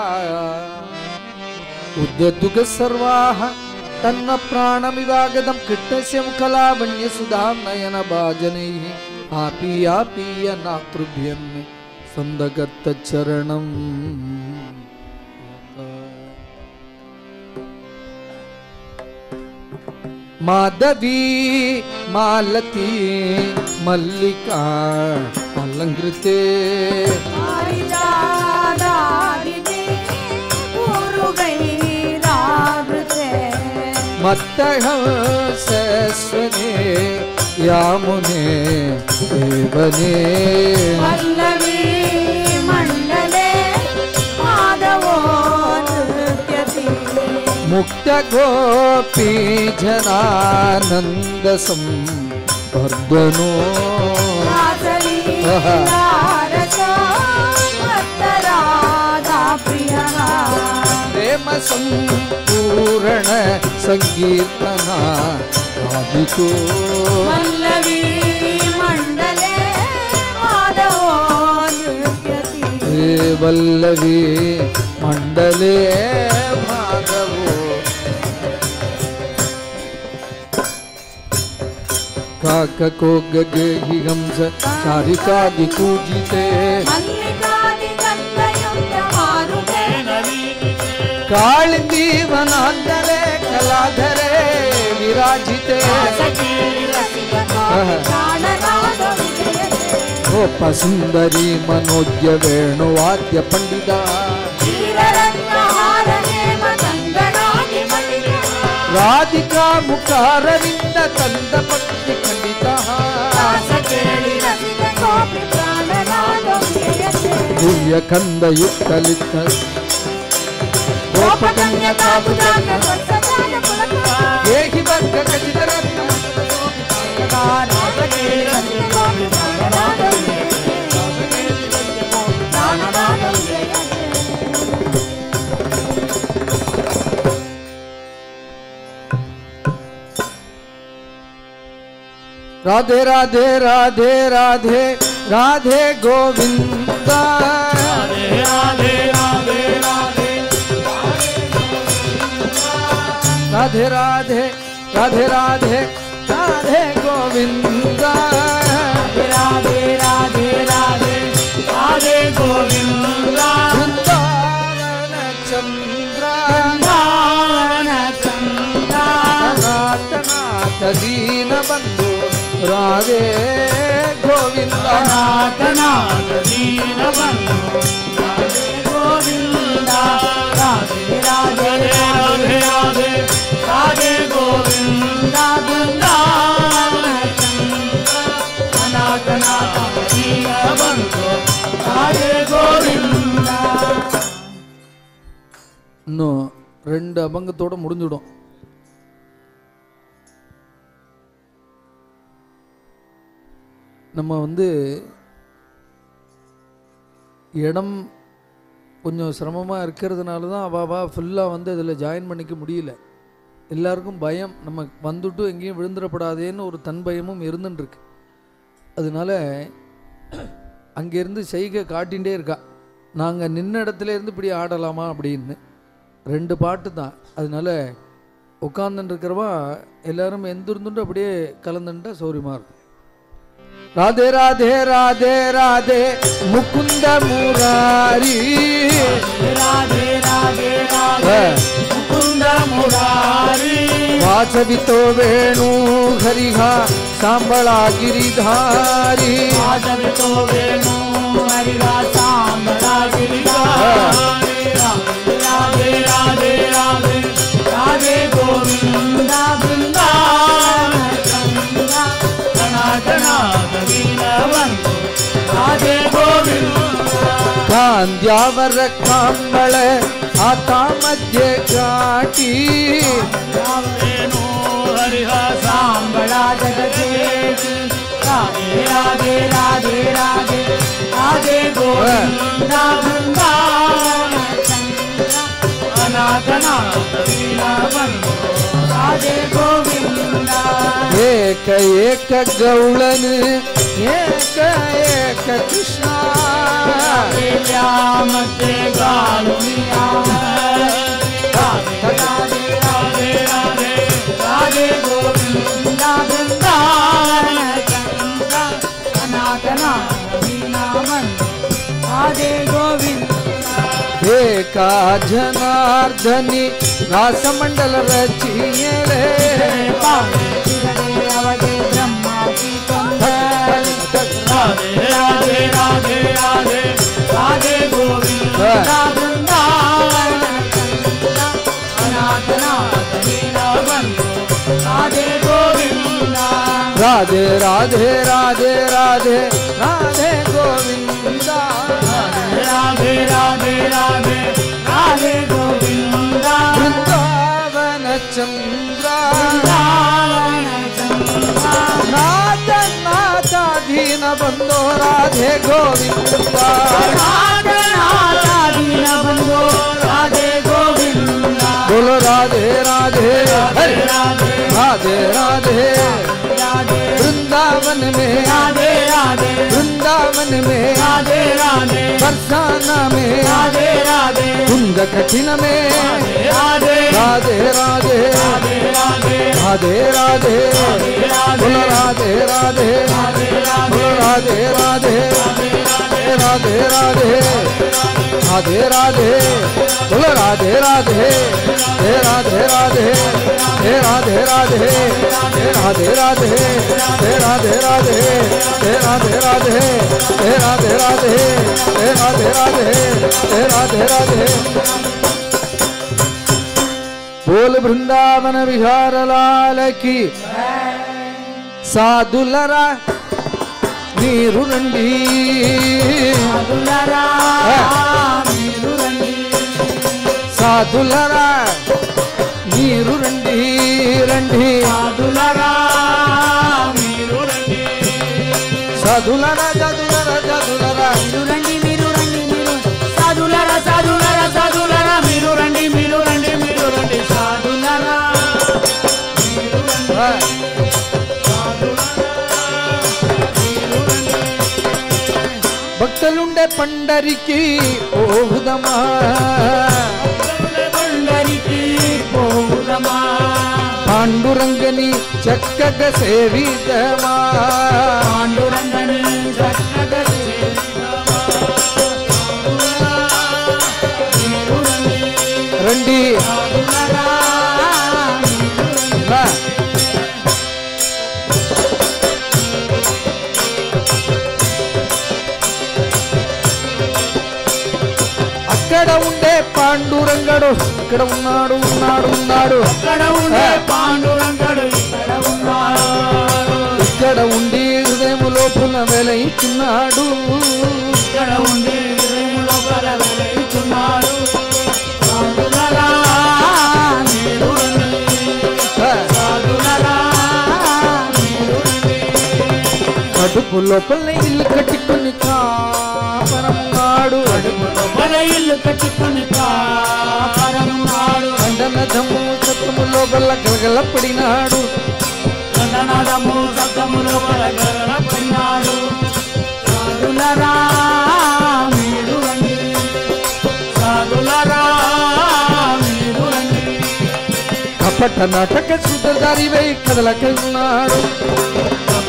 [SPEAKER 4] ಉದ್ಯದುಗ ಸರ್ವಾಹ ತನ್ನ ಪ್ರಾಣಮಿವಾಗದಂ ಕಿಟ್ಟಸ್ಯಂ ಕಲಾವಣ್ಯ ಸುಧಾಂ ನಯನ ಭಾಜನೈಃ ಆಪೀಯ ನಾತೃಭ್ಯಂ ಸಂದಗತ್ತ ಚರಣಂ ಮಾಧವಿ ಮಾಲತಿ ಮಲ್ಲಿಕಾ ಅಲಂಕೃತೆ ಮತ್ತಹಂಸಸ್ವನೆ ಯಾಮುನೆ ದೇವನೇ
[SPEAKER 2] ಪಲ್ಲವಿ ಮಂಡಲೆ ಮಾಧವೋ ನೃತ್ಯತಿ
[SPEAKER 4] ಮುಕ್ತ ಗೋಪಿ ಜನಾನಂದ ಸಂವರ್ಧನೋ ಪ್ರೇಮ ಸಂಪೂರ್ಣ ಸಂಕೀರ್ತನ ಆದಿತು
[SPEAKER 2] ಪಲ್ಲವಿ ಮಂಡಲೆ ಮಾಧವೋ ನೃತ್ಯತಿ
[SPEAKER 4] ವಲ್ಲವಿ ಮಂಡಲೆ ಮಾಧವೋ ಕಾಕೋ ಗಗೆ ಹಂಸ ಚಾರಿಕಾದಿ ಕೂಜಿತೆ ಕಾಳಿಂದಿ ವನಾಂತರೆ ಕಲಾಧರೆ ವಿರಾಜಿತೆ ಗೋಪ ಸುಂದರಿ ಮನೋಜ್ಯ ವೇಣುವಾದ್ಯ ಪಂಡಿತ ರಾಧಿಕಾ ಮುಖಾರವಿಂದ ತಂದ ಪಕ್ಷಿ ಖಂಡಿತ ದಿವ್ಯ ಕಂದ ಯುಕ್ತಲಿತ್ತ ಗೋಪಕನ್ಯಕಾ ಏಹಿ ವರ್ಗ ಖಚಿತ ರತ್ನ राधे राधे राधे राधे राधे गोविंद
[SPEAKER 3] राधे राधे राधे
[SPEAKER 4] राधे
[SPEAKER 3] राधे
[SPEAKER 4] राधे राधे राधे राधे गोविंद
[SPEAKER 3] राधे राधे राधे राधे गोविंद
[SPEAKER 4] वृंदावन चंद्र नाथ नाथ दीन बंधु राधे गोविंद
[SPEAKER 3] नाथ नाथ दीन बंधु राधे गोविंद राधे राधे राधे राधे राधे गोविंद वृंदावन चंद्र नाथ नाथ दीन बंधु राधे गोविंद
[SPEAKER 1] இன்னும் 2 அபங்கத்தோட முடிஞ்சிடும். நம்ம இடம் கொஞ்சம் சிரமமாக இருக்கிறதுனால தான் அவாவா ஃபுல்லாக இதில் ஜாயின் பண்ணிக்க முடியல. எல்லாருக்கும் பயம், நம்ம வந்துட்டு எங்கேயும் விழுந்துடப்படாதேன்னு ஒரு தன் பயமும் இருந்துட்டுருக்கு. அதனால அங்கேருந்து செய்கை காட்டிகிட்டே இருக்கா, நாங்கள் நின்ன இடத்துலேருந்து இப்படி ஆடலாமா அப்படின்னு. 2 பாட்டு தான். அதனால உட்காந்துட்டு இருக்கிறவா எல்லாரும் எந்திருந்துட்டு அப்படியே கலந்துட்டா சௌரியமாக இருக்கும்.
[SPEAKER 4] राधे राधे राधे राधे मुकुंद मुरारी
[SPEAKER 3] राधे राधे राधे मुकुंद मुरारी
[SPEAKER 4] वाजवितो वेणु हरिहा सांबळा गिरिधारी
[SPEAKER 3] वाजवितो वेणु हरिहा सांबळा गिरिधारी राधे राधे राधे राधे गोविंद वृंदावन चंद्रा राधे गोविंद कांद्यावर कांबळ आता मध्ये गाठी
[SPEAKER 4] वेणु हरिहा
[SPEAKER 3] सांबळा जगदेवी राधे राधे राधे राधे राधे गोविंद वृंदावन चंद्रा अनाथनाथ लीलावंतो राधे गोविंद
[SPEAKER 4] एक एक गौळन एक एक कृष्णा
[SPEAKER 3] मध्ये गालुनिया राधे राधे राधे राधे राधे गोविंद वृंदावन चंद्रा अनाथनाथ लीलावंतो राधे गोविंद
[SPEAKER 4] एका जनार्दनी रासमंडल रचिले
[SPEAKER 3] अवधे ब्रह्मा की राधे राधे राधे राधे राधे गोविंद वृंदावन अनाथनाथ लीलावंतो राधे गोविंद
[SPEAKER 4] राधे राधे राधे राधे राधे गोविंद
[SPEAKER 3] राधे राधे राधे राधे गोविंद
[SPEAKER 4] वृंदावन चंद्रा नाथ नाथ दीन बंदो राधे गोविंद
[SPEAKER 3] दीन बंधो राधे गोविंद
[SPEAKER 4] बोलो राधे राधे हरे
[SPEAKER 3] राधे
[SPEAKER 4] राधे राधे
[SPEAKER 3] राधे
[SPEAKER 4] वृंदावन में
[SPEAKER 3] राधे राधे
[SPEAKER 4] वृंदावन में
[SPEAKER 3] राधे राधे
[SPEAKER 4] बरसाना में
[SPEAKER 3] राधे राधे
[SPEAKER 4] कुंद कठिन में
[SPEAKER 3] राधे
[SPEAKER 4] राधे राधे
[SPEAKER 3] राधे राधे
[SPEAKER 4] राधे राधे बोलो राधे राधे बोलो राधे राधे राधे राधे राधे राधे बोलो राधे राधे हे राधे राधे हे राधे राधे हे राधे राधे हे राधे राधे हे राधे राधे हे राधे राधे हे राधे राधे हे राधे राधे बोल वृंदावन विहार लाल की साधुलरा नीरु రండి సాధులరా నీరు రండి రండి సాధులరా జదులరా జదులరా
[SPEAKER 3] మీరు రండి మీరు రండి మీరు సాధులరా సాధులరా సాధులరా మీరు రండి మీరు రండి మీరు రండి సాధులరా
[SPEAKER 4] భక్తులుండే పండరికి పోవుదమా
[SPEAKER 3] పండరికి పోవుదమా
[SPEAKER 4] పాండురంగని చక్కగా సేవిదమా
[SPEAKER 3] పాండురంగని చక్కగా
[SPEAKER 4] రండి రా. అక్కడ ఉండే పాండురంగడు ఇక్కడ ఉన్నాడు ఉన్నాడు ఉన్నాడు
[SPEAKER 3] అక్కడ ఉండే పాండురంగడు ఇక్కడ ఉన్నాడు
[SPEAKER 4] ఇక్కడ ఉండి హృదయం లోపల వెలయిస్తున్నాడు
[SPEAKER 3] ఇక్కడ ఉండి హృదయం లోపల వెలయిస్తున్నాడు సాధులరా మీరు రండి సాధులరా మీరు రండి
[SPEAKER 4] కడుపు లోపల ఇల్లు కట్టుకుని కాపరమున్నాడు
[SPEAKER 3] లోపల ఇల్లు కట్టుకుని కాపరమున్నాడు
[SPEAKER 4] కండనదము సత్తము లోపల గలగల పడినాడు
[SPEAKER 3] కండనదము సత్తము లోపల గలగల పడినాడు సాధులరా మీరు రండి సాధులరా మీరు రండి
[SPEAKER 4] కపట నాటక సూత్రధారి వై కదలకున్నాడు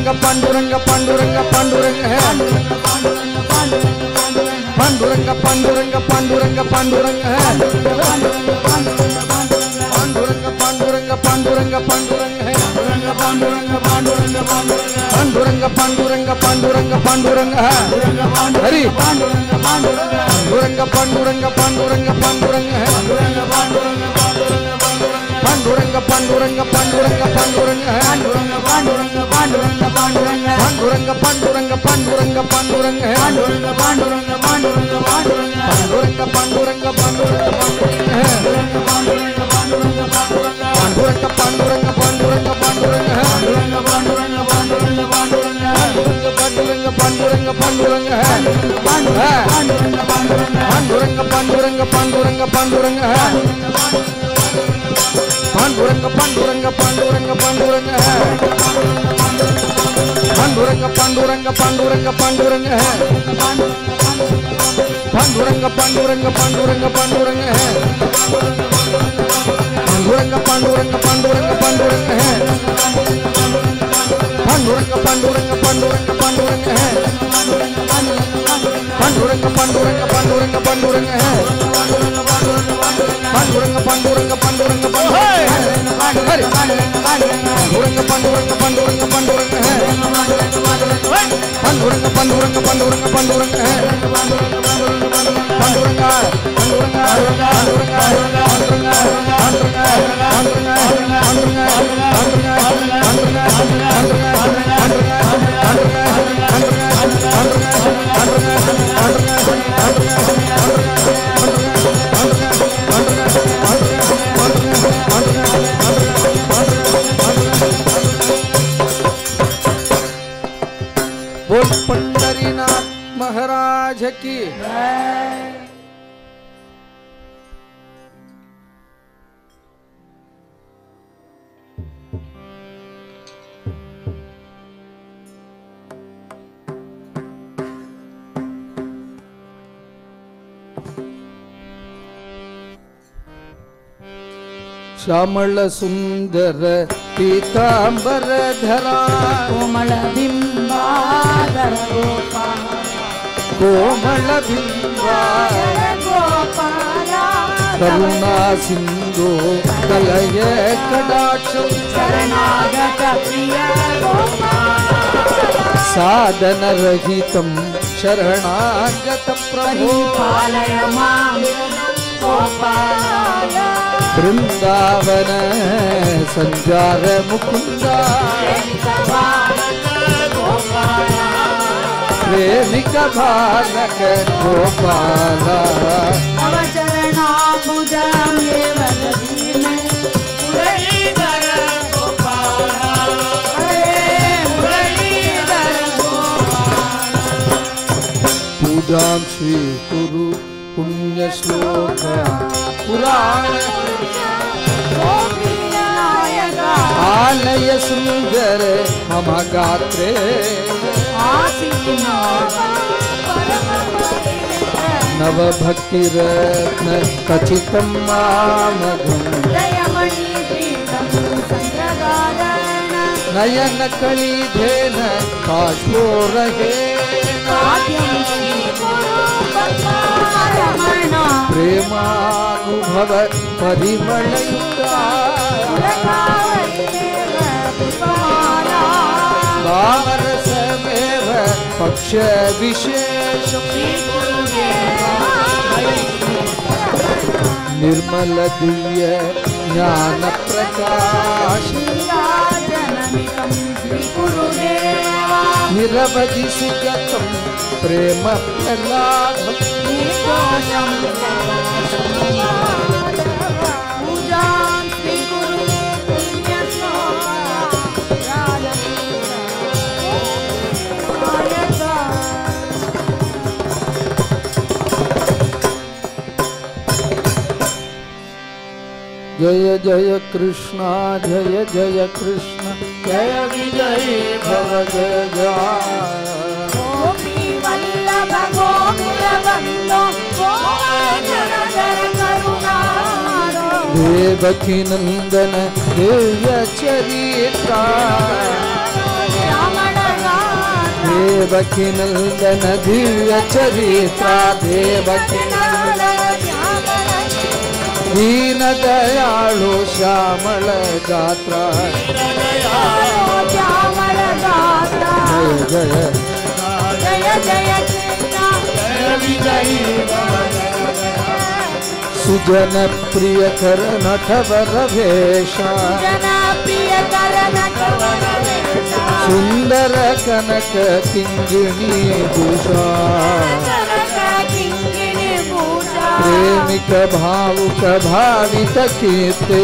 [SPEAKER 4] पांडुरंग पांडुरंग पांडुरंग है पांडुरंग पांडुरंग पांडुरंग पांडुरंग है पांडुरंग पांडुरंग पांडुरंग पांडुरंग है पांडुरंग पांडुरंग पांडुरंग पांडुरंग है हरि पांडुरंग पांडुरंग पांडुरंग पांडुरंग है पांडुरंग पांडुरंग पांडुरंग पांडुरंग है पांडुरंग पांडुरंग पांडुरंग पांडुरंग है पांडुरंग पांडुरंग पांडुरंग पांडुरंग है पांडुरंग पांडुरंग पांडुरंग है पांडुरंग पांडुरंग पांडुरंग है पांडुरंग पांडुरंग पांडुरंग है पांडुरंग पांडुरंग पांडुरंग पांडुरंग है पांडुरंग पांडुरंग पांडुरंग पांडुरंग है पांडुरंग पांडुरंग पांडुरंग पांडुरंग है पांडुरंग पांडुरंग पांडुरंग पांडुरंग है पांडुरंग पांडुरंग पांडुरंग पांडुरंग है पांडुरंग पांडुरंग पांडुरंग पांडुरंग है पांडुरंग पांडुरंग पांडुरंग पांडुरंग पांडुरंग पांडुरंग है पांडुरंग पांडुरंग पांडुरंग पांडुरंग है पांडुरंग बोल पंढरीनाथ महाराज की श्यामल सुंदर पीतांबर धरा
[SPEAKER 2] कोमल बिंबाधर गोपाल
[SPEAKER 4] कोमल बिंबाधर
[SPEAKER 2] गोपाल
[SPEAKER 4] करुणा सिंधु कलय कटाक्ष
[SPEAKER 2] शरणागत प्रिय गोपाल
[SPEAKER 4] साधन रहितं शरणागत प्रभो
[SPEAKER 2] परिपालय मां गोपाल
[SPEAKER 4] वृंदावन संजार मुकुंदा प्रेमिक बालक गोपाल
[SPEAKER 2] तव चरणाम्बुजमेव दधीमहि मुरलीधर गोपाल हरे मुरलीधर गोपाल
[SPEAKER 4] पूजां स्वीकुरु पुण्य श्लोक पुराण आलय सुंदर मम गात्रे नव भक्ति रत्न कचितं मामघं नयन कलिधेन काशो रहे प्रेमानुभव परिमलयुक्ता भावरसमेव पक्ष विशेषं निर्मल दिव्य ज्ञान प्रकाश निरवधि सुगतं प्रेम प्रहलादं जय जय कृष्णा जय जय कृष्ण जय विजय भव जय जय
[SPEAKER 2] गोपी वल्लभ गोकुल बंदो गोवर्धनधर करुणारो
[SPEAKER 4] देवकी नंदन दिव्य चरित्र
[SPEAKER 2] श्यामल
[SPEAKER 4] देवकी नंदन दिव्य चरित्रा देवकी दीन दयाळु श्यामल गात्रा जय जय सुजन प्रिय कर नटवर भेषा सुंदर कनक किंगिणी भूषा प्रेमिक भावुक भावित कीर्ते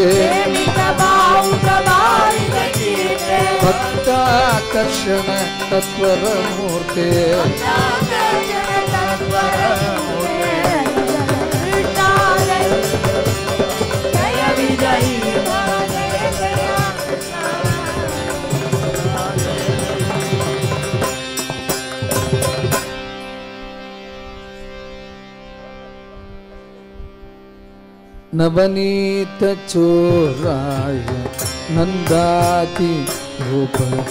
[SPEAKER 4] भक्ताकर्षण तत्पर मूर्ते नवनीत चोराय नंदाति रूप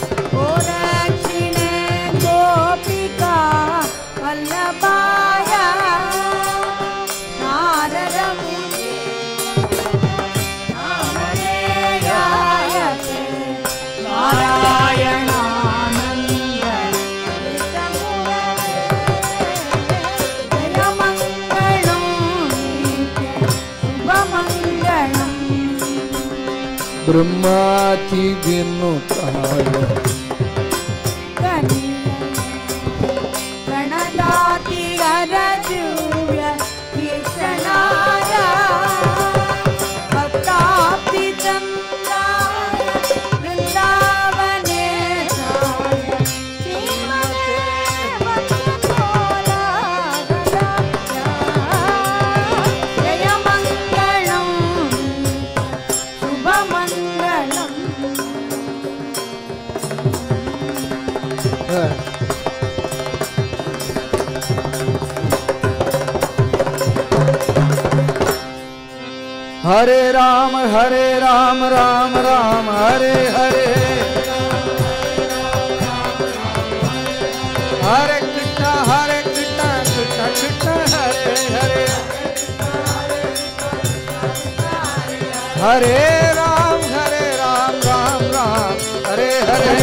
[SPEAKER 2] गोपिका वल्लभाय नारद मुनि
[SPEAKER 4] ब्रह्माति विनुताय
[SPEAKER 2] गणदाति अरजूय कीर्तनाय भक्ताप्ति चन्द्राय वृन्दावने श्रीमते जय मङ्गलम् शुभमङ्गलम्
[SPEAKER 4] हरे राम राम राम हरे हरे हरे कृष्णा कृष्णा कृष्णा हरे हरे हरे राम राम राम हरे हरे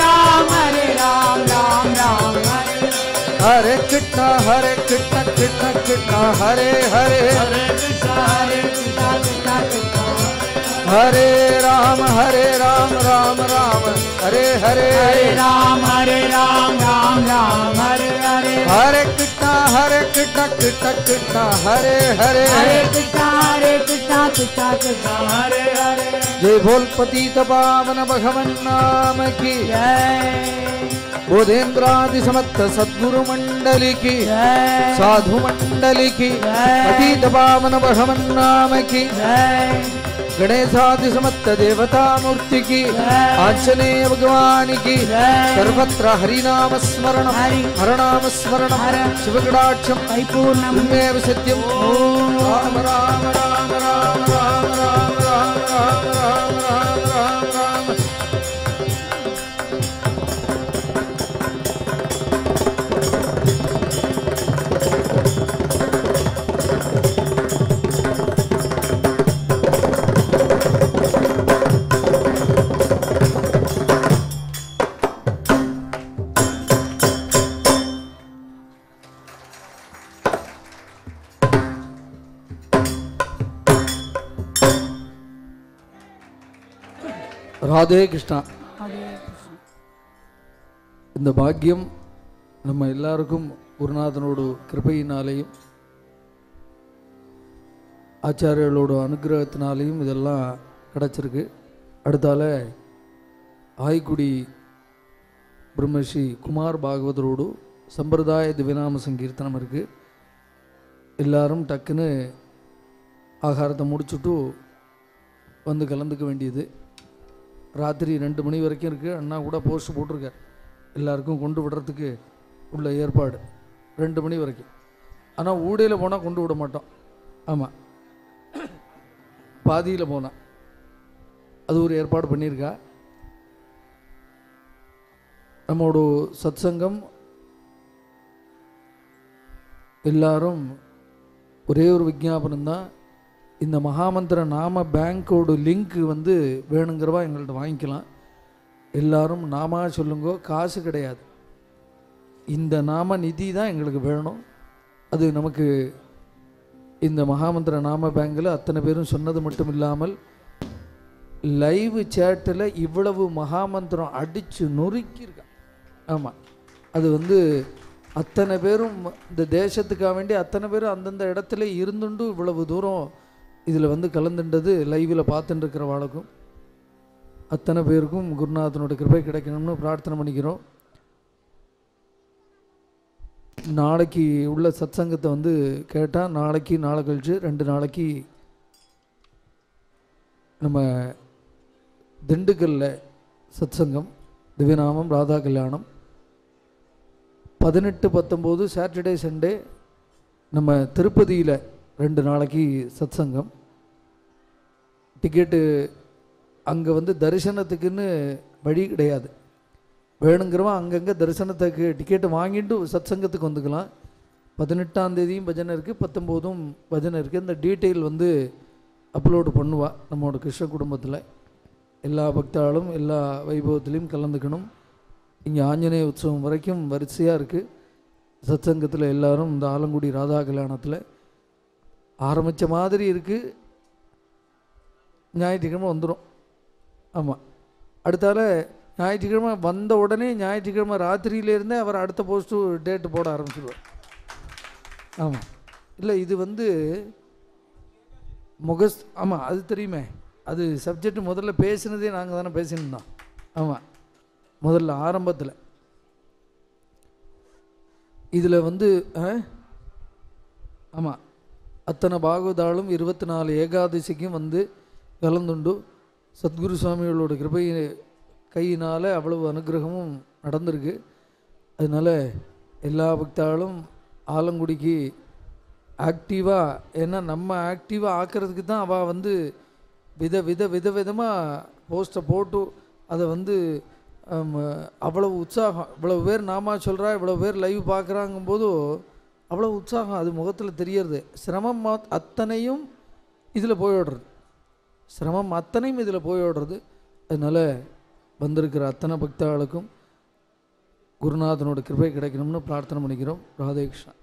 [SPEAKER 4] हरे कृष्णा कृष्णा कृष्णा हरे हरे हरे राम राम राम हरे हरे
[SPEAKER 3] हरे राम हरे हरे
[SPEAKER 4] हरे कृष्णा कृष्णा कृष्णा हरे हरे
[SPEAKER 3] कृष्णा कृष्णा हरे हरे
[SPEAKER 4] जय बोल पतित पावन भगवन नाम की बोधेन्द्रादि समस्त सद्गुरु मंडली की साधु मंडली की पतित पावन भगवन नाम की गणेशादि समस्त देवता मूर्ति की आंजनेय भगवान की सर्वत्र हरिनाम स्मरण हरनाम स्मरण शिवगणाक्षम परिपूर्णमेव सत्यम राम राम राम राम राम राम राम राम राम राम राम ராதே கிருஷ்ணா. இந்த பாக்கியம் நம்ம எல்லாருக்கும் குருநாதனோட கிருபையினாலேயும் ஆச்சாரியர்களோட அனுகிரகத்தினாலேயும் இதெல்லாம் கிடச்சிருக்கு. அடுத்தால ஆய்குடி பிரம்மஸ்ரீ குமார் பாகவதரோடு சம்பிரதாய திவ்யநாம சங்கீர்த்தனம் இருக்குது. எல்லாரும் டக்குன்னு ஆகாரத்தை முடிச்சுட்டு வந்து கலந்துக்க வேண்டியது. ராத்திரி 2 மணி வரைக்கும் இருக்குது. அண்ணா கூட போஸ்ட் போட்டிருக்கார் எல்லாருக்கும் கொண்டு விடுறதுக்கு உள்ள ஏற்பாடு 2 மணி வரைக்கும். ஆனால் ஊடையில் போனால் கொண்டு விட மாட்டோம். ஆமாம், பாதியில் போனால் அது ஒரு ஏற்பாடு பண்ணியிருக்கா.
[SPEAKER 1] நம்மோட சத்சங்கம் எல்லாரும் ஒரே ஒரு விஞ்ஞாபனம் தான். இந்த மகாமந்திர நாம பேங்கோட லிங்க் வந்து வேணுங்கிறவா எங்கள்கிட்ட வாங்கிக்கலாம். எல்லாரும் நாமா சொல்லுங்க, காசு கிடையாது. இந்த நாம நிதி தான் எங்களுக்கு வேணும். அது நமக்கு இந்த மகாமந்திர நாம பேங்கில் அத்தனை பேரும் சொன்னது மட்டும் இல்லாமல் லைவ் சேட்டில் இவ்வளவு மகாமந்திரம் அடித்து நொறுக்கியிருக்கான். ஆமாம், அது வந்து அத்தனை பேரும் இந்த தேசத்துக்காக வேண்டி அத்தனை பேரும் அந்தந்த இடத்துல இருந்துண்டு இவ்வளவு தூரம் இதில் வந்து கலந்துண்டது லைவில் பார்த்துட்டு இருக்கிறவாளுக்கும் அத்தனை பேருக்கும் குருநாதனோட கிருபை கிடைக்கணும்னு பிரார்த்தனை பண்ணிக்கிறோம். நாளைக்கு உள்ள சத்சங்கத்தை வந்து கேட்டால் நாளைக்கு நாளை கழிச்சு 2 நாளைக்கு நம்ம திண்டுக்கல்ல சத்சங்கம் திவ்யநாமம் ராதா கல்யாணம் 18-19 சாட்டர்டே சண்டே. நம்ம திருப்பதியில் 2 நாளைக்கு சத்சங்கம். டிக்கெட்டு அங்கே வந்து தரிசனத்துக்குன்னு வழி கிடையாது. வேணுங்கிறவன் அங்கங்கே தரிசனத்துக்கு டிக்கெட்டு வாங்கிட்டு சத்சங்கத்துக்கு வந்துக்கலாம். 18ஆம் தேதியும் பஜனை இருக்குது, 19ம் பஜனை இருக்குது. இந்த டீட்டெயில் வந்து அப்லோடு பண்ணுவா நம்மளோட கிருஷ்ண குடும்பத்தில். எல்லா பக்தாளும் எல்லா வைபவத்திலையும் கலந்துக்கணும். இங்கே ஆஞ்சநேய உற்சவம் வரைக்கும் வரிசையாக இருக்குது. சத்சங்கத்தில் எல்லோரும் இந்த ஆலங்குடி ராதா கல்யாணத்தில் ஆரம்பித்த மாதிரி இருக்குது. ஞாயிற்றுக்கிழமை வந்துடும். ஆமாம், அடுத்தால ஞாயிற்றுக்கிழமை வந்த உடனே ஞாயிற்றுக்கிழமை ராத்திரியிலேருந்தே அவர் அடுத்த போஸ்ட்டு டேட்டு போட ஆரம்பிச்சிடுவார். ஆமாம், இல்லை இது வந்து ஆமாம் அது தெரியுமே. அது சப்ஜெக்ட் முதல்ல பேசினதே நாங்கள் தானே பேசினோம். ஆமாம், முதல்ல ஆரம்பத்தில் இதில் வந்து ஆமாம் அத்தனை பாகவதாலும் 24 ஏகாதசிக்கும் வந்து கலந்துண்டு சத்குரு சுவாமிகளோட கிருபை கையினால் அவ்வளவு அனுகிரகமும் நடந்திருக்கு. அதனால் எல்லா பக்தாலும் ஆலங்குடிக்கு ஆக்டிவாக, ஏன்னா நம்ம ஆக்டிவாக ஆக்கிறதுக்கு தான் அவள் வந்து விதவிதமாக போஸ்ட்டை போட்டு அதை வந்து அவ்வளவு உற்சாகம். இவ்வளவு பேர் நாமா சொல்கிறா, இவ்வளோ பேர் லைவ் பார்க்குறாங்கும்போது அவ்வளோ உற்சாகம் அது முகத்தில் தெரியறது. சிரமம் அத்தனையும் இதில் போய்விடுறது. சிரமம் அத்தனையும் இதில் போய்விடுறது. அதனால் வந்திருக்கிற அத்தனை பக்தர்களுக்கும் குருநாதனோட கிருபை கிடைக்கணும்னு பிரார்த்தனை பண்ணிக்கிறோம். ராதே கிருஷ்ணா.